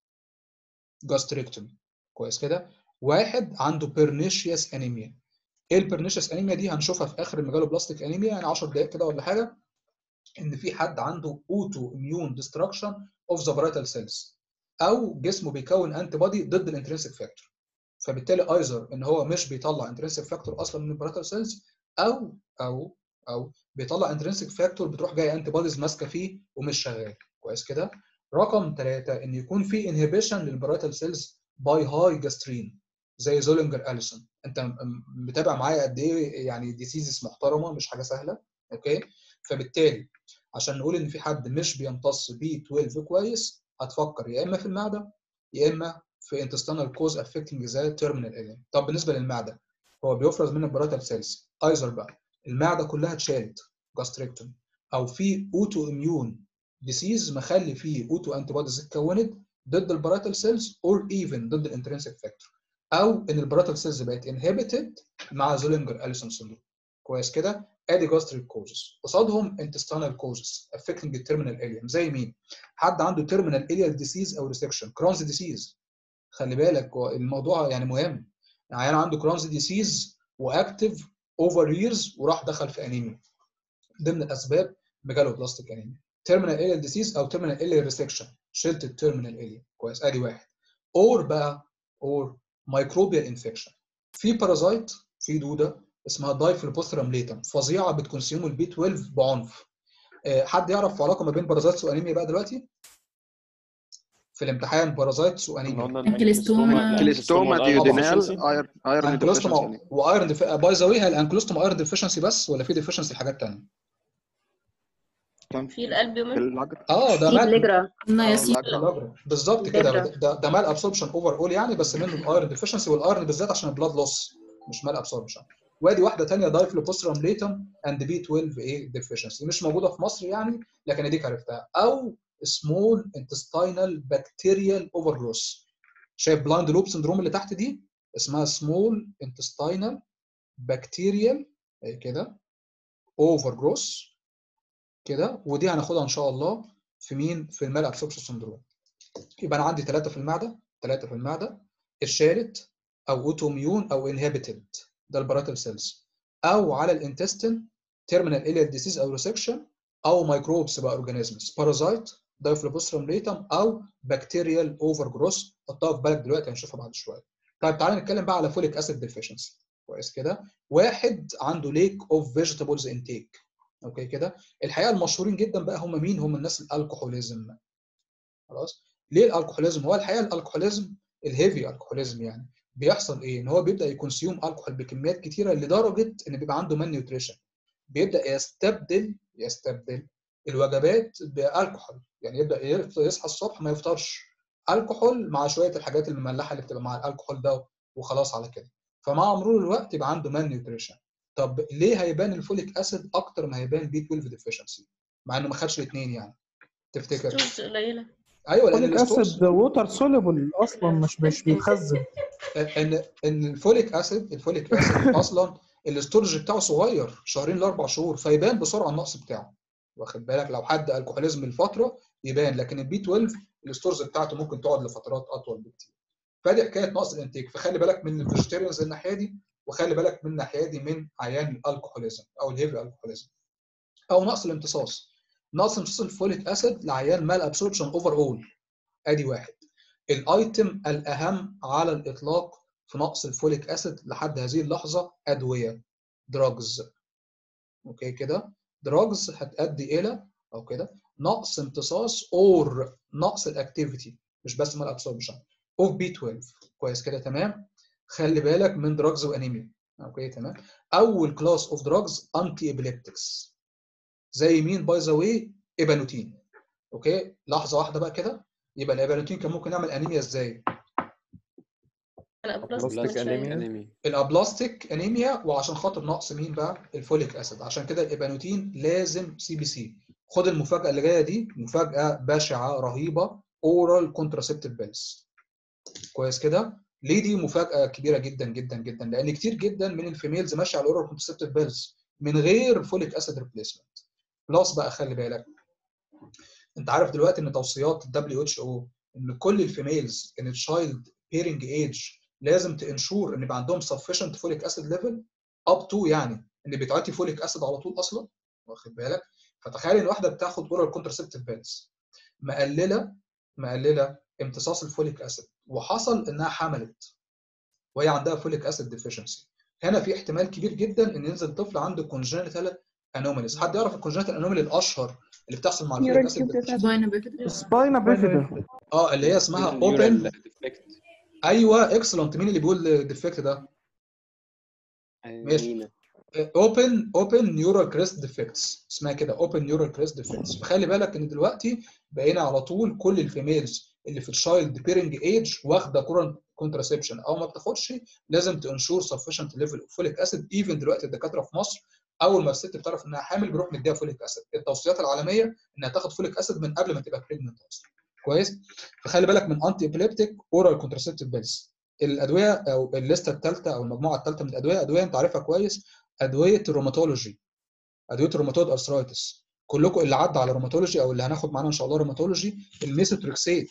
جاستريكتومي. كويس كده. واحد عنده بيرنيشيوس انيميا. ايه البيرنيشيوس انيميا دي؟ هنشوفها في اخر الميجالوبلاستيك انيميا، يعني عشر دقائق كده ولا حاجه. ان في حد عنده اوتو اميون ديستراكشن اوف ذا برايتال سيلز، او جسمه بيكون انتي بودي ضد الانترنسيك فاكتور، فبالتالي ايزر ان هو مش بيطلع انترنسيك فاكتور اصلا من البرايتال سيلز، او او او بيطلع انترنسيك فاكتور بتروح جايه انتي بوديز ماسكه فيه ومش شغال. كويس كده. رقم ثلاثة، ان يكون في انهبيشن للبرايتال سيلز باي هاي جاسترين زي زولينجر اليسون. انت متابع معايا قد ايه؟ يعني ديسيزز محترمه، مش حاجه سهله. اوكي. فبالتالي عشان نقول ان في حد مش بيمتص بي اتناشر كويس، هتفكر يا اما في المعده يا اما في intestinal cause affecting the terminal area. طب بالنسبه للمعده، هو بيفرز من البرايتال سيلز، ايزر بقى المعده كلها اتشالت جاستريكتومي، او في اوتو اميون ديسيز مخلي فيه اوتو انتي بوديز اتكونت ضد البرايتال سيلز اور ايفن ضد الانترنسيك فاكتور، او ان البرايتال سيلز بقت انهبيتد مع زولينجر اليسون سندروم. كويس كده. ادي جاستريك كوزز، قصادهم انتستينال كوزز افكتنج التيرمينال اليوم. زي مين؟ حد عنده تيرمينال اليال ديسيز او ريسكشن، كرونز ديسيز. خلي بالك الموضوع يعني مهم. يعني انا عنده كرونز ديسيز واكتف اوفر ييرز وراح دخل في انيميا، ضمن الاسباب ميجالوبلاستيك انيميا. تيرمينال اليال ديسيز او تيرمينال اليال ريسكشن، شلت التيرمينال اليال. كويس. ادي واحد. اور بقى اور مايكروبيال انفكشن، في بارازايت، في دوده اسمها دايفلوبوثرام ليتم، فظيعه بتكونسيوم البي اتناشر بعنف. حد يعرف علاقه ما بين بارازايتس وانيميا بقى دلوقتي في الامتحان؟ بارازايتس وانيميا. انكلستوما انكلستوما ديودينال ايرون انكلوستوما ديفيشنسي. وايرون ديف... باي ذا واي، هل الانكلوستوما ايرون ديفيشنسي بس ولا في ديفيشنسي حاجات ثانيه؟ كان في القلب في يومين اللاجر. اه ده في مال بليجرا اللاجر. بالظبط كده. بليجرا ده, ده مال ابسوربشن اوفر اول يعني، بس منه الايرون ديفيشنسي، والايرون بالذات عشان البلاد لوس مش مال ابسوربشن. وادي واحده ثانيه دايفلوبوسترام ليتم اند بي اتناشر ايه ديفيشنسي، مش موجوده في مصر يعني، لكن اديك عرفتها. او سمول انتستينال بكتيريال اوفر جروث. شايف بلايند لوب سندروم اللي تحت دي؟ اسمها سمول انتستينال بكتيريال كده اوفر جروث كده. ودي هناخدها ان شاء الله في مين؟ في المال ابسوربشن سندروم. يبقى انا عندي ثلاثه في المعده، ثلاثه في المعده اتشالت، او اوتو ميون او انهبيتد، ده الباراتال سيلز، او على الانتستين تيرمينال اليال ديسيز او ريسكشن، او مايكروبس بقى اورجانيزمز، بارازايت دايفلوبوسترام ليتم، او بكتيريال اوفر جروث. حطها في بالك دلوقتي هنشوفها بعد شويه. طيب تعالى نتكلم بقى على فوليك اسيد ديفيشنسي. كويس كده. واحد عنده ليك اوف فيجيتابلز انتيك. اوكي كده. الحقيقه المشهورين جدا بقى هم مين؟ هم الناس الالكحوليزم. خلاص. ليه الالكحوليزم؟ هو الحقيقه الالكحوليزم الهيفي الكحوليزم يعني بيحصل ايه؟ ان هو بيبدا يكونسيوم الكحول بكميات كتيره لدرجه ان بيبقى عنده مان نيوتريشن، بيبدا يستبدل يستبدل الوجبات بالكحول، يعني يبدا يصحى الصبح ما يفطرش الكحول مع شويه الحاجات المملحه اللي بتبقى مع الكحول ده وخلاص على كده، فمع مرور الوقت يبقى عنده مان نيوتريشن. طب ليه هيبان الفوليك اسيد اكتر ما هيبان بي اتناشر ديفيشنسي مع انه ما خدش الاثنين يعني؟ تفتكر؟ ستورز قليله. ايوه لان فوليك الستورز اسيد ووتر سوليبل اصلا مش مش بيتخزن. ان ان الفوليك اسيد الفوليك اسيد اصلا الاستورج بتاعه صغير شهرين لاربع شهور، فيبان بسرعه النقص بتاعه، واخد بالك؟ لو حد الكحوليزم الفتره يبان، لكن البي اتناشر الاستورج بتاعته ممكن تقعد لفترات اطول بكتير. فدي حكايه نقص الانتاج، فخلي بالك من الفيجيتيريانز الناحيه دي، وخلي بالك من الناحيه دي من عيان الكحوليزم او الهيفي الكحوليزم. او نقص الامتصاص، نقص امتصاص الفوليك اسيد لعيان مال ابسوربشن اوفر اول. ادي واحد. الايتم الاهم على الاطلاق في نقص الفوليك اسيد لحد هذه اللحظه ادويه، دراجز. اوكي كده؟ دراجز هتؤدي الى او كده نقص امتصاص اور نقص الاكتيفيتي، مش بس مال ابسوربشن اوف بي اتناشر. كويس كده؟ تمام. خلي بالك من دراجز وانيميا. اوكي تمام. اول كلاس اوف دراجز انتي ابيليبتكس، زي مين باي ذا واي؟ ايبانوتين. اوكي لحظه واحده بقى كده، يبقى الايبانوتين كان ممكن يعمل انيميا ازاي؟ الابلاستيك انيميا. الابلاستيك انيميا، وعشان خاطر نقص مين بقى؟ الفوليك اسيد. عشان كده الايبانوتين لازم سي بي سي. خد المفاجاه اللي جايه دي، مفاجاه بشعه رهيبه، اورال كونتراسيبتيف بيلز. كويس كده؟ ليه دي مفاجاه كبيره جدا جدا جدا؟ لان كتير جدا من الفيميلز ماشيه على الاورال كونتراسيبتيف بيلز من غير فوليك اسيد ريبليسمنت. بلس بقى خلي بالك، انت عارف دلوقتي ان توصيات الدبليو اتش او ان كل الفيميلز ان تشايلد بيرنج ايج لازم تنشور ان يبقى عندهم sufficient folic acid level up to، يعني ان بيتعطي فوليك اسيد على طول اصلا، واخد بالك؟ فتخيل ان واحده بتاخد اورال كونترسبتيف بيلز مقلله مقلله امتصاص الفوليك اسيد، وحصل انها حملت وهي عندها فوليك اسيد ديفيشنسي، هنا في احتمال كبير جدا ان ينزل طفل عنده كونجنتال انوماليز. حد يعرف الكونجنتال انومالي الاشهر اللي بتحصل مع الفوليك اسيد؟ سباينا بيفيدا. اه اللي هي اسمها اوبن. ايوه اكسلنت. مين اللي بيقول الديفكت ده؟ ماشي. اوبن اوبن نيورال كريست ديفكتس، اسمها كده اوبن نيورال كريست ديفكتس. فخلي بالك ان دلوقتي بقينا على طول كل الفيميلز اللي في الشايلد بيرنج ايج واخده كورنت كونتراسبشن او ما بتاخدش لازم تنشور سفشنت ليفل اوف فوليك اسيد. ايفن دلوقتي الدكاتره في مصر اول ما الست بتعرف انها حامل بيروح مديها فوليك اسيد. التوصيات العالميه انها تاخد فوليك اسيد من قبل ما تبقى بريجننت اصلا. كويس؟ فخلي بالك من انتي ابيليبتيك اورال كونتراسبتيف بيلز. الادويه او الليسته الثالثه او المجموعه الثالثه من الادويه ادويه انت عارفها كويس، ادويه الروماتولوجي، ادويه الروماتويد ارثرايتس. كلكم اللي عدى على روماتولوجي او اللي هناخد معانا ان شاء الله روماتولوجي، الميثوتريكسيت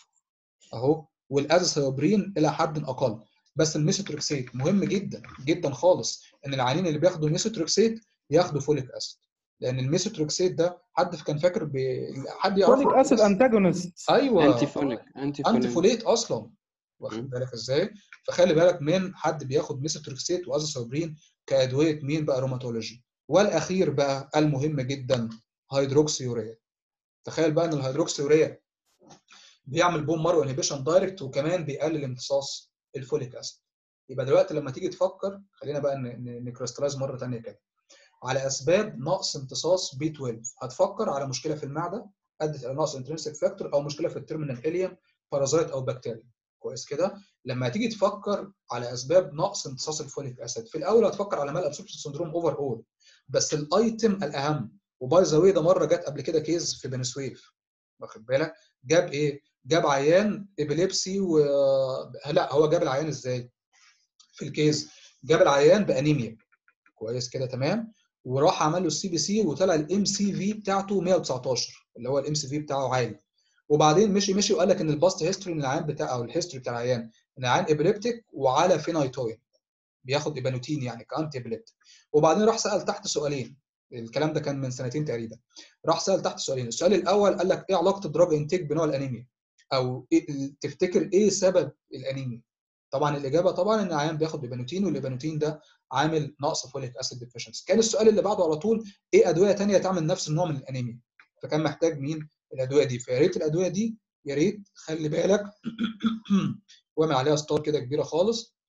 اهو، والازاثيوبرين الى حد اقل. بس الميثوتريكسيت مهم جدا جدا خالص ان العيانين اللي بياخدوا ميثوتريكسيت ياخدوا فوليك اسيد، لان الميثوتريكسيت ده حد كان فاكر ب... حد يعرف فوليك اسيد انتاجونست. ايوه انتي فوليك انتي فوليت اصلا، واخد بالك ازاي؟ فخلي بالك من حد بياخد ميثوتريكسيت وازاثيوبرين كادويه مين بقى؟ روماتولوجي. والاخير بقى المهم جدا هيدروكسيوريا. تخيل بقى ان الهيدروكسيوريا بيعمل بون مارو انهبيشن دايركت وكمان بيقلل امتصاص الفوليك اسيد. يبقى دلوقتي لما تيجي تفكر، خلينا بقى نكريستلايز مره ثانيه كده على اسباب نقص امتصاص بي اتناشر، هتفكر على مشكله في المعده ادت الى نقص انترنسيك فاكتور او مشكله في التيرمينال اليم بارازايت او بكتيريا. كويس كده؟ لما تيجي تفكر على اسباب نقص امتصاص الفوليك اسيد، في الاول هتفكر على مال ابسوربشن سندروم اوفر اول، بس الايتم الاهم، وباي ذا واي ده مره جت قبل كده كيس في بني سويف، واخد بالك؟ جاب ايه؟ جاب عيان ابيليبسي و لا هو جاب العيان ازاي؟ في الكيس جاب العيان بانيميا. كويس كده؟ تمام. وراح عمل له السي بي سي وطلع الام سي في بتاعته مية وتسعتاشر، اللي هو الام سي في بتاعه عالي. وبعدين مشي مشي وقال لك ان الباست هيستوري من العيان بتاعه او الهيستوري بتاع العيان ان العيان ابيليبتيك وعلى فينايتوين، بياخد ايبانوتين يعني كانتي ابيليبتيك. وبعدين راح سال تحت سؤالين، الكلام ده كان من سنتين تقريبا. راح سال تحت سؤالين، السؤال الاول قال لك ايه علاقه الدراج انتيك بنوع الانيميا؟ او إيه تفتكر ايه سبب الانيميا؟ طبعا الاجابه طبعا ان العيان بياخد ايبانوتين، والايبانوتين ده عامل نقص فوليك اسيد ديفيشنسي. كان السؤال اللي بعده على طول ايه ادويه ثانيه تعمل نفس النوع من الانيميا؟ فكان محتاج مين؟ الادويه دي. فيا ريت الادويه دي يا ريت خلي بالك واعمل عليها ستار كده كبيره خالص،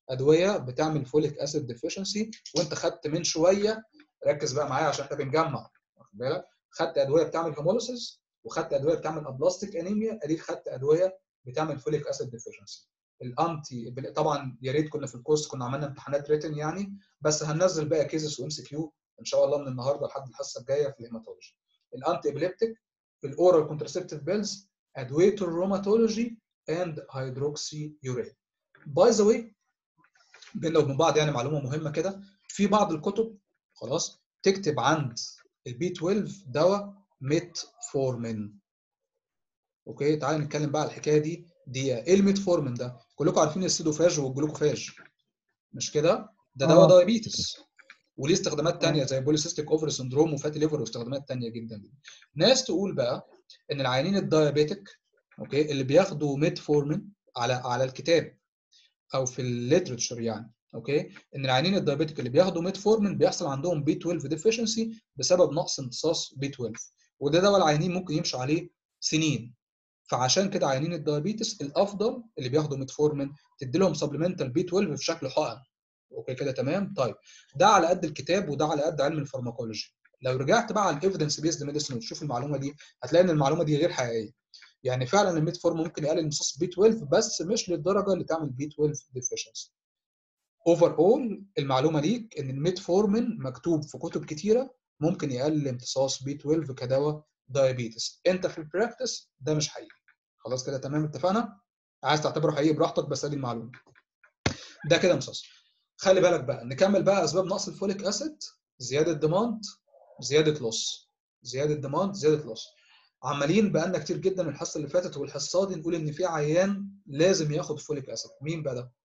ادويه بتعمل فوليك اسيد ديفيشنسي، وانت خدت من شويه، ركز بقى معايا عشان احنا بنجمع، واخد بالك؟ خدت ادويه بتعمل هيموليسيس، وخدت ادويه بتعمل ابلاستيك انيميا، اديك خدت ادويه بتعمل فوليك اسيد ديفيشنسي. الانتي طبعا يا ريت كنا في الكورس كنا عملنا امتحانات ريتن يعني، بس هننزل بقى كيسز وام سي كيو ان شاء الله من النهارده لحد الحصه الجايه في الهيماتولوجي. الانتي ابليبتيك، الاورال كونتراسيبتيف بيلز، ادويه الروماتولوجي اند هيدروكسي يوريا. باي ذا واي بيننا وبين بعض يعني معلومه مهمه كده، في بعض الكتب خلاص تكتب عند البي اتناشر دواء ميتفورمين. اوكي تعالى نتكلم بقى على الحكايه دي دي ايه الميتفورمين ده؟ كلكم عارفين السيدوفاج والجلوكوفاج مش كده؟ ده دواء اه دايابيتس وليه استخدامات ثانيه زي بوليسيستيك اوفر سندروم وفاتي ليفر واستخدامات ثانيه جدا. ناس تقول بقى ان العيانين الدايابيتك اوكي اللي بياخدوا ميتفورمين على على الكتاب او في الليترشر يعني اوكي ان العيانين الدايابيتك اللي بياخدوا ميتفورمين بيحصل عندهم بي اتناشر ديفيشنسي بسبب نقص امتصاص بي اتناشر، وده دواء العيانين ممكن يمشوا عليه سنين. فعشان كده عيانين الدايابيتس الافضل اللي بياخدوا ميتفورمين تدي لهم سبلمنتال بي اتناشر في شكل حقن. اوكي كده تمام. طيب ده على قد الكتاب وده على قد علم الفارماكولوجي. لو رجعت بقى على الايفيدنس بيزد ميديسن وتشوف المعلومه دي هتلاقي ان المعلومه دي غير حقيقيه. يعني فعلا الميتفورم ممكن يقلل امتصاص بي اتناشر بس مش للدرجه اللي تعمل بي اتناشر ديفيشنسي. اوفر اول المعلومه ليك ان الميتفورمين مكتوب في كتب كتيره ممكن يقلل امتصاص بي اتناشر كدواء دايابيتس، انت في البراكتس ده مش حقيقي. خلاص كده تمام اتفقنا؟ عايز تعتبره حقيقي براحتك بس ادي المعلومه. ده كده امتصاص. خلي بالك بقى نكمل بقى اسباب نقص الفوليك اسيد: زياده ديماند، زياده لوس. زياده ديماند، زياده لوس. عمالين بقالنا كتير جدا من الحصه اللي فاتت والحصه دي نقول ان في عيان لازم ياخد فوليك اسيد. مين بقى ده؟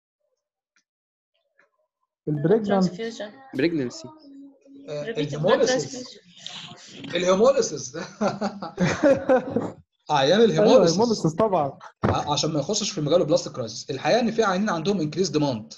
البريجنانت بريجننسي الهيموليسيس. الهيموليسيس عيان ايوه الهيموليسيس هيموليسيس طبعا عشان ما يخشش في مجال البلاستيك كرايسيس. الحقيقه ان في عيانين عندهم انكريز ديماند.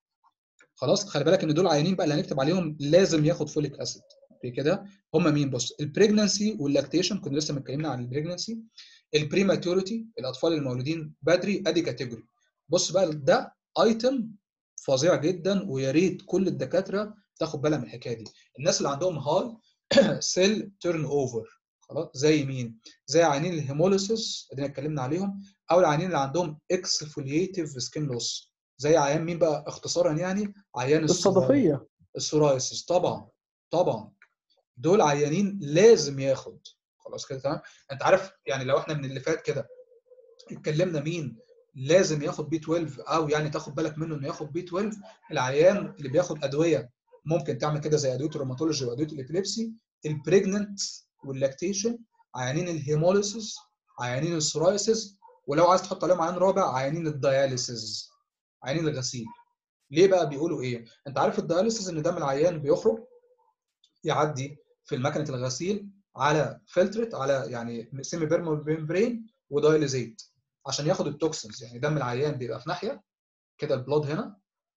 خلاص خلي بالك ان دول عيانين بقى اللي هنكتب عليهم لازم ياخد فوليك اسيد. اوكي كده هم مين؟ بص البريجننسي واللاكتيشن كنا لسه متكلمنا عن البريجننسي. البريماتوريتي الاطفال المولودين بدري ادي كاتيجوري. بص بقى ده ايتم فظيع جدا ويا ريت كل الدكاتره تاخد بالها من الحكايه دي. الناس اللي عندهم هاي سيل تيرن اوفر خلاص زي مين؟ زي عيانين الهيموليسيس اللي اتكلمنا عليهم، او العيانين اللي عندهم اكسفولييتيف سكين لوس. زي عيان مين بقى اختصارا يعني؟ عيان الصدفيه السورايسيس. طبعا طبعا دول عيانين لازم ياخد. خلاص كده تمام. انت عارف يعني لو احنا من اللي فات كده اتكلمنا مين لازم ياخد بي اتناشر او يعني تاخد بالك منه انه ياخد بي اتناشر، العيان اللي بياخد ادويه ممكن تعمل كده زي ادويه الروماتولوجي وادويه الابيليبسي، البريجننت واللاكتيشن، عيانين الهيموليسيس، عيانين السورايسيس، ولو عايز تحط عليهم عيان رابع عيانين الدياليسيس، عيانين الغسيل. ليه بقى بيقولوا ايه؟ انت عارف الدياليسيس ان دم العيان بيخرج يعدي في المكنه الغسيل على فلترت على يعني سيمي بيرمال ميمبرين ودايليزيت عشان ياخد التوكسنز. يعني دم العيان بيبقى في ناحيه كده البلاد هنا،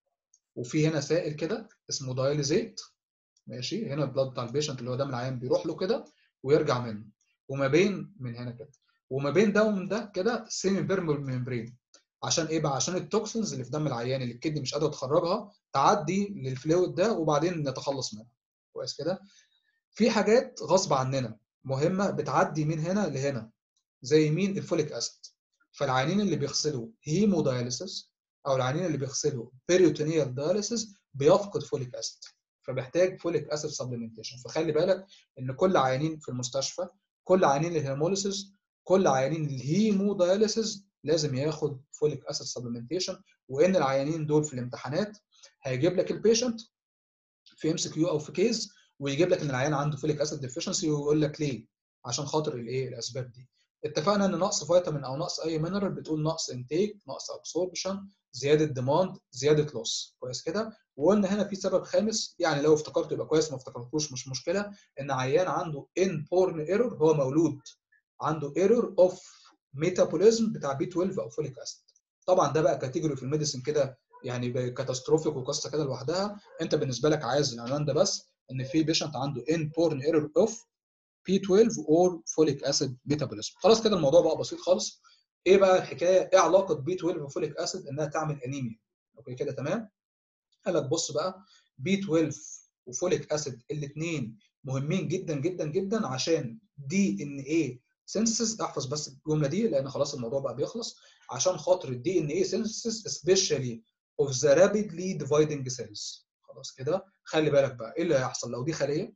وفي هنا سائل كده اسمه دايليزيت ماشي، هنا البلاد بتاع البيشنت اللي هو دم العيان بيروح له كده ويرجع منه، وما بين من هنا كده وما بين ده ومن ده كده سيمي بيرمال ميمبرين. عشان ايه بقى؟ عشان التوكسنز اللي في دم العيان اللي الكدني مش قادره تخرجها تعدي للفلويد ده وبعدين نتخلص منها. كويس كده؟ في حاجات غصب عننا مهمه بتعدي من هنا لهنا زي مين؟ الفوليك اسيد. فالعيانين اللي بيغسلوا هيموداياليسيس او العيانين اللي بيغسلوا بيريوتونيال داياليسيس بيفقد فوليك اسيد، فبيحتاج فوليك اسيد سبلمنتيشن. فخلي بالك ان كل عيانين في المستشفى، كل عيانين الهيموليسيس، كل عيانين الهيموداياليسيس لازم ياخد فوليك اسيد سبلمنتيشن. وان العيانين دول في الامتحانات هيجيب لك البيشنت في ام سي كيو او في كيز ويجيب لك ان العيان عنده فوليك اسيد ديفيشنسي ويقول لك ليه؟ عشان خاطر الايه؟ الاسباب دي. اتفقنا ان نقص فيتامين او نقص اي مينرال بتقول نقص انتيك، نقص ابسوربشن، زياده ديماند، زياده لوس. كويس كده؟ وقلنا هنا في سبب خامس يعني لو افتكرته يبقى كويس، ما افتكرتوش مش مشكله، ان عيان عنده ان بورن ايرور، هو مولود عنده ايرور اوف ميتابوليزم بتاع بي اتناشر او فوليك اسيد. طبعا ده بقى كاتيجوري في الميديسن كده يعني كاتاستروفيك وقصه كده لوحدها. انت بالنسبه لك عايز العنوان ده بس، ان في بيشنت عنده ان بورن ايرور اوف بي اتناشر اور فوليك اسيد ميتابوليزم. خلاص كده الموضوع بقى بسيط خالص. ايه بقى الحكايه؟ ايه علاقه بي اتناشر وفوليك اسيد انها تعمل انيميا؟ اوكي كده تمام. قال لك بص بقى، بي اتناشر وفوليك اسيد الاثنين مهمين جدا جدا جدا عشان دي ان ايه سينثيسيس. احفظ بس الجمله دي لان خلاص الموضوع بقى بيخلص. عشان خاطر الدي ان ايه سينثيسيس سبيشالي اوف ذا رابيدلي ديفايدنج سيلز. خلاص كده خلي بالك بقى ايه اللي هيحصل لو دي خليه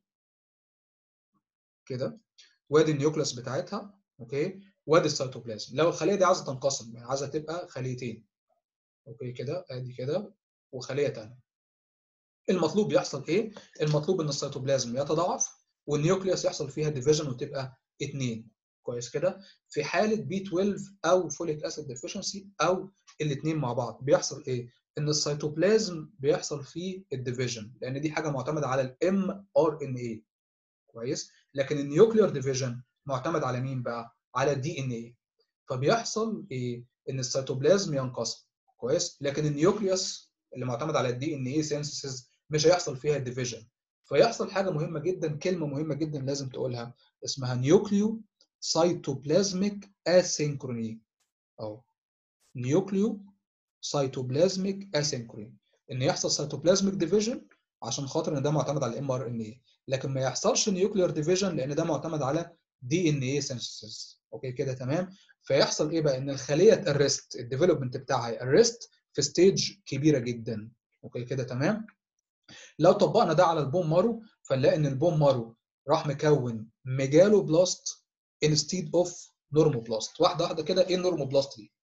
كده، وادي النيوكليوس بتاعتها، اوكي، وادي السيتوبلازم. لو الخليه دي عايزه تنقسم، يعني عايزه تبقى خليتين، اوكي كده، ادي كده وخليه ثانيه، المطلوب يحصل ايه؟ المطلوب ان السيتوبلازم يتضاعف والنيوكليوس يحصل فيها ديفيجن وتبقى اثنين. كويس كده؟ في حاله بي اتناشر او فوليك اسيد ديفيشنسي او الاثنين مع بعض بيحصل ايه؟ ان السيتوبلازم بيحصل فيه الديفيجن، لان دي حاجه معتمده على الام ار ان اي. كويس؟ لكن النيوكليير ديفيجن معتمد على مين بقى؟ على الدي ان اي. فبيحصل ايه؟ ان السيتوبلازم ينقسم. كويس؟ لكن النيوكليوس اللي معتمد على الدي ان اي سينثيسيس مش هيحصل فيها ديفيجن. فيحصل حاجه مهمه جدا، كلمه مهمه جدا لازم تقولها، اسمها نيوكليو سيتوبلازميك اسينكروني. اهو نيوكليو سيتوبلازميك اسينكروني، ان يحصل سيتوبلازميك ديفيجن عشان خاطر ان ده معتمد على الام ار ان اي، لكن ما يحصلش نيوكليير ديفيجن لان ده معتمد على دي ان اي سينثيسيس. اوكي كده تمام. فيحصل ايه بقى؟ ان الخليه تارست، الديفلوبمنت بتاعها يارست في ستيج كبيره جدا. اوكي كده تمام. لو طبقنا ده على البون مارو فنلاقي ان البون مارو راح مكون ميجالو بلاست انستيد اوف نورموبلاست. واحده واحده كده، ايه النورموبلاست دي؟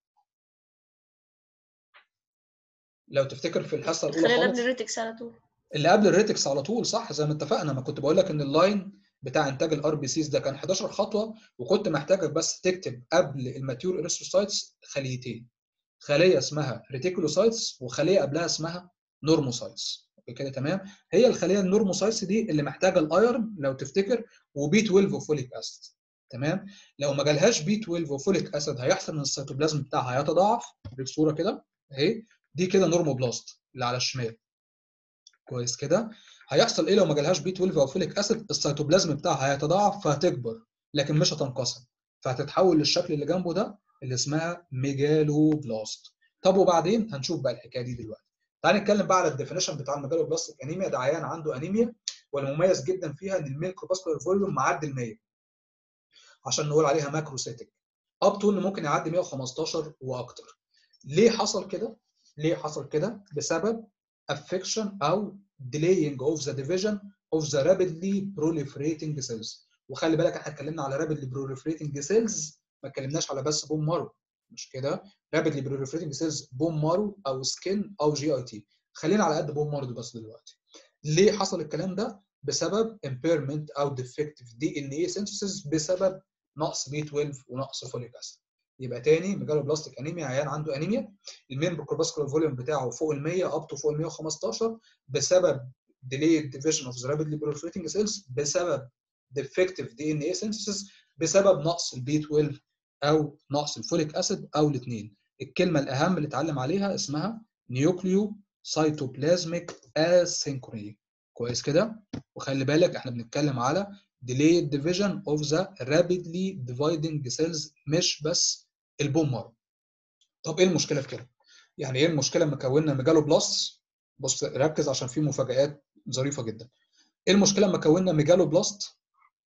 لو تفتكر في الحصه الاولى خلينا خالص قبل الريتكس على طول. اللي قبل الريتكس على طول، صح، زي ما اتفقنا. ما كنت بقول لك ان اللاين بتاع انتاج الار بي سيز ده كان حداشر خطوه، وكنت محتاجك بس تكتب قبل الماتيور اريثروسايتس خليتين، خليه اسمها ريتيكولوسايتس وخليه قبلها اسمها نورموسايتس. اوكي كده تمام. هي الخليه النورموسايتس دي اللي محتاجه الايرن لو تفتكر، وبي اتناشر وفوليك اسيد. تمام. لو ما جالهاش بي اتناشر وفوليك اسيد هيحصل ان السيتوبلازم بتاعها هيتضاعف. دي الصوره كده اهي، دي كده نورموبلاست اللي على الشمال. كويس كده. هيحصل ايه لو ما جالهاش بي اتناشر او فوليك اسيد؟ السيتوبلازم بتاعها هيتضاعف فهتكبر لكن مش هتنقسم، فهتتحول للشكل اللي جنبه ده اللي اسمها ميجالو بلاست. طب وبعدين هنشوف بقى الحكايه دي دلوقتي. تعال نتكلم بقى على الديفينيشن بتاع الميجالو بلاستيك انيميا. ده عيان عنده انيميا والمميز جدا فيها ان الميل كورباسكولار فوليوم معدي ال مية عشان نقول عليها ماكروسيتك، اب تو انه ممكن يعدي مية وخمستاشر واكتر. ليه حصل كده؟ ليه حصل كده؟ بسبب affection او delaying of the division of the rapidly proliferating cells. وخلي بالك احنا اتكلمنا على rapidly proliferating cells، ما اتكلمناش على بس بون مارو، مش كده؟ rapidly proliferating cells بون مارو او سكين او جي اي تي. خلينا على قد بون مارو بس دلوقتي. ليه حصل الكلام ده؟ بسبب impairment او defective دي ان اي synthesis بسبب نقص بي اتناشر ونقص فوليك اسيد. يبقى تاني ميجالو بلاستيك انيميا، عيان عنده انيميا المين كورباسكولار فوليوم بتاعه فوق ال مية اب تو فوق ال مية وخمستاشر بسبب delayed division of the rapidly proliferating cells، بسبب defective دي ان اي synthesis، بسبب نقص البي اتناشر او نقص الفوليك اسيد او الاثنين. الكلمه الاهم اللي اتعلم عليها اسمها نيوكليو سيتوبلازميك اسينكروني. كويس كده. وخلي بالك احنا بنتكلم على delayed division of the rapidly dividing cells مش بس البون مارو. طب ايه المشكله في كده؟ يعني ايه المشكله لما كونا ميجالو بلاست؟ بص ركز عشان في مفاجآت ظريفه جدا. ايه المشكله لما كونا ميجالو بلاست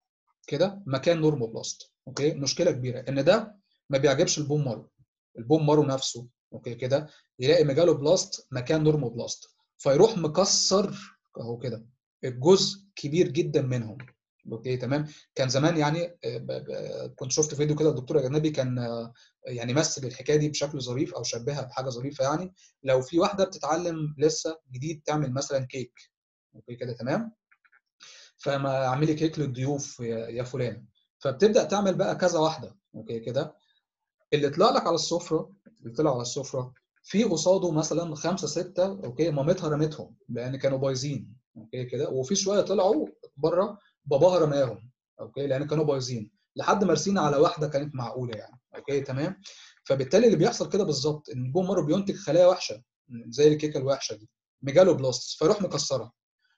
كده مكان نورمو بلاست؟ اوكي، مشكله كبيره ان ده ما بيعجبش البون مارو. البون مارو نفسه اوكي كده يلاقي ميجالو بلاست مكان نورمو بلاست فيروح مكسر اهو كده الجزء كبير جدا منهم. اوكي تمام. كان زمان يعني كنت شفت فيديو كده الدكتور اجنبي كان يعني مثل الحكايه دي بشكل ظريف او شبهها بحاجه ظريفه. يعني لو في واحده بتتعلم لسه جديد تعمل مثلا كيك، اوكي كده تمام، فما اعملي كيك للضيوف يا فلان، فبتبدا تعمل بقى كذا واحده، اوكي كده، اللي طلع لك على السفره اللي طلع على السفره في قصاده مثلا خمسه سته، اوكي، مامتها رمتهم لان كانوا بايظين، اوكي كده، وفي شويه طلعوا بره باباها رماهم، اوكي، لان كانوا بايظين، لحد ما رسينا على واحده كانت معقوله يعني، اوكي تمام. فبالتالي اللي بيحصل كده بالظبط ان البون مارو بينتج خلايا وحشه زي الكيكه الوحشه دي ميجالو بلاستس، فيروح مكسرها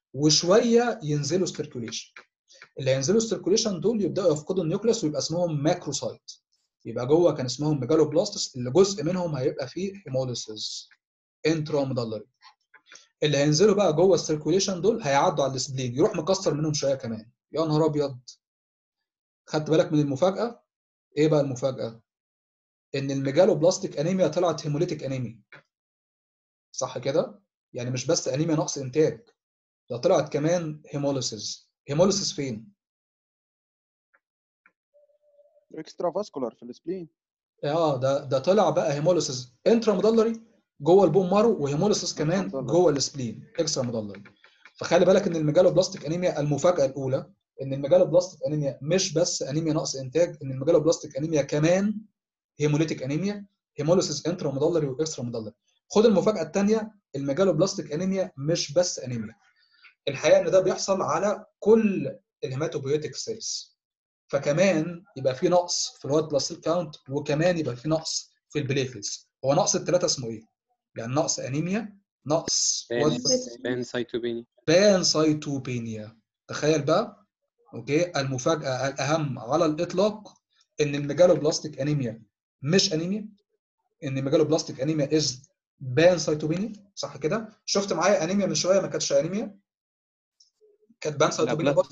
وشويه ينزلوا سيركوليشن. اللي هينزلوا السيركوليشن دول يبداوا يفقدوا النيوكليوس ويبقى اسمهم ماكروسايت. يبقى جوه كان اسمهم ميجالو بلاستس اللي جزء منهم هيبقى فيه هيموليسيس. انترا مدلري. اللي هينزلوا بقى جوه السيركوليشن دول هيعدوا على السبلين، يروح مكسر منهم شويه كمان. يا نهار ابيض. خدت بالك من المفاجاه؟ ايه بقى المفاجاه؟ ان الميجالوبلاستيك انيميا طلعت هيموليتيك انيميا. صح كده؟ يعني مش بس انيميا نقص انتاج، ده طلعت كمان هيموليسيس. هيموليسيس فين؟ اكسترا فاسكولار في السبلين. اه ده ده طلع بقى هيموليسيس انترا مدلري جوه البون مارو، وهيموليسيس كمان جوه السبلين اكسترا مدلري. فخلي بالك ان الميجالوبلاستيك انيميا، المفاجاه الاولى ان الميجالوبلاستيك انيميا مش بس انيميا نقص انتاج، ان الميجالوبلاستيك انيميا كمان هيموليتيك انيميا، هيموليسيس انترا مدلري واكسترا مدلري. خد المفاجاه الثانيه، الميجالوبلاستيك انيميا مش بس انيميا، الحقيقه ان ده بيحصل على كل الهيماتوبيوتيك سيلز. فكمان يبقى في نقص في الوايت بلاد سيل كاونت، وكمان يبقى في نقص في البليتلتس. هو نقص الثلاثه اسمه ايه؟ يعني نقص انيميا، نقص بانسايتوبينيا بانسايتوبينيا. تخيل بقى. اوكي، المفاجاه الاهم على الاطلاق ان الميجالوبلاستيك انيميا مش انيميا، ان الميجالوبلاستيك انيميا از بانسايتوبينيا. صح كده؟ شفت معايا انيميا من شويه ما كانتش انيميا، كانت بانسايتوبينيا برضه.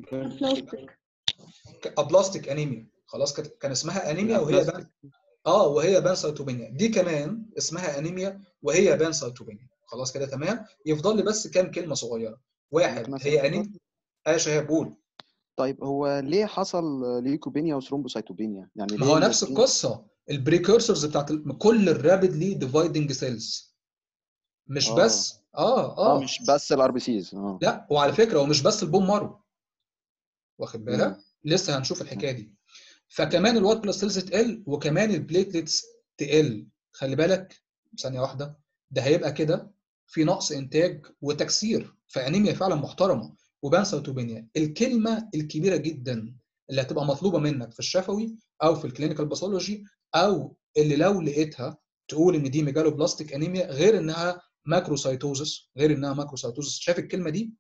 ابلاستيك انيميا، خلاص كان اسمها انيميا وهي بان... اه وهي بانسايتوبينيا. دي كمان اسمها انيميا وهي بانسايتوبينيا. خلاص كده تمام. يفضل لي بس كام كلمه صغيره. واحد، هي انيميا. ايوه شهاب قول. طيب هو ليه حصل ليكوبينيا وثرومبوسايتوبينيا؟ يعني ما ليه هو نفس القصه، البريكورسورز بتاعت كل الرابيدلي ديفايدنج سيلز. مش آه. بس اه اه اه مش بس الار بي سيز. اه لا، وعلى فكره هو مش بس البون مارو، واخد بالك؟ مم. لسه هنشوف الحكايه دي. فكمان الوايت بلاد سيلز تقل، وكمان البليتلتس تقل. خلي بالك ثانيه واحده، ده هيبقى كده في نقص انتاج وتكسير، فانيميا فعلا محترمه وبانسايتوبينيا. الكلمه الكبيره جدا اللي هتبقى مطلوبه منك في الشفوي او في الكلينيكال باثولوجي، او اللي لو لقيتها تقول ان دي ميجالوبلاستيك انيميا، غير انها ماكروسايتوزس، غير انها ماكروسايتوزس. شايف الكلمه دي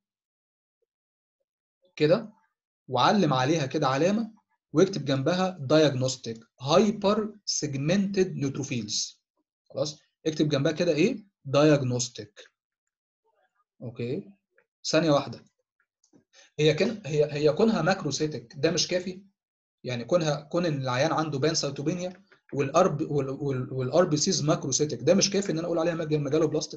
كده؟ وعلم عليها كده علامه، واكتب جنبها diagnostic hyper segmented neutrophils. خلاص، اكتب جنبها كده ايه؟ diagnostic. اوكي، ثانيه واحده. هي كان هي هي كونها ماكروسيتك ده مش كافي؟ يعني كونها كون ان العيان عنده بانسايتوبينيا والارب والار بي سيز ماكروسيتك، ده مش كافي ان انا اقول عليها ميجالوبلاستيك؟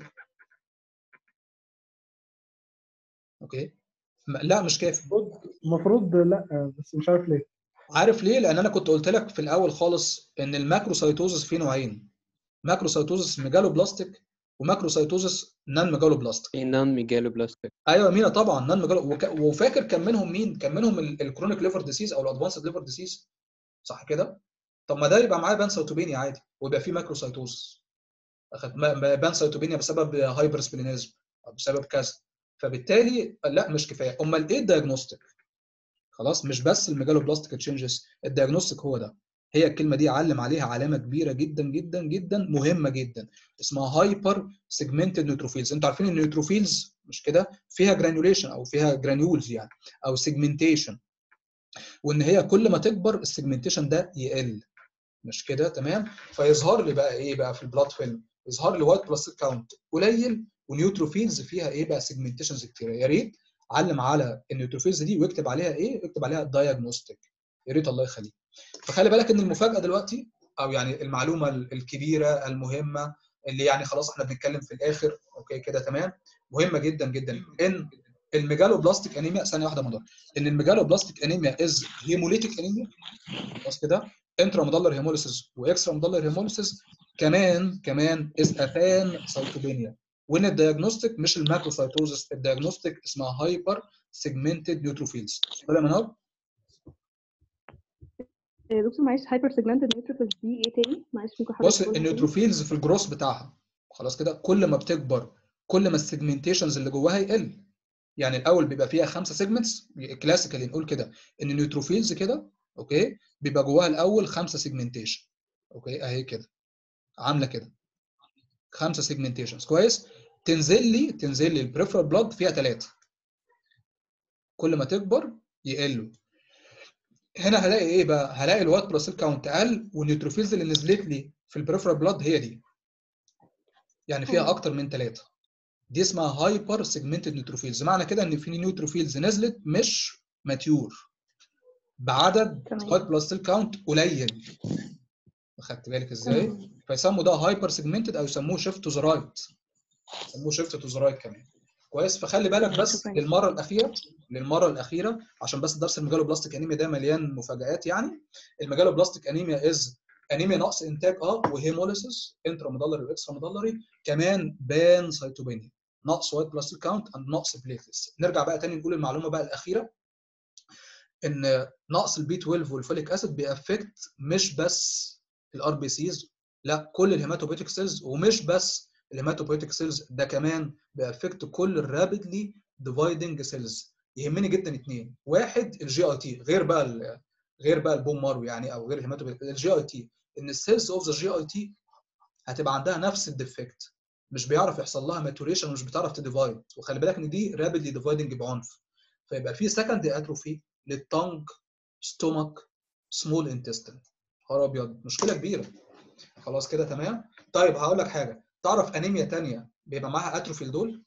اوكي، لا مش كافي. المفروض لا، بس مش عارف ليه. عارف ليه؟ لان انا كنت قلت لك في الاول خالص ان الماكروسايتوزس فيه نوعين، ماكروسايتوزس ميجالوبلاستيك وماكروسايتوزس نان ميجالوبلاستيك. ايه نان ميجالوبلاستيك؟ ايوه مينا طبعا نان ميجالو. وك... وفاكر كان منهم مين؟ كان منهم الكرونيك ليفر ديسيز او الادفانسد ليفر ديسيز. صح كده؟ طب ما ده يبقى معاه بانسايتوبينيا عادي ويبقى فيه ماكروسايتوزس. اخد بانسايتوبينيا بسبب هايبر سبلينيزم او بسبب كذا. فبالتالي لا مش كفايه. امال ايه الدايجنوستيك؟ خلاص، مش بس الميجالوبلاستيك تشينجز، الدايجنوستيك هو ده. هي الكلمه دي علم عليها علامه كبيره جدا جدا جدا مهمه جدا، اسمها هايبر سيجمنتد نيوتروفيلز. انتوا عارفين ان النيوتروفيلز مش كده فيها جرانيوليشن او فيها جرانيولز يعني او سيجمنتيشن، وان هي كل ما تكبر السيجمنتيشن ده يقل. مش كده تمام؟ فيظهر لي بقى ايه بقى في البلاد فيلم؟ يظهر لي وايت بلاد سيل كاونت قليل ونيوتروفيلز فيها ايه بقى سيجمنتيشنز كتير. يا ريت علم على النيوتروفيلز دي واكتب عليها ايه؟ اكتب عليها دايجنوستيك. يا ريت الله يخليك. فخلي بالك ان المفاجاه دلوقتي او يعني المعلومه الكبيره المهمه اللي يعني خلاص احنا بنتكلم في الاخر، اوكي كده تمام، مهمه جدا جدا، ان الميجالوبلاستيك انيميا، ثانيه واحده مدار، ان الميجالوبلاستيك انيميا از هيموليتيك انيميا. خلاص كده، انترا مدلر هيموليسيس واكسترا مدلر هيموليسيس، كمان كمان از اثان سايتوبينيا. وان الدياجنوستيك مش الماكروسايتوزس، الدياجنوستيك اسمها هايبر سيجمنتد نيوتروفيلز. ولا منار؟ دكتور معلش، هايبر سيجمنتد نيوتروفيلز دي ايه تاني؟ معلش ممكن حضرتك بص، تقولها تاني؟ النيوتروفيلز في الجروس بتاعها خلاص كده كل ما بتكبر كل ما السيجمنتيشنز اللي جواها يقل. يعني الاول بيبقى فيها خمسه سيجمنتس كلاسيكالي نقول كده ان النيوتروفيلز كده اوكي بيبقى جواها الاول خمسه سيجمنتيشن. اوكي اهي كده عامله كده خمسه سيجمنتيشنز كويس. تنزل لي تنزل لي البريفرال بلاد فيها ثلاثه، كل ما تكبر يقلوا. هنا هلاقي ايه بقى؟ هلاقي الوايت بلاد سيل كاونت قل، والنيوتروفيلز اللي نزلت لي في البريفرال بلاد هي دي. يعني فيها أيوه. اكتر من ثلاثه. دي اسمها هايبر سيجمنتد نيوتروفيلز، معنى كده ان في نيوتروفيلز نزلت مش ماتيور بعدد تمام. وايت بلس سيل كاونت قليل. خدت بالك ازاي؟ تمام. فيسموا ده هايبر سيجمنتد او يسموه شيفت تو ذا رايت، يسموه شيفت تو ذا رايت كمان. كويس. فخلي بالك بس شكرا. للمره الاخيره للمره الاخيره عشان بس درس الميجالوبلاستيك انيميا ده مليان مفاجآت. يعني الميجالوبلاستيك انيميا از انيميا نقص انتاج اه وهيموليسيس انترا ميدالري واكسترا ميدالري، كمان بان سايتوبينيا، نقص وايت بلس سيل كاونت اند نقص بليتلس. نرجع بقى تاني نقول المعلومه بقى الاخيره، ان نقص البي اتناشر والفوليك اسيد بيأفكت مش بس الار بي سيز، لا كل الهيماتوبيتيك سيلز، ومش بس الهيماتوبيتيك سيلز، ده كمان بيأفكت كل الرابيدلي ديفايدنج سيلز. يهمني جدا اثنين، واحد الجي اي تي، غير بقى ال غير بقى البون مارو يعني او غير الهيماتوبيتيك، الجي اي تي، ان السيلز اوف ذا جي اي تي هتبقى عندها نفس الديفكت، مش بيعرف يحصل لها ماتوريشن ومش بتعرف تديفايد. وخلي بالك ان دي رابيدلي ديفايدنج بعنف، فيبقى في سكندري اتروفي للتانج ستومك سمول انتستين. نهار ابيض، مشكله كبيره. خلاص كده تمام. طيب هقول لك حاجه، تعرف انيميا ثانيه بيبقى معاها اتروفي لدول؟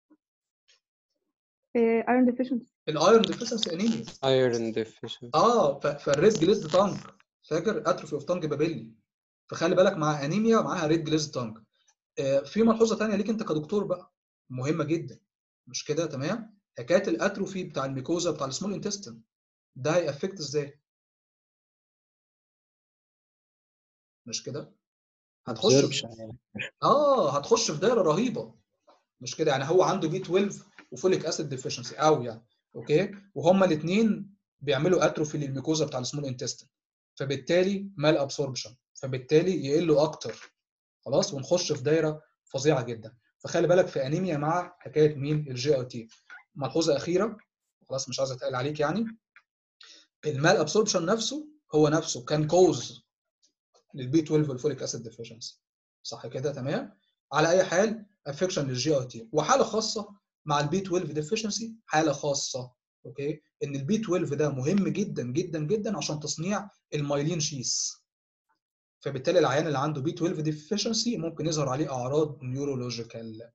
ايرون ديفيشنسي. الايرون ديفيشنسي انيميا. ايرون ديفيشن. اه فالريد جليزد تانج، فاكر اتروفي اوف تانج بابيلي؟ فخلي بالك مع انيميا معاها ريد جليزد تانج. آه في ملحوظه ثانيه ليك انت كدكتور بقى مهمه جدا، مش كده تمام؟ حكايه الاتروفي بتاع الميكوزا بتاع السمول انتستين ده هيأفكت ازاي؟ مش كده؟ هتخش في... اه هتخش في دايره رهيبه، مش كده؟ يعني هو عنده بي اتناشر وفوليك اسيد ديفيشنسي او يعني اوكي، وهما الاثنين بيعملوا اتروفي للميكوزا بتاع السمول انتستين، فبالتالي مال ابسوربشن، فبالتالي يقلوا اكتر. خلاص، ونخش في دايره فظيعه جدا. فخلي بالك في انيميا مع حكايه مين؟ الجي اي تي. ملحوظه اخيره خلاص مش عايز اتقل عليك، يعني المال ابسوربشن نفسه هو نفسه كان كوز للبي اتناشر والفوليك اسيد ديفيشنسي، صح كده تمام؟ على اي حال افكشن للجي اي تي، وحاله خاصه مع البي اتناشر ديفيشنسي، حاله خاصه اوكي، ان البي اتناشر ده مهم جدا جدا جدا عشان تصنيع المايلين شيس، فبالتالي العيان اللي عنده بي اتناشر ديفيشنسي ممكن يظهر عليه اعراض نيورولوجيكال.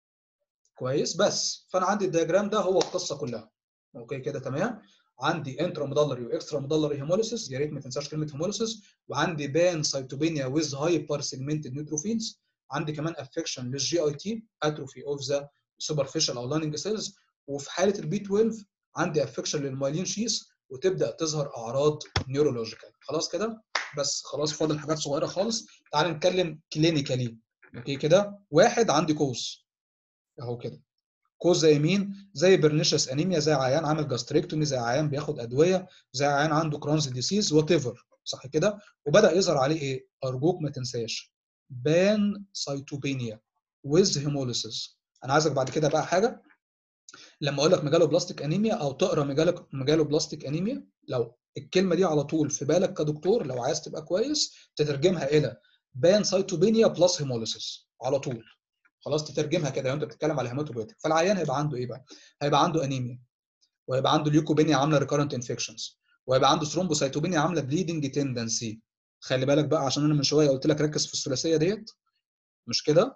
كويس. بس فانا عندي الدياجرام ده هو القصه كلها اوكي كده تمام. عندي انترا ميدالري واكسترا ميدالري هيموليسيس، يا ريت ما تنساش كلمه هيموليسيس، وعندي بان سايتوبينيا ويز هايبر سيجمنتد نيوتروفيلز، عندي كمان افكشن للجي اي تي، اتروفي اوف ذا سوبرفيشال او لايننج سيلز، وفي حاله البي اتناشر عندي افكشن للمايلين شيس، وتبدا تظهر اعراض نيورولوجيكال. خلاص كده بس، خلاص فاضل حاجات صغيره خالص. تعال نتكلم كلينيكالي اوكي كده. واحد عندي كوز اهو كده، كوز زي مين؟ زي برنيشس انيميا، زي عيان عامل جاستريكتومي، زي عيان بياخد ادويه، زي عيان عنده كرونز ديسيز وات ايفر، صح كده؟ وبدا يظهر عليه ايه؟ ارجوك ما تنساش بان سايتوبينيا ويز هيموليسيس. انا عايزك بعد كده بقى حاجه، لما اقول لك ميجالو بلاستيك انيميا او تقرا ميجالو ميجالو بلاستيك انيميا، لو الكلمه دي على طول في بالك كدكتور، لو عايز تبقى كويس تترجمها الى بان سايتوبينيا بلس هيموليسيس على طول. خلاص تترجمها كده لو انت بتتكلم على هيماتوبيتيك. فالعيان هيبقى عنده ايه بقى؟ هيبقى عنده انيميا، وهيبقى عنده ليوكوبينيا عامله ريكارنت انفكشنز، وهيبقى عنده ثرومبوسايتوبينيا عامله بليدنج تندنسي. خلي بالك بقى عشان انا من شويه قلت لك ركز في الثلاثيه ديت، مش كده؟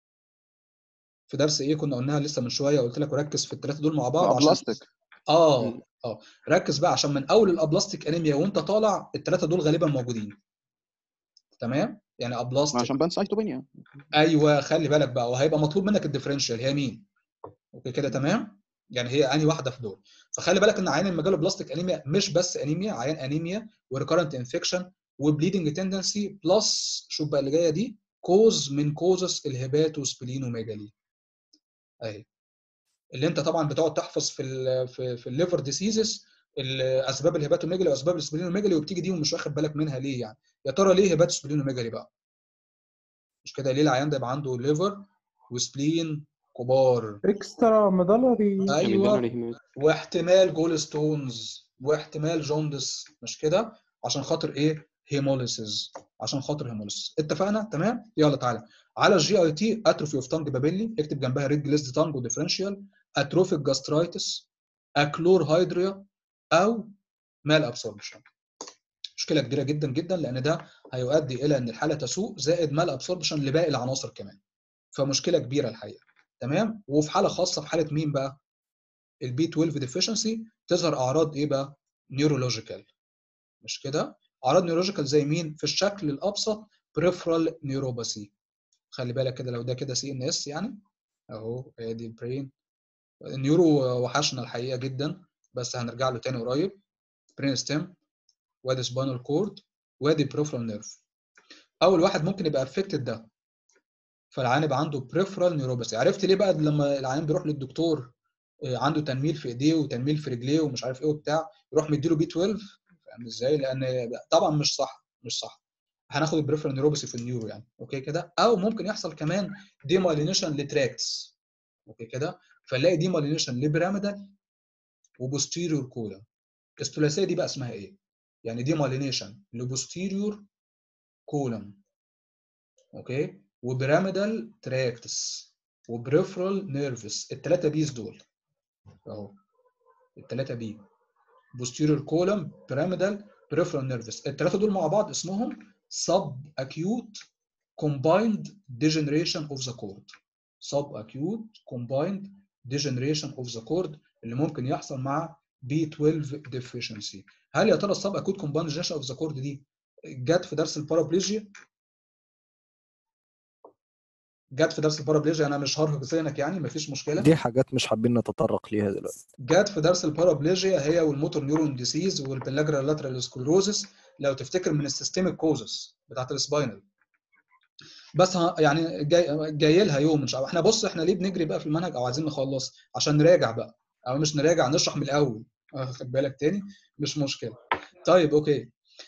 في درس ايه كنا قلناها لسه من شويه؟ قلت لك ركز في الثلاثه دول مع بعض عشان الابلاستيك. اه اه ركز بقى عشان من اول الابلاستيك انيميا وانت طالع الثلاثه دول غالبا موجودين. تمام؟ يعني ابلاستيك عشان بان سايتوبينيا. ايوه خلي بالك بقى، وهيبقى مطلوب منك الديفرنشال هي مين؟ اوكي كده تمام؟ يعني هي انهي واحده في دول. فخلي بالك ان عيان الميجالو بلاستيك انيميا مش بس انيميا، عيان انيميا وريكارنت انفكشن وبليدنج تندنسي بلس، شوف بقى اللي جايه دي، كوز من كوزس الهيباتوسبلينوميجالي اهي، اللي انت طبعا بتقعد تحفظ في ال في, في الليفر ديسيزز اسباب الهيباتوميجالي واسباب السبلينوميجالي، وبتيجي دي ومش واخد بالك منها ليه يعني؟ يا ترى ليه هيباتوسبلينوميجالي بقى؟ مش كده؟ ليه العيان ده يبقى عنده ليفر وسبلين كبار؟ اكسترا ميدالري. ايوه، واحتمال جول ستونز، واحتمال جوندس، مش كده؟ عشان خاطر ايه؟ هيموليسيس، عشان خاطر هيموليسيس. اتفقنا؟ تمام؟ يلا تعالى على الجي اي تي. اتروفي اوف تانج بابيلي، اكتب جنبها ريد جليزد تانج وديفرنشال، اتروفيك جاسترايتس، اكلور هايدريا، او مال ابسوربشن. مشكله كبيره جدا جدا، لان ده هيؤدي الى ان الحاله تسوء، زائد مال ابسوربشن لباقي العناصر كمان. فمشكله كبيره الحقيقه. تمام. وفي حاله خاصه، في حاله مين بقى؟ البي اتناشر ديفيشنسي تظهر اعراض ايه بقى؟ نيورولوجيكال. مش كده؟ اعراض نيورولوجيكال زي مين؟ في الشكل الابسط بريفرال نيوروباثي. خلي بالك كده لو ده كده سي ان اس يعني اهو، ادي البرين. النيورو وحشنا الحقيقه جدا، بس هنرجع له تاني قريب. برين ستيم، وادي سباينال كورد، وادي بريفرال نيرف. اول واحد ممكن يبقى افكتد ده، فالعيان يبقى عنده بريفرال نيوروباثي. عرفت ليه بقى لما العيان بيروح للدكتور عنده تنميل في ايديه وتنميل في رجليه ومش عارف ايه وبتاع، يروح مديله بي اتناشر؟ فاهم ازاي؟ لان طبعا مش صح، مش صح. هناخد البريفرال نيوروباثي في النيورو يعني، اوكي كده. او ممكن يحصل كمان ديمايلينيشن لتراكتس، اوكي كده. فنلاقي ديمايلينيشن لبيراميدال وبوستيريور كولم. الثلاثيه دي بقى اسمها ايه؟ يعني ديمايلينيشن لبوستيريور كولم، اوكي، وبيراميدال تراكتس وبريفرال نيرفس. الثلاثه بيز دول اهو، الثلاثه بي، posterior column pyramidal peripheral nervous. الثلاثه دول مع بعض اسمهم subacute combined degeneration of the cord. subacute combined degeneration of the cord اللي ممكن يحصل مع بي اتناشر deficiency. هل يا ترى subacute combined degeneration of the cord دي جت في درس البارابليجيا؟ جت في درس البارابليجيا. انا مش هرهق ذهنك يعني، مفيش مشكله. دي حاجات مش حابين نتطرق ليها دلوقتي. جت في درس البارابليجيا هي والموتور نيورون ديسيز والبلاجرال لاترال سكلروزس، لو تفتكر من السيستميك كوزس بتاعت السباينال. بس يعني جاي جاي لها يوم ان شاء الله. احنا بص، احنا ليه بنجري بقى في المنهج او عايزين نخلص؟ عشان نراجع بقى، او مش نراجع، نشرح من الاول. خد بالك تاني، مش مشكله. طيب اوكي.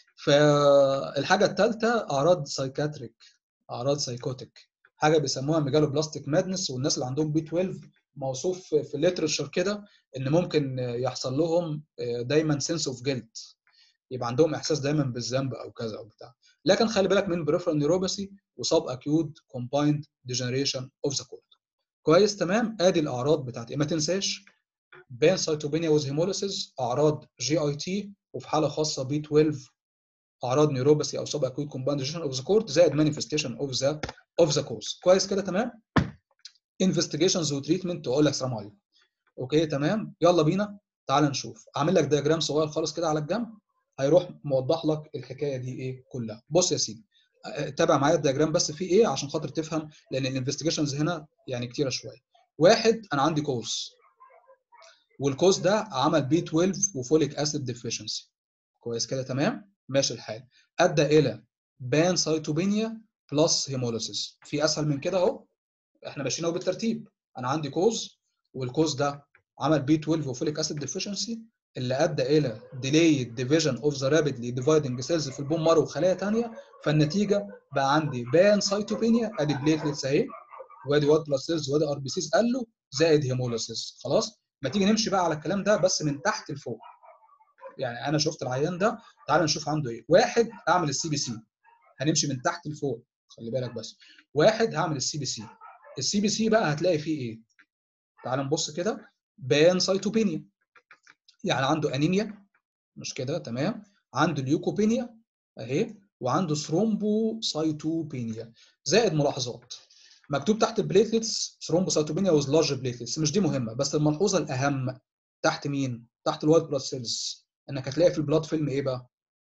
فالحاجه الثالثه اعراض سايكاتريك، اعراض سايكوتيك، حاجه بيسموها ميجالو بلاستيك مادنس. والناس اللي عندهم بي اتناشر موصوف في الليترشر كده ان ممكن يحصل لهم دايما سنس اوف جيلت، يبقى عندهم احساس دايما بالذنب او كذا او بتاع. لكن خلي بالك من بريفرال نيوروباثي وسب اكيوت كومبايند ديجنريشن اوف ذا كورد. كويس تمام. ادي الاعراض بتاعت ايه، ما تنساش بان سايتوبينيا ويز هيموليسيس، اعراض جي اي تي، وفي حاله خاصه بي اتناشر اعراض نيوروباثي او سب اكيوت كومبايند ديجنريشن اوف ذا كورد، زائد مانيفستيشن اوف ذا اوف ذا كوز. كويس كده تمام. انفستيجيشنز وتريتمنت واقول لك سلام عليكم. اوكي تمام. يلا بينا تعال نشوف. اعمل لك دياجرام صغير خالص كده على الجنب، هيروح موضح لك الحكايه دي ايه كلها. بص يا سيدي، تابع معايا الدياجرام بس فيه ايه عشان خاطر تفهم، لان الانفستيجيشنز هنا يعني كتيره شويه. واحد، انا عندي كوز، والكوز ده عمل بي اتناشر وفوليك اسيد ديفيشنسي. كويس كده تمام، ماشي الحال. ادى الى بان سايتوبينيا بلس هيموليسيس. في اسهل من كده اهو، احنا ماشيين اهو بالترتيب. انا عندي كوز، والكوز ده عمل بي اتناشر وفوليك اسيد ديفيشنسي اللي ادى الى delayed division of the rapidly dividing cells في البون مارو وخلايا ثانيه. فالنتيجه بقى عندي بان سايتوبينيا، ادي بليتلتس اهي، وادي وايت بلاد سيلز، وادي ار بي سيز، قال له زائد هيموليسيس. خلاص، ما تيجي نمشي بقى على الكلام ده بس من تحت لفوق. يعني انا شفت العيان ده، تعال نشوف عنده ايه. واحد، اعمل السي بي سي. هنمشي من تحت لفوق، خلي بالك بس. واحد، هعمل السي بي سي. السي بي سي بقى هتلاقي فيه ايه؟ تعال نبص كده. بان سايتوبينيا، يعني عنده انيميا، مش كده تمام. عنده ليوكوبينيا اهي، وعنده ثرومبوسايتوبينيا. زائد ملاحظات مكتوب تحت البليتلتس ثرومبوسايتوبينيا ويز لارج بليتلتس. مش دي مهمه، بس الملحوظه الاهم تحت مين؟ تحت الوايت بلاد سيلز، انك هتلاقي في البلاد فيلم ايه بقى؟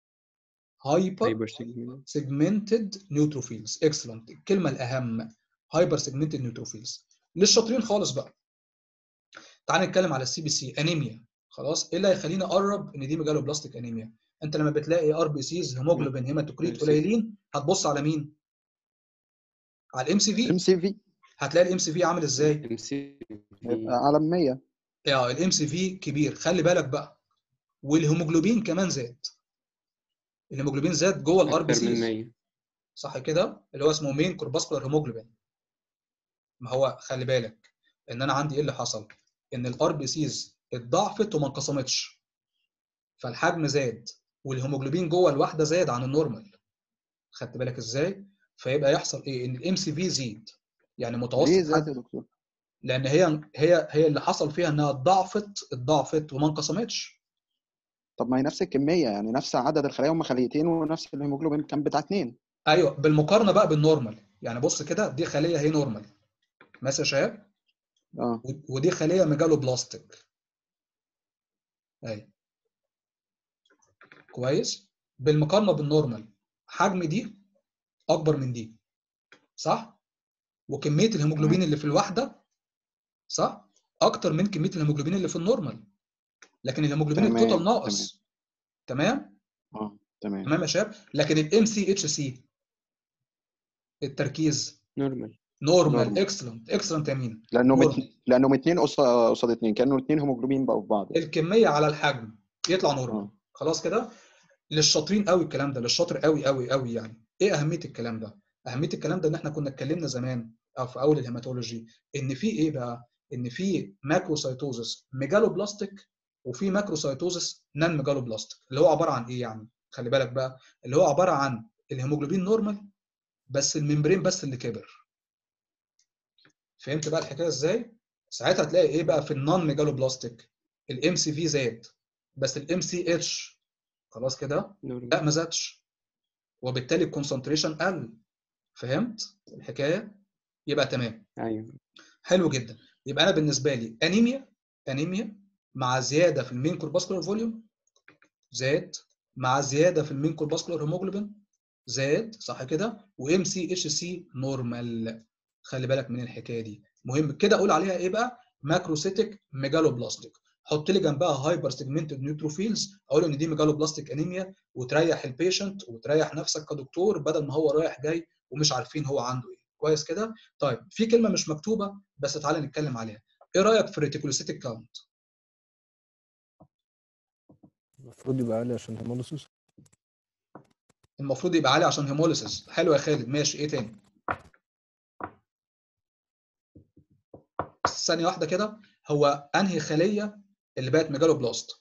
هايبر سيجمنتد نيوتروفيلز. اكسلنت، الكلمه الاهم هايبر سيجمنتد نيوتروفيلز. للشاطرين خالص بقى، تعال نتكلم على السي بي سي. انيميا، خلاص. ايه اللي هيخليني اقرب ان دي ميجالو بلاستيك انيميا؟ انت لما بتلاقي ار بي سيز، هيموجلوبين، هيماتوكريت قليلين، هتبص على مين؟ على الام سي في. ام سي في هتلاقي الام سي في عامل ازاي؟ ام سي يبقى على مية. اه، الام سي في كبير، خلي بالك بقى. والهيموجلوبين كمان زاد، الهيموجلوبين زاد جوه الار بي اكتر من سيز، مية. صح كده؟ اللي هو اسمه مين كورباسكولار هيموجلوبين. ما هو خلي بالك ان انا عندي ايه اللي حصل؟ ان الار بي سيز اتضاعفت وما انقسمتش، فالحجم زاد، والهيموجلوبين جوه الواحده زاد عن النورمال. خدت بالك ازاي؟ فيبقى يحصل ايه؟ ان الام سي في يزيد، يعني متوسط ليه زاد يا حجم، دكتور؟ لان هي هي هي اللي حصل فيها انها اتضاعفت اتضاعفت وما انقسمتش. طب ما هي نفس الكميه، يعني نفس عدد الخلايا هم خليتين، ونفس الهيموجلوبين كان بتاع اتنين. ايوه، بالمقارنه بقى بالنورمال. يعني بص كده، دي خليه هي نورمال، ماشي يا شباب؟ اه ودي خليه ميجالو بلاستيك اهي. كويس؟ بالمقارنه بالنورمال حجم دي اكبر من دي، صح؟ وكميه الهيموجلوبين اللي في الواحده، صح؟ اكتر من كميه الهيموجلوبين اللي في النورمال، لكن الهيموجلوبين التوتال تمام ناقص. تمام؟ اه تمام تمام يا شباب؟ لكن الام سي اتش سي التركيز نورمال نورمال. نورمال اكسلنت اكسلنت يا مين؟ لانه نورمال. مت... لانهم اتنين قص- قصاد اتنين، كانوا اتنين هيموجلوبين بقوا في بعض. الكميه على الحجم يطلع نورمال. اه خلاص كده؟ للشاطرين قوي الكلام ده، للشاطر قوي قوي قوي يعني. ايه اهميه الكلام ده؟ اهميه الكلام ده ان احنا كنا اتكلمنا زمان او في اول الهيماتولوجي ان في ايه بقى؟ ان في ماكروسايتوزس ميجالوبلاستيك وفي ماكروسايتوزس نان ميجالوبلاستيك، اللي هو عباره عن ايه يعني؟ خلي بالك بقى، اللي هو عباره عن الهيموجلوبين نورمال بس الممبرين بس اللي كبر. فهمت بقى الحكايه ازاي؟ ساعتها تلاقي ايه بقى في النون ميجالوبلاستيك؟ الام سي في زاد بس الام سي اتش خلاص كده لا ما زادش، وبالتالي الكونسنتريشن قل. فهمت الحكايه؟ يبقى تمام. ايوه حلو جدا. يبقى انا بالنسبه لي انيميا انيميا مع زياده في المين كورباسكولار فوليوم زاد، مع زياده في المين كورباسكولار هيموجلوبين زاد، صح كده؟ وام سي اتش سي نورمال. خلي بالك من الحكايه دي مهم كده. اقول عليها ايه بقى؟ ماكروسيتيك ميجالوبلاستيك. حط لي جنبها هايبر سيجمنتد نيوتروفيلز، اقول ان دي ميجالوبلاستيك انيميا، وتريح البيشنت وتريح نفسك كدكتور بدل ما هو رايح جاي ومش عارفين هو عنده ايه. كويس كده؟ طيب في كلمه مش مكتوبه بس تعالى نتكلم عليها. ايه رايك في الريتيكولوسيتيك كاونت؟ المفروض يبقى عالي عشان هيموليسيس. المفروض يبقى عالي عشان هيموليسيس. حلو يا خالد، ماشي. ايه تاني؟ بس ثانيه واحده كده، هو انهي خليه اللي بقت ميجالوبلاست؟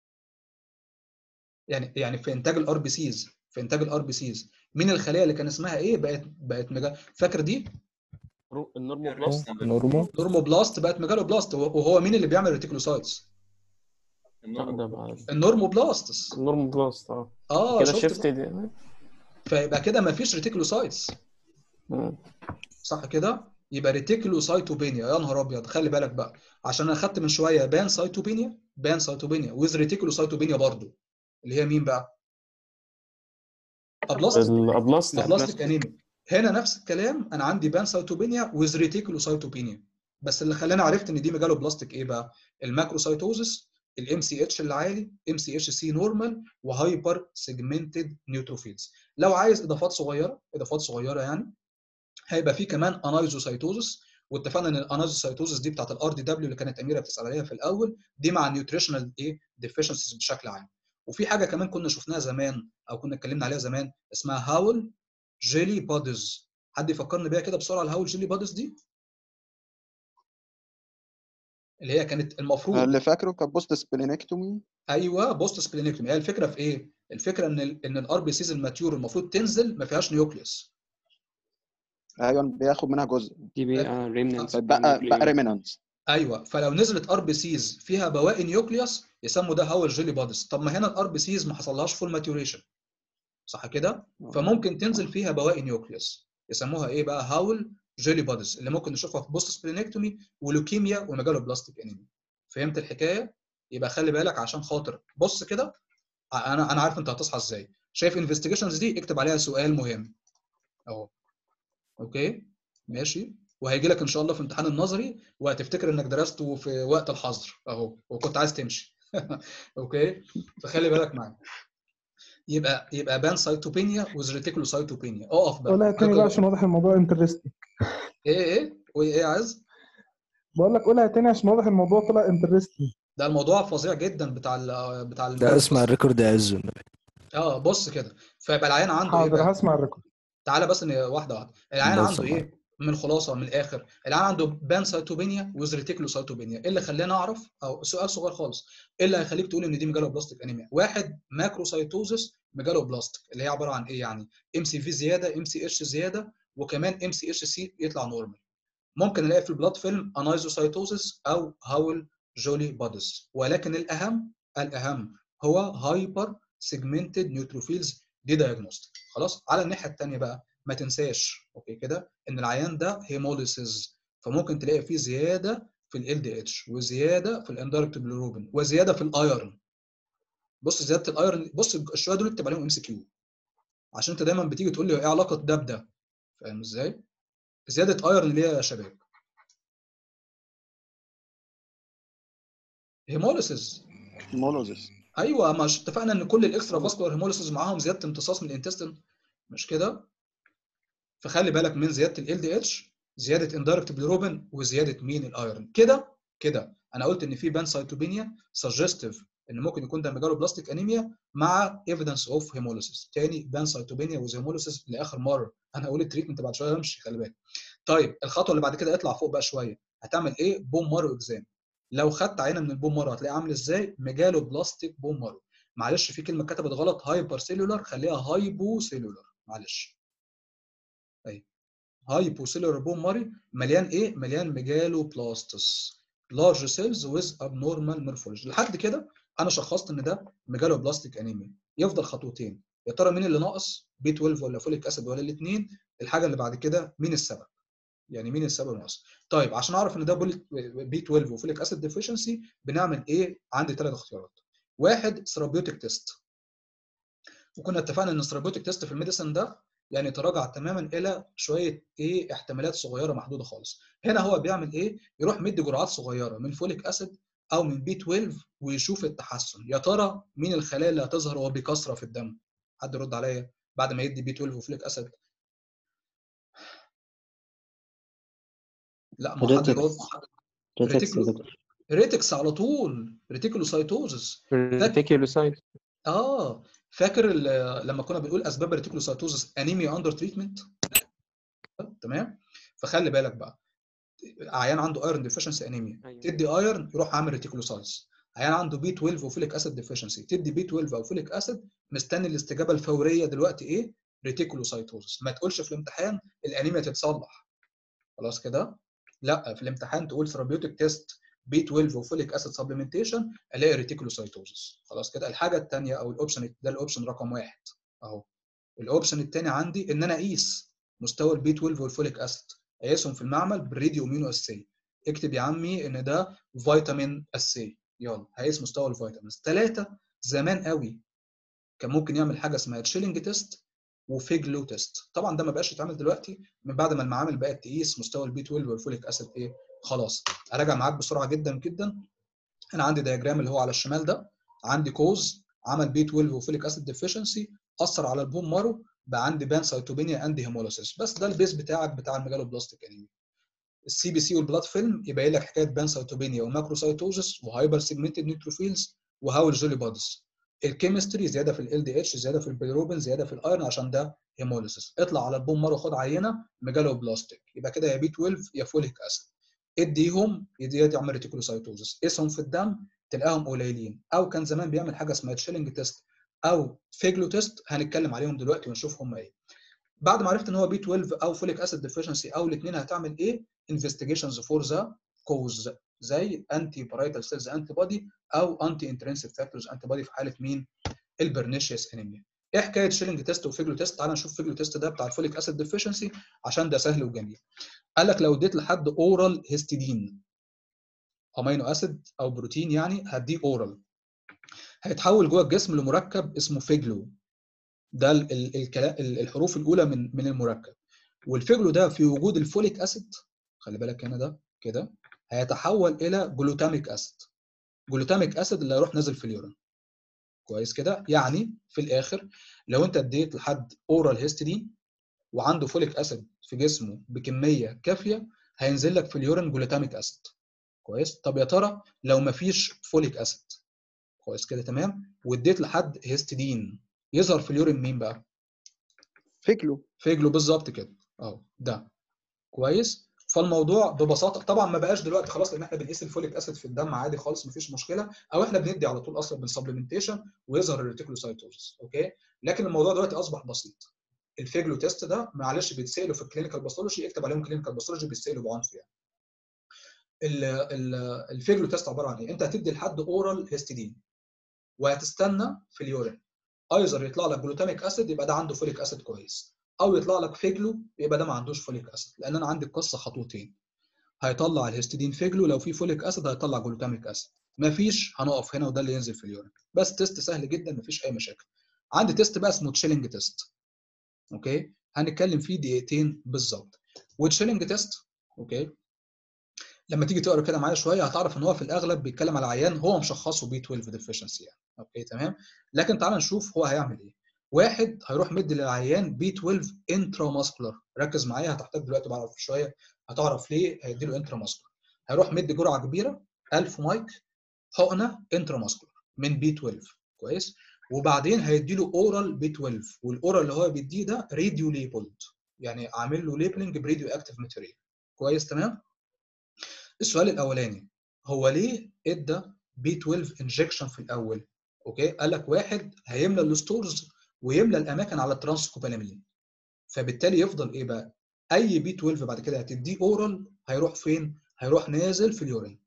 يعني يعني في انتاج الار بي سيز، في انتاج الار بي سيز مين الخليه اللي كان اسمها ايه بقت بقت ميجا؟ فاكر دي؟ النورموبلاست. نورمال نورموبلاست بقت ميجالوبلاست. وهو مين اللي بيعمل ريتيكولوسايتس؟ لا ده بقى النورموبلاستس. النورموبلاست اه اه كده شفت شيفت بقى؟ دي. فيبقى كده مفيش ريتيكولوسايتس، صح كده؟ يبقى ريتيكولوسايتوبينيا. يا نهار ابيض، خلي بالك بقى عشان انا خدت من شويه بان سايتوبينيا، بان سايتوبينيا ويز ريتيكولوسايتوبينيا برضو، اللي هي مين بقى؟ ابلاستيك. الابلاستيك الابلاستيك انيميا. هنا نفس الكلام، انا عندي بان سايتوبينيا ويز ريتيكولوسايتوبينيا، بس اللي خلاني عرفت ان دي ميجالوبلاستيك ايه بقى؟ الماكروسايتوزس، الام سي اتش اللي عالي، ام سي اتش سي نورمال، وهايبر سيجمنتد نيوتروفيلز. لو عايز اضافات صغيره، اضافات صغيره يعني، هيبقى في كمان انايزوسايتوزس، واتفقنا ان الانايزوسايتوزس دي بتاعت الار دي دبليو اللي كانت اميره بتسال عليها في الاول، دي مع النيوتريشنال ايه ديفيشنسيز بشكل عام. وفي حاجه كمان كنا شفناها زمان او كنا اتكلمنا عليها زمان اسمها هاول جيلي بوديز. حد يفكرني بيها كده بسرعه؟ الهاول جيلي بوديز دي اللي هي كانت المفروض اللي فاكره كان بوست سبلينكتومي. ايوه بوست سبلينكتومي. هي الفكره في ايه؟ الفكره ان ال ان الار بي سيز الماتيور المفروض تنزل ما فيهاش نيوكليوس. ايوه بياخد منها جزء، دي بقى ريمنانس بقى بقى ريمنانس. ايوه، فلو نزلت ار بي سيز فيها بواقي نيوكليوس يسموا ده هاول جيلي بوديز. طب ما هنا الار بي سيز ما حصلهاش فول ماتيوريشن، صح كده؟ فممكن تنزل فيها بواقي نيوكليوس يسموها ايه بقى؟ هاول جيلي بوديز، اللي ممكن نشوفها في بوست سبلينكتومي ولوكيميا وميجالوبلاستيك انيميا. فهمت الحكايه؟ يبقى خلي بالك عشان خاطر بص كده، انا انا عارف انت هتصحى ازاي. شايف انفستيجيشنز دي؟ اكتب عليها سؤال مهم اهو. اوكي ماشي، وهيجي لك ان شاء الله في امتحان النظري وهتفتكر انك درسته في وقت الحظر اهو وكنت عايز تمشي. اوكي، فخلي بالك معايا. يبقى يبقى بان سايتوبينيا وز ريتيكولوسايتوبينيا. اقف بقى. قولها تاني بقى عشان واضح الموضوع انترستنج. ايه ايه وايه عايز؟ بقول لك قولها تاني عشان واضح الموضوع طلع انترستنج. ده الموضوع فظيع جدا بتاع ال بتاع ده اسمع الريكورد يا عز. اه بص كده، فيبقى العيان عنده ايه حاضر بقى؟ هسمع الريكورد. تعالى بس ان واحده واحده. العيان عنده ايه؟ من الخلاصه من الاخر، العيان عنده بان سايتوبينيا وز ريتيكولوسايتوبينيا. ايه اللي خلاني اعرف؟ او سؤال صغير خالص، ايه اللي هيخليك تقول ان دي ميجالوبلاستيك انيميا؟ واحد ماكروسايتوزس ميجالوبلاستيك اللي هي عباره عن ايه يعني؟ ام سي في زياده، ام سي اتش زياده، وكمان ام سي اتش سي يطلع نورمال. ممكن نلاقي في البلاد فيلم انايزوسايتوزس او هاول جولي بوديز، ولكن الاهم الاهم هو هايبر سيجمنتد نيوتروفيلز. دي دايجنوستيك. خلاص. على الناحيه الثانيه بقى ما تنساش اوكي كده ان العيان ده هيموليسيز. فممكن تلاقي فيه زياده في ال دي اتش وزياده في الاندايركت بيليروبين وزياده في الايرون. بص زياده الايرون، بص الشويه دول اكتب عليهم ام سي كيو عشان انت دايما بتيجي تقول لي ايه علاقه ده بده، فاهم ازاي؟ زياده ايرون اللي هي يا شباب هيموليسيس. هيموليسيس ايوه، مش اتفقنا ان كل الاكسترا فاسكولار هيموليسيس معاهم زياده امتصاص من الانتستين، مش كده؟ فخلي بالك من زياده ال دي اتش، زياده اندايركت بيليروبين، وزياده مين؟ الايرون. كده كده انا قلت ان في بانسايتوبينيا سجستيف ان ممكن يكون ده ميجالوبلاستيك انيميا مع ايفيدنس اوف هيموليسيس. تاني بانسايتوبينيا وز هيموليسيس لاخر مره، انا هقول التريتمنت بعد شويه همشي، خلي بالك. طيب الخطوه اللي بعد كده اطلع فوق بقى شويه، هتعمل ايه؟ بوم مارو اكزام. لو خدت عينه من البوم مارو هتلاقيه عامل ازاي؟ ميجالوبلاستيك بوم مارو. معلش في كلمه كتبت غلط، هايبر سيلولار، خليها هايبو سيلولار، معلش. اهي هايبو سيلولار بوم ماري مليان ايه؟ مليان ميجالوبلاستس، لارج سيلز ويز ابنورمال مورفولوجي. لحد كده انا شخصت ان ده ميجالوبلاستيك انيميا. يفضل خطوتين، يا ترى مين اللي ناقص؟ بي اتناشر ولا فوليك اسيد ولا الاثنين؟ الحاجه اللي بعد كده مين السبب؟ يعني مين السبب ناقص؟ طيب عشان اعرف ان ده بي اتناشر وفوليك اسيد ديفيشنسي بنعمل ايه؟ عندي ثلاث اختيارات. واحد ثيرابيوتيك تيست، وكنا اتفقنا ان الثيرابيوتيك تيست في الميديسن ده يعني تراجع تماما الى شويه ايه؟ احتمالات صغيره محدوده خالص. هنا هو بيعمل ايه؟ يروح مدي جرعات صغيره من فوليك اسيد او من بي اتناشر ويشوف التحسن. يا ترى مين الخلايا اللي هتظهر وهو بكثره في الدم؟ حد يرد عليا بعد ما يدي بي اتناشر وفوليك اسيد. لا ما حد يجاوب. ريتكس يا دكتور. ريتكس على طول، ريتيكولوسايتوزس. ريتيكولوسايت. اه فاكر لما كنا بنقول اسباب الريتيكولوسايتوزس انيميا اندر تريتمنت؟ تمام. فخلي بالك بقى، عيان عنده ايرون ديفيشنسي انيميا، أيوة. تدي ايرون يروح عامل ريتيكولوسايتس. عيان عنده بي اتناشر وفوليك اسيد ديفيشنسي، تدي بي اتناشر او فوليك اسيد، مستني الاستجابه الفوريه دلوقتي ايه؟ ريتيكولوسايتوزس. ما تقولش في الامتحان الانيميا تتصلح خلاص كده، لا في الامتحان تقول ثيرابيوتيك تيست بي اتناشر وفوليك اسيد سبلمنتيشن، الاقي ريتيكولوسايتوزس. خلاص كده. الحاجه الثانيه او الاوبشن ده، الاوبشن رقم واحد اهو. الاوبشن الثاني عندي ان انا اقيس مستوى البي اتناشر والفوليك اسيد، اقيسهم في المعمل بالراديو امينو اسي. اكتب يا عمي ان ده فيتامين اسي، يلا هقيس مستوى الفيتامينز. ثلاثه زمان قوي كان ممكن يعمل حاجه اسمها تشيلنج تيست وفيجلو تيست. طبعا ده ما بقاش يتعمل دلوقتي من بعد ما المعامل بقت تقيس مستوى البي اتناشر والفوليك اسيد ايه خلاص. اراجع معاك بسرعه جدا جدا. انا عندي دياجرام اللي هو على الشمال ده، عندي كوز عمل بي اتناشر وفوليك اسيد ديفيشنسي، اثر على البون مارو، بقى عندي بانسايتوبينيا اند هيموليسيس. بس ده البيز بتاعك بتاع الميجالوبلاستيك انيميا. السي بي سي والبلاد فيلم يبين لك حكايه بانسايتوبينيا وماكروسايتوزس وهايبر سيجمنتد نيوتروفيلز وهاول جولي بوديز. الكيمستري زياده في ال دي اتش، زياده في البيليروبين، زياده في الايرون عشان ده هيموليسيس. اطلع على البون مارو خد عينه ميجالوبلاستيك، يبقى كده يا بي اتناشر يا فوليك اسيد. اديهم يدي يعمل ريتيكولوسايتوزس، قيسهم في الدم تلاقيهم قليلين. او كان زمان بيعمل حاجه اسمها تشيلنج تيست او فيجلو تيست، هنتكلم عليهم دلوقتي ونشوف هم ايه. بعد ما عرفت ان هو بي اتناشر او فوليك اسيد ديفيشنسي او الاثنين، هتعمل ايه؟ انفستيجيشنز فور ذا كوز، زي انتي بارايتال سيلز انتي بودي او انتي انترنسيك فاكتورز انتي بودي في حاله مين؟ البرنيشيوس انيميا. ايه حكايه شيلنج تيست وفيجلو تيست؟ تعال نشوف فيجلو تيست ده بتاع الفوليك اسيد ديفيشنسي عشان ده سهل وجميل. قال لك لو اديت لحد اورال هيستidine امينو اسيد او بروتين يعني، هديه اورال، هيتحول جوه الجسم لمركب اسمه فيجلو. ده الحروف الاولى من من المركب. والفيجلو ده في وجود الفوليك اسيد، خلي بالك هنا ده كده، هيتحول الى جلوتاميك اسيد. جلوتاميك اسيد اللي هيروح نازل في اليورين. كويس كده. يعني في الاخر لو انت اديت لحد اورال هيستidine وعنده فوليك اسيد في جسمه بكميه كافيه، هينزل لك في اليورين جلوتاميك اسيد. كويس. طب يا ترى لو ما فيش فوليك اسيد، كويس كده تمام، واديت لحد هيستidine، يظهر في اليورين مين بقى؟ فيجلو. فيجلو بالظبط كده اهو ده. كويس. فالموضوع ببساطه طبعا ما بقاش دلوقتي خلاص، لان احنا بنقيس الفوليك اسيد في الدم عادي خالص مفيش مشكله، او احنا بندي على طول اصلا بالسبلمنتيشن ويظهر الريتيكولوسايتوزس. اوكي. لكن الموضوع دلوقتي اصبح بسيط. الفيجلو تيست ده معلش بيتسالوا في الكلينيكال باثولوجي، اكتب عليهم كلينيكال باثولوجي، بيتسالوا بعنف يعني. الفيجلو تيست عباره عن ايه؟ انت هتدي لحد اورال هيستidine وهتستنى في اليورين ايزر يطلع لك جلوتاميك اسيد يبقى ده عنده فوليك اسيد كويس، او يطلع لك فيجلو يبقى ده ما عندوش فوليك اسيد. لان انا عندي القصه خطوتين. هيطلع الهيستidine فيجلو، لو في فوليك اسيد هيطلع جلوتاميك اسيد، مفيش هنقف هنا وده اللي ينزل في اليورين. بس تيست سهل جدا مفيش اي مشاكل. عندي تيست بقى اسمه تشيلنج تيست. اوكي هنتكلم فيه دقيقتين بالظبط. والتشيلنج تيست اوكي لما تيجي تقرا كده معايا شويه هتعرف ان هو في الاغلب بيتكلم على عيان هو مشخصه بي اتناشر ديفيشنسي يعني. اوكي تمام. لكن تعال نشوف هو هيعمل ايه. واحد هيروح مدي للعيان بي اتناشر انترا ماسكولار، ركز معايا هتحتاج دلوقتي بعرف شويه هتعرف ليه هيدي له انترا ماسكولار. هيروح مدي جرعه كبيره ألف مايك حقنه انترا ماسكولار من بي اتناشر كويس، وبعدين هيدي له اورال بي اتناشر، والاورال اللي هو بيديه ده راديو ليبلد، يعني عامل له ليبلنج براديو اكتيف ماتيريال. كويس تمام. السؤال الاولاني هو ليه ادى بي اتناشر انجكشن في الاول؟ اوكي قال لك واحد هيملى الستورز ويملى الاماكن على الترانسكوبالامين، فبالتالي يفضل ايه بقى؟ اي بي اتناشر بعد كده هتديه اورال هيروح فين؟ هيروح نازل في اليورين.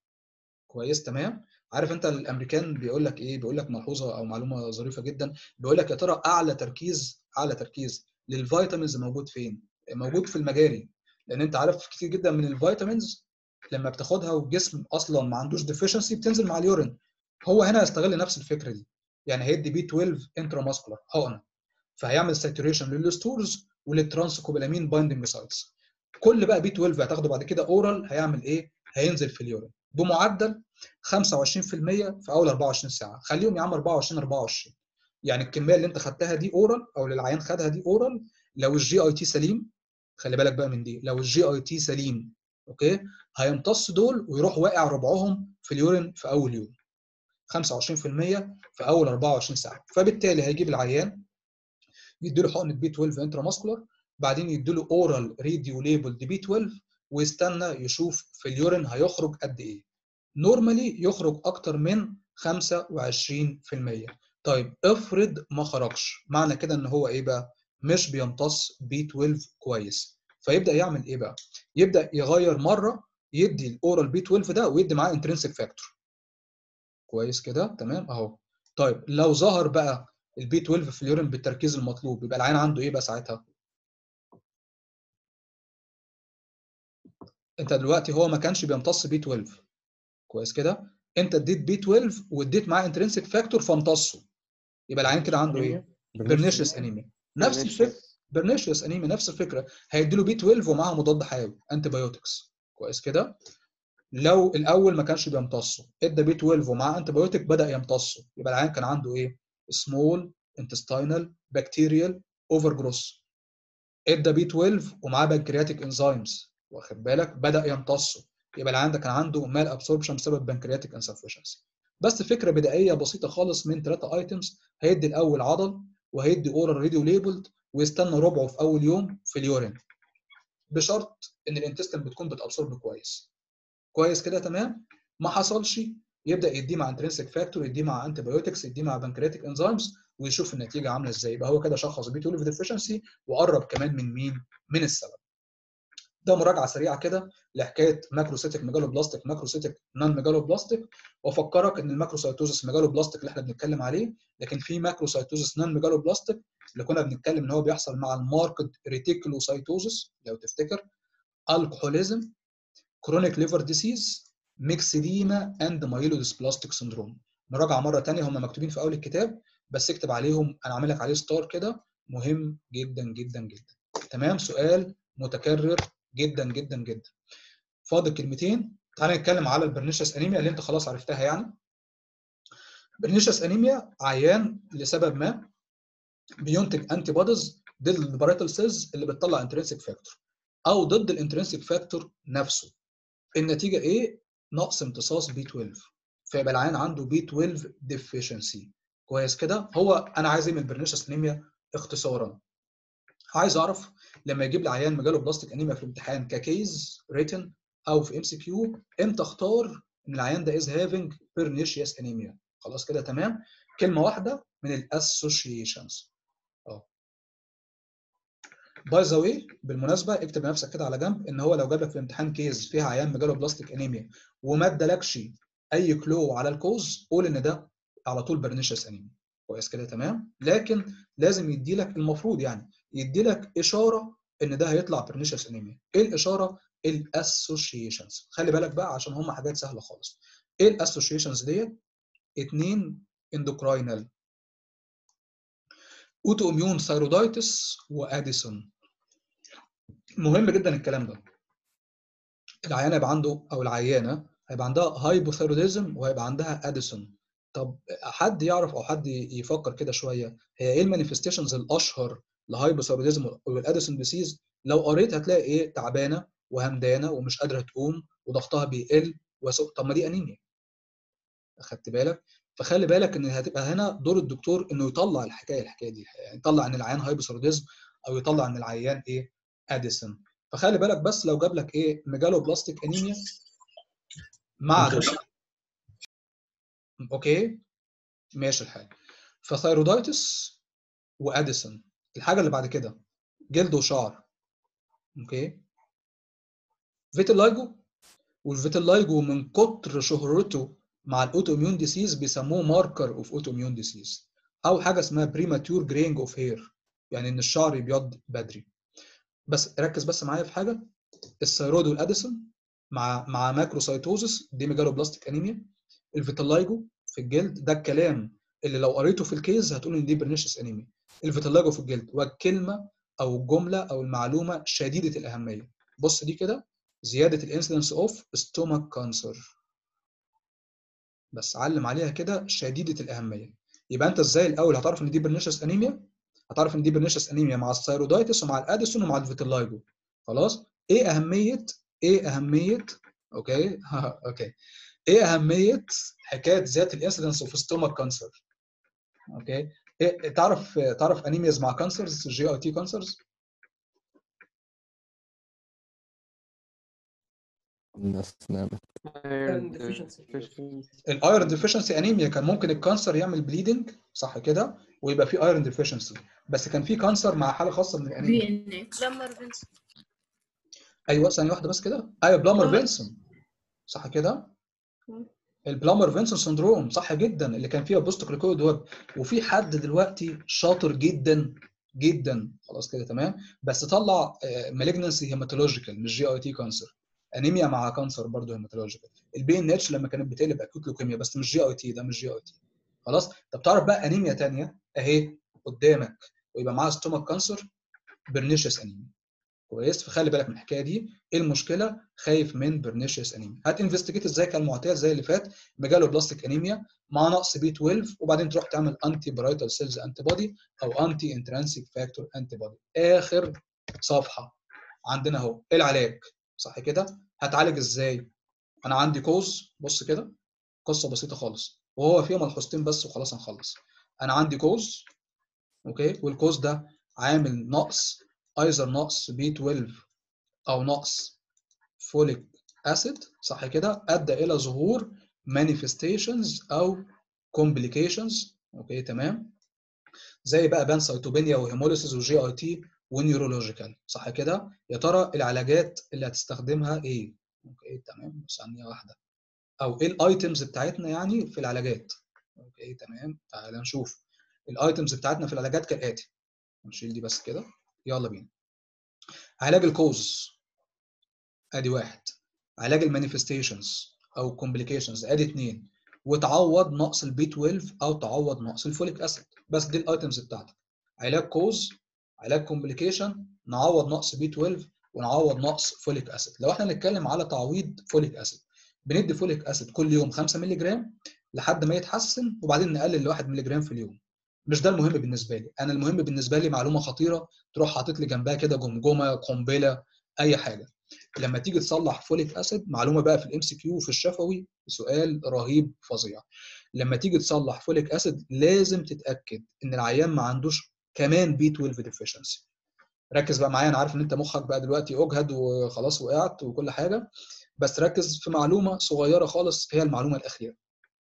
كويس تمام. عارف انت الامريكان بيقول لك ايه؟ بيقول لك ملحوظه او معلومه ظريفه جدا، بيقول لك يا ترى اعلى تركيز اعلى تركيز للفيتامينز موجود فين؟ موجود في المجاري، لان انت عارف كتير جدا من الفيتامينز لما بتاخدها والجسم اصلا ما عندوش ديفيشنسي بتنزل مع اليورين. هو هنا هيستغل نفس الفكره دي، يعني هيدي بي اتناشر انترا ماسكولار حقنه، فهيعمل ساتوريشن للستورز وللترانسكوبالامين بايندنج سايتس. كل بقى بي اتناشر هتاخده بعد كده اورال هيعمل ايه؟ هينزل في اليورين بمعدل خمسة وعشرين في المية في اول أربعة وعشرين ساعه. خليهم يا عم أربعة وعشرين أربعة وعشرين، يعني الكميه اللي انت خدتها دي اورال او للعيان خدها دي اورال، لو الجي اي تي سليم، خلي بالك بقى من دي، لو الجي اي تي سليم اوكي هيمتص دول ويروح واقع ربعهم في اليورين في اول يوم، خمسة وعشرين في المية في اول أربعة وعشرين ساعه. فبالتالي هيجيب العيان يديله حقنه بي اتناشر انترا ماسكولار، بعدين يديله اورال راديو ليبلد بي اتناشر ويستنى يشوف في اليورين هيخرج قد ايه. نورمالي يخرج اكتر من خمسة وعشرين في المية. طيب افرض ما خرجش، معنى كده ان هو ايه بقى؟ مش بيمتص بي اتناشر كويس، فيبدا يعمل ايه بقى؟ يبدا يغير مره يدي الاورال بي اتناشر ده ويدي معاه انترنسيك فاكتور. كويس كده تمام اهو. طيب لو ظهر بقى البي اتناشر في اليورين بالتركيز المطلوب يبقى العيان عنده ايه بقى ساعتها؟ انت دلوقتي هو ما كانش بيمتص بي اتناشر كويس كده، انت اديت بي اتناشر واديت معاه انترنسيك فاكتور فامتصه، يبقى العيان كده عنده ايه؟ بيرنيشيوس انيميا. نفس الفكره بيرنيشيوس انيميا نفس الفكره، هيديله بي اتناشر ومعاها مضاد حيوي انتي بايوتكس. كويس كده. لو الاول ما كانش بيمتصه ادى بي اتناشر ومعاه انتي بايوتك بدا يمتصه، يبقى العيان كان عنده ايه؟ سمول انتستينال بكتيريال اوفر جروث. ادى بي اتناشر ومعاه بنكرياتيك انزيمز واخد بالك بدا يمتصه، يبقى العيان ده كان عنده مال ابسوربشن بسبب بنكرياتيك انسفشنسي. بس فكره بدائيه بسيطه خالص من ثلاثه ايتمز، هيدي الاول عضل وهيدي اورال راديو ليبلد ويستنى ربعه في اول يوم في اليورين، بشرط ان الانتستين بتكون بتابسورب كويس. كويس كده تمام. ما حصلش يبدا يديه مع انترنسيك فاكتور، يديه مع انتي بايوتكس، يديه مع بنكرياتيك انزيمز ويشوف النتيجه عامله ازاي. يبقى هو كده شخص بي اتناشر ديفيشنسي وقرب كمان من مين؟ من السبب. ده مراجعه سريعه كده لحكايه ماكروسيتيك ميجالوبلاستيك ماكروسيتيك نون ميجالوبلاستيك، وافكرك ان الماكروسايتوزس ميجالوبلاستيك اللي احنا بنتكلم عليه، لكن في ماكروسايتوزس نون ميجالوبلاستيك اللي كنا بنتكلم ان هو بيحصل مع الماركت ريتيكولوسايتوزس لو تفتكر، الكحوليزم، كرونيك ليفر ديسيز، ميكسيديما اند مايلوديسبلاستيك سندروم. مراجعه مره ثانيه هم مكتوبين في اول الكتاب بس اكتب عليهم، انا عامل لك عليه ستار كده، مهم جدا جدا جدا. تمام. سؤال متكرر جدا جدا جدا. فاضل كلمتين. تعالى نتكلم على البرنيشيوس انيميا اللي انت خلاص عرفتها يعني. برنيشيوس انيميا عيان لسبب ما بينتج انتي بوديز ضد الباريتال سيلز اللي بتطلع انترنسيك فاكتور او ضد الانترنسيك فاكتور نفسه. النتيجه ايه؟ نقص امتصاص بي اتناشر، فيبقى العيان عنده بي اتناشر ديفيشنسي. كويس كده. هو انا عايز ايه من البرنيشيوس انيميا اختصارا؟ عايز اعرف لما يجيب لي عيان ميجالوبلاستيك انيميا في الامتحان ككيز ريتن او في ام سي كيو، امتى اختار ان العيان ده از هافينج بيرنيشيوس انيميا؟ خلاص كده تمام. كلمه واحده من الاسوشيشنز. اه باي ذا واي بالمناسبه اكتب لنفسك كده على جنب ان هو لو جاب لك في الامتحان كيز فيها عيان ميجالوبلاستيك انيميا وما ادالكش اي كلو على الكوز، قول ان ده على طول بيرنيشيوس انيميا. كويس كده تمام. لكن لازم يدي لك، المفروض يعني يدي لك اشاره ان ده هيطلع بيرنيشيوس انيميا. ايه الاشاره؟ الاسوشيشنز. خلي بالك بقى عشان هم حاجات سهله خالص. ايه الاسوشيشنز ديت؟ اتنين اندوكراينال، اوتو اميون ثايرودايتس واديسون. مهم جدا الكلام ده. العيان هيبقى عنده او العيانه هيبقى عندها هايبوثايروديزم وهيبقى عندها اديسون. طب حد يعرف او حد يفكر كده شويه هي ايه المانيفستيشنز الاشهر لهايبوثايروديزم والاديسون ديسيز؟ لو قريت هتلاقي ايه؟ تعبانه وهمدانه ومش قادره تقوم وضغطها بيقل وسو... طب ما دي انيميا. اخدت بالك؟ فخلي بالك ان هتبقى هنا دور الدكتور انه يطلع الحكايه الحكايه دي، يعني يطلع ان العيان هايبوثايروديزم او يطلع ان العيان ايه؟ اديسون. فخلي بالك بس لو جاب لك ايه؟ ميجالو بلاستيك انيميا مع ده. اوكي ماشي الحال. فثايرودايتس واديسون. الحاجه اللي بعد كده جلد وشعر. اوكي فيتيلايجو. والفيتيلايجو من كتر شهرته مع الاوتو اميون ديسيز بيسموه ماركر اوف اوتو اميون ديسيز، او حاجه اسمها بريماتور جرينج اوف هير، يعني ان الشعر يبيض بدري. بس ركز بس معايا في حاجه، الثايرويد والاديسون مع مع ماكروسايتوزس دي ميجالو بلاستيك انيميا. الفيتيلايجو في الجلد ده الكلام اللي لو قريته في الكيز هتقول ان دي برنيشس انيميا. الفيتيلايجو في الجلد، والكلمه او الجمله او المعلومه شديده الاهميه. بص دي كده، زياده الانسيدنس اوف ستومك كانسر. بس علم عليها كده شديده الاهميه. يبقى انت ازاي الاول هتعرف ان دي برنيشس انيميا؟ هتعرف ان دي برنيشس انيميا مع الثايرودايتس ومع الاديسون ومع الفيتيلايجو. خلاص؟ ايه اهميه ايه اهميه اوكي اوكي ايه اهميه حكايه زياده الانسيدنس اوف ستومك كانسر؟ اوكي إيه تعرف تعرف انيمياز مع كانسرز، جي اي تي كانسرز؟ الناس نامت. الايرون ديفيشنسي انيميا كان ممكن الكانسر يعمل بليدنج صح كده ويبقى في ايرون ديفيشنسي، بس كان في كانسر مع حاله خاصه من الانيميا. بلامر فينسون. ايوه ثانيه واحده بس كده، ايوه بلامر فينسون صح كده. البلامر فينسون سندروم صح جدا، اللي كان فيها بوست كليكويد ويب. وفي حد دلوقتي شاطر جدا جدا خلاص كده تمام، بس طلع مالجنسي هيماتولوجيكال مش جي اي تي كانسر، انيميا مع كانسر برضه هيماتولوجيكال. البي ان اتش لما كانت بتقلب اكيوت لوكيميا، بس مش جي اي تي، ده مش جي اي تي. خلاص. طب تعرف بقى انيميا ثانيه اهي قدامك ويبقى معاها ستومك كانسر، برنيشس انيميا. كويس؟ فخلي بالك من الحكايه دي. ايه المشكله؟ خايف من برنيشيس انيميا. هتنفستيجيت ازاي كالمعتاد زي اللي فات، ميجالو بلاستيك انيميا مع نقص بي اتناشر، وبعدين تروح تعمل انتي برايتال سيلز انتي بودي او انتي انترانسيك فاكتور انتي بودي. اخر صفحه عندنا اهو العلاج صح كده. هتعالج ازاي؟ انا عندي كوز، بص كده قصه بسيطه خالص وهو فيها ملحوظتين بس وخلاص هنخلص. انا عندي كوز اوكي، والكوز ده عامل نقص ايزر نقص بي اتناشر او نقص فوليك اسيد صح كده، ادى الى ظهور مانيفستيشنز او كومبليكيشنز اوكي تمام، زي بقى بانسايتوبينيا وهيموليسيس وجي اي تي ونيورولوجيكال صح كده. يا ترى العلاجات اللي هتستخدمها ايه؟ اوكي تمام ثانيه واحده، او ايه الايتمز بتاعتنا يعني في العلاجات. اوكي تمام تعال نشوف الايتمز بتاعتنا في العلاجات كالاتي. نشيل دي بس كده يلا بينا. علاج الكوز ادي واحد، علاج المانيفستيشنز او كومبليكيشنز ادي اثنين، وتعوض نقص البي اتناشر او تعوض نقص الفوليك اسيد. بس دي الايتمز بتاعتك، علاج كوز، علاج كومبليكيشن، نعوض نقص بي اتناشر ونعوض نقص فوليك اسيد. لو احنا نتكلم على تعويض فوليك اسيد، بندي فوليك اسيد كل يوم خمسة مللي جرام لحد ما يتحسن، وبعدين نقلل ل واحد مللي جرام في اليوم. مش ده المهم بالنسبه لي، انا المهم بالنسبه لي معلومه خطيره تروح حاطط لي جنبها كده جمجمه قنبله اي حاجه. لما تيجي تصلح فوليك اسيد، معلومه بقى في الام سي كيو وفي الشفوي سؤال رهيب فظيع، لما تيجي تصلح فوليك اسيد لازم تتاكد ان العيان ما عندوش كمان بي اتناشر ديفيشنسي. ركز بقى معايا، انا عارف ان انت مخك بقى دلوقتي اجهد وخلاص وقعت وكل حاجه، بس ركز في معلومه صغيره خالص هي المعلومه الاخيره.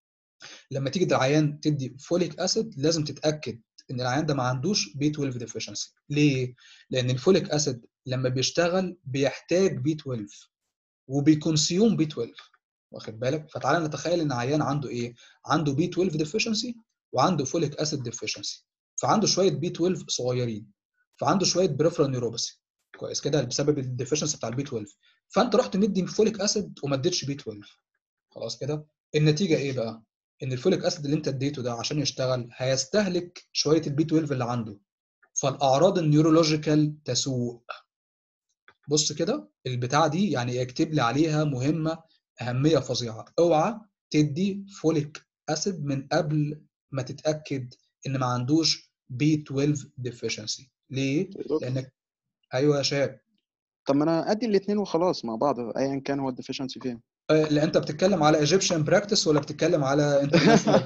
لما تيجي العيان تدي فوليك اسيد لازم تتاكد ان العيان ده ما عندوش بي اتناشر ديفيشنسي. ليه؟ لان الفوليك اسيد لما بيشتغل بيحتاج بي اتناشر وبيكونسيوم بي اتناشر، واخد بالك؟ فتعالى نتخيل ان عيان عنده ايه؟ عنده بي اتناشر ديفيشنسي وعنده فوليك اسيد ديفيشنسي، فعنده شويه بي اتناشر صغيرين، فعنده شويه بريفرال نيوروباثي. كويس كده بسبب الديفيشنسي بتاع البي اتناشر. فانت رحت مدي فوليك اسيد وما اديتش بي اتناشر. خلاص كده النتيجه ايه بقى؟ ان الفوليك اسيد اللي انت اديته ده عشان يشتغل هيستهلك شويه البي اتناشر اللي عنده، فالاعراض النيورولوجيكال تسوء. بص كده البتاعه دي يعني اكتب لي عليها مهمه اهميه فظيعه، اوعى تدي فوليك اسيد من قبل ما تتاكد ان ما عندوش بي اتناشر ديفيشنسي. ليه؟ لانك ايوه يا شاب. طب ما انا ادي الاثنين وخلاص مع بعض ايا كان هو الديفيشنسي فين. لا انت بتتكلم على ايجيبشن براكتس ولا بتتكلم على انترناشونال؟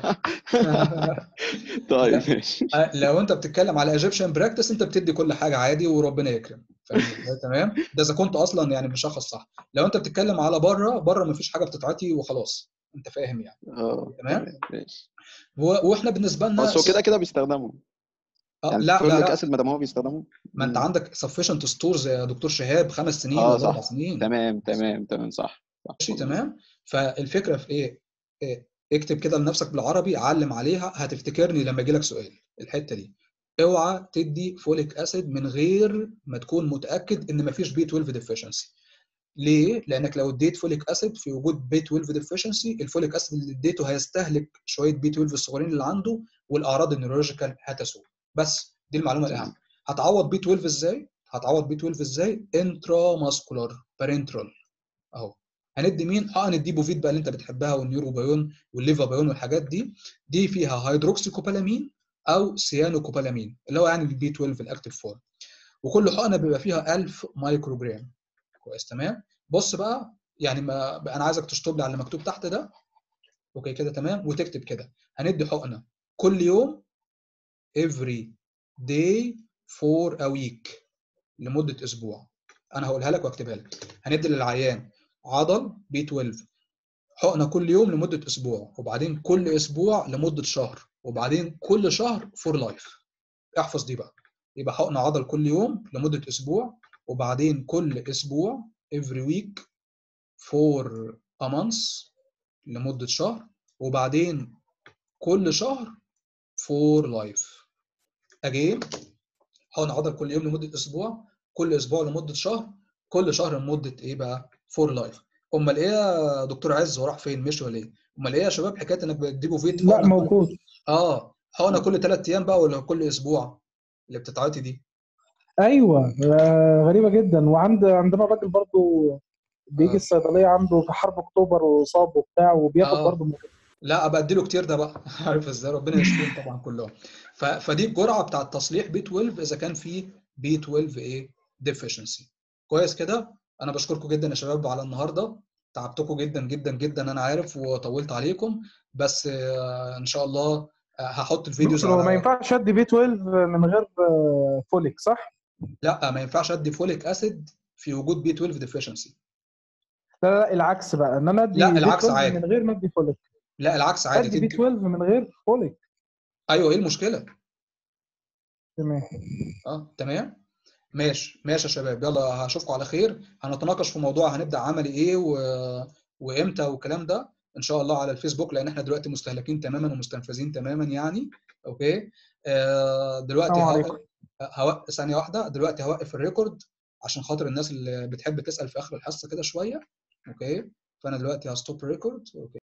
طيب لا ماشي. لو انت بتتكلم على ايجيبشن براكتس انت بتدي كل حاجه عادي وربنا يكرم، فاهمني؟ تمام، ده اذا كنت اصلا يعني مشخص صح. لو انت بتتكلم على بره، بره مفيش حاجه بتتعطي وخلاص، انت فاهم يعني. اه تمام تمام ماشي. واحنا بالنسبه لنا بس هو كده كده بيستخدموا اه يعني لا لا الفوليك لا اسيد ما دام هو بيستخدمه. ما انت مم. عندك sufficient stores يا دكتور شهاب، خمس سنين اه ولا اربع صح سنين. تمام تمام تمام صح صح ماشي مظبوط. تمام. فالفكره في ايه؟ إيه؟ اكتب كده لنفسك بالعربي، علم عليها هتفتكرني لما يجي لك سؤال الحته دي. اوعى تدي فوليك اسيد من غير ما تكون متاكد ان مفيش بي اتناشر ديفيشنسي. ليه؟ لانك لو اديت فوليك اسيد في وجود بي اتناشر ديفيشنسي، الفوليك اسيد اللي اديته هيستهلك شويه بي اتناشر الصغيرين اللي عنده، والاعراض النيورولوجيكال هتسوء. بس دي المعلومه الاهم. هتعوض بي اتناشر ازاي؟ هتعوض بي اتناشر ازاي؟ انترا ماسكولار بارنترال اهو. هندي مين؟ اه هندي بوفيت بقى اللي انت بتحبها، والنيوروبايون والليفابايون والحاجات دي. دي فيها هيدروكسي كوبالامين او سيانو كوبالامين اللي هو يعني البي اتناشر الاكتيف فورم، وكل حقنه بيبقى فيها ألف مايكرو جرام. كويس تمام. بص بقى يعني ما انا عايزك تشطب لي على اللي مكتوب تحت ده. اوكي كده تمام، وتكتب كده هندي حقنه كل يوم every day for a week لمده اسبوع. انا هقولها لك واكتبها لك. هندي للعيان عضل بي اتناشر حقنه كل يوم لمده اسبوع، وبعدين كل اسبوع لمده شهر، وبعدين كل شهر فور لايف. احفظ دي بقى. يبقى حقنه عضل كل يوم لمده اسبوع، وبعدين كل اسبوع every week for a month لمده شهر، وبعدين كل شهر for life. اجين حقن عضل كل يوم لمده اسبوع، كل اسبوع لمده شهر، كل شهر لمده ايه بقى؟ فور لايف. امال ايه يا دكتور عز، هو راح فين؟ مشي ولا ايه؟ امال ايه يا شباب حكايه انك بتجيبوا فيت لا حقنه كل موجود. اه حقنه كل ثلاث ايام بقى ولا كل اسبوع اللي بتتعاطي دي؟ ايوه آه، غريبه جدا. وعند عندنا راجل برضو بيجي اه الصيدليه عنده في حرب اكتوبر وصاب وبتاع وبياخد اه برضو. لا ابقى اديله كتير ده بقى. عارف ازاي؟ ربنا يشفيهم طبعا كلهم. ف... فدي الجرعه بتاعه تصليح بي اتناشر اذا كان في بي اتناشر ايه ديفيشنسي. كويس كده. انا بشكركم جدا يا شباب على النهارده، تعبتكم جدا جدا جدا انا عارف وطولت عليكم، بس آه، ان شاء الله آه، هحط الفيديوز دكتور هو ما على. ينفعش ادي بي اتناشر من غير آه، فوليك صح؟ لا ما ينفعش ادي فوليك اسيد في وجود بي اتناشر ديفيشنسي. لا لا لا، العكس بقى ان انا ادي لا بي العكس اتناشر عادي. من غير ما ادي فوليك. لا العكس عادي ادي بي تدي. اتناشر من غير فوليك. ايوه ايه المشكله؟ تمام. اه تمام ماشي ماشي يا شباب، يلا هشوفكم على خير. هنتناقش في موضوع هنبدأ عملي ايه و... وامتى والكلام ده ان شاء الله على الفيسبوك، لان احنا دلوقتي مستهلكين تماما ومستنفذين تماما يعني. اوكي آه دلوقتي السلام هوقف عليكم. هوقف ثانية واحدة، دلوقتي هوقف الريكورد عشان خاطر الناس اللي بتحب تسأل في اخر الحصة كده شوية. اوكي فانا دلوقتي هستوب ريكورد. اوكي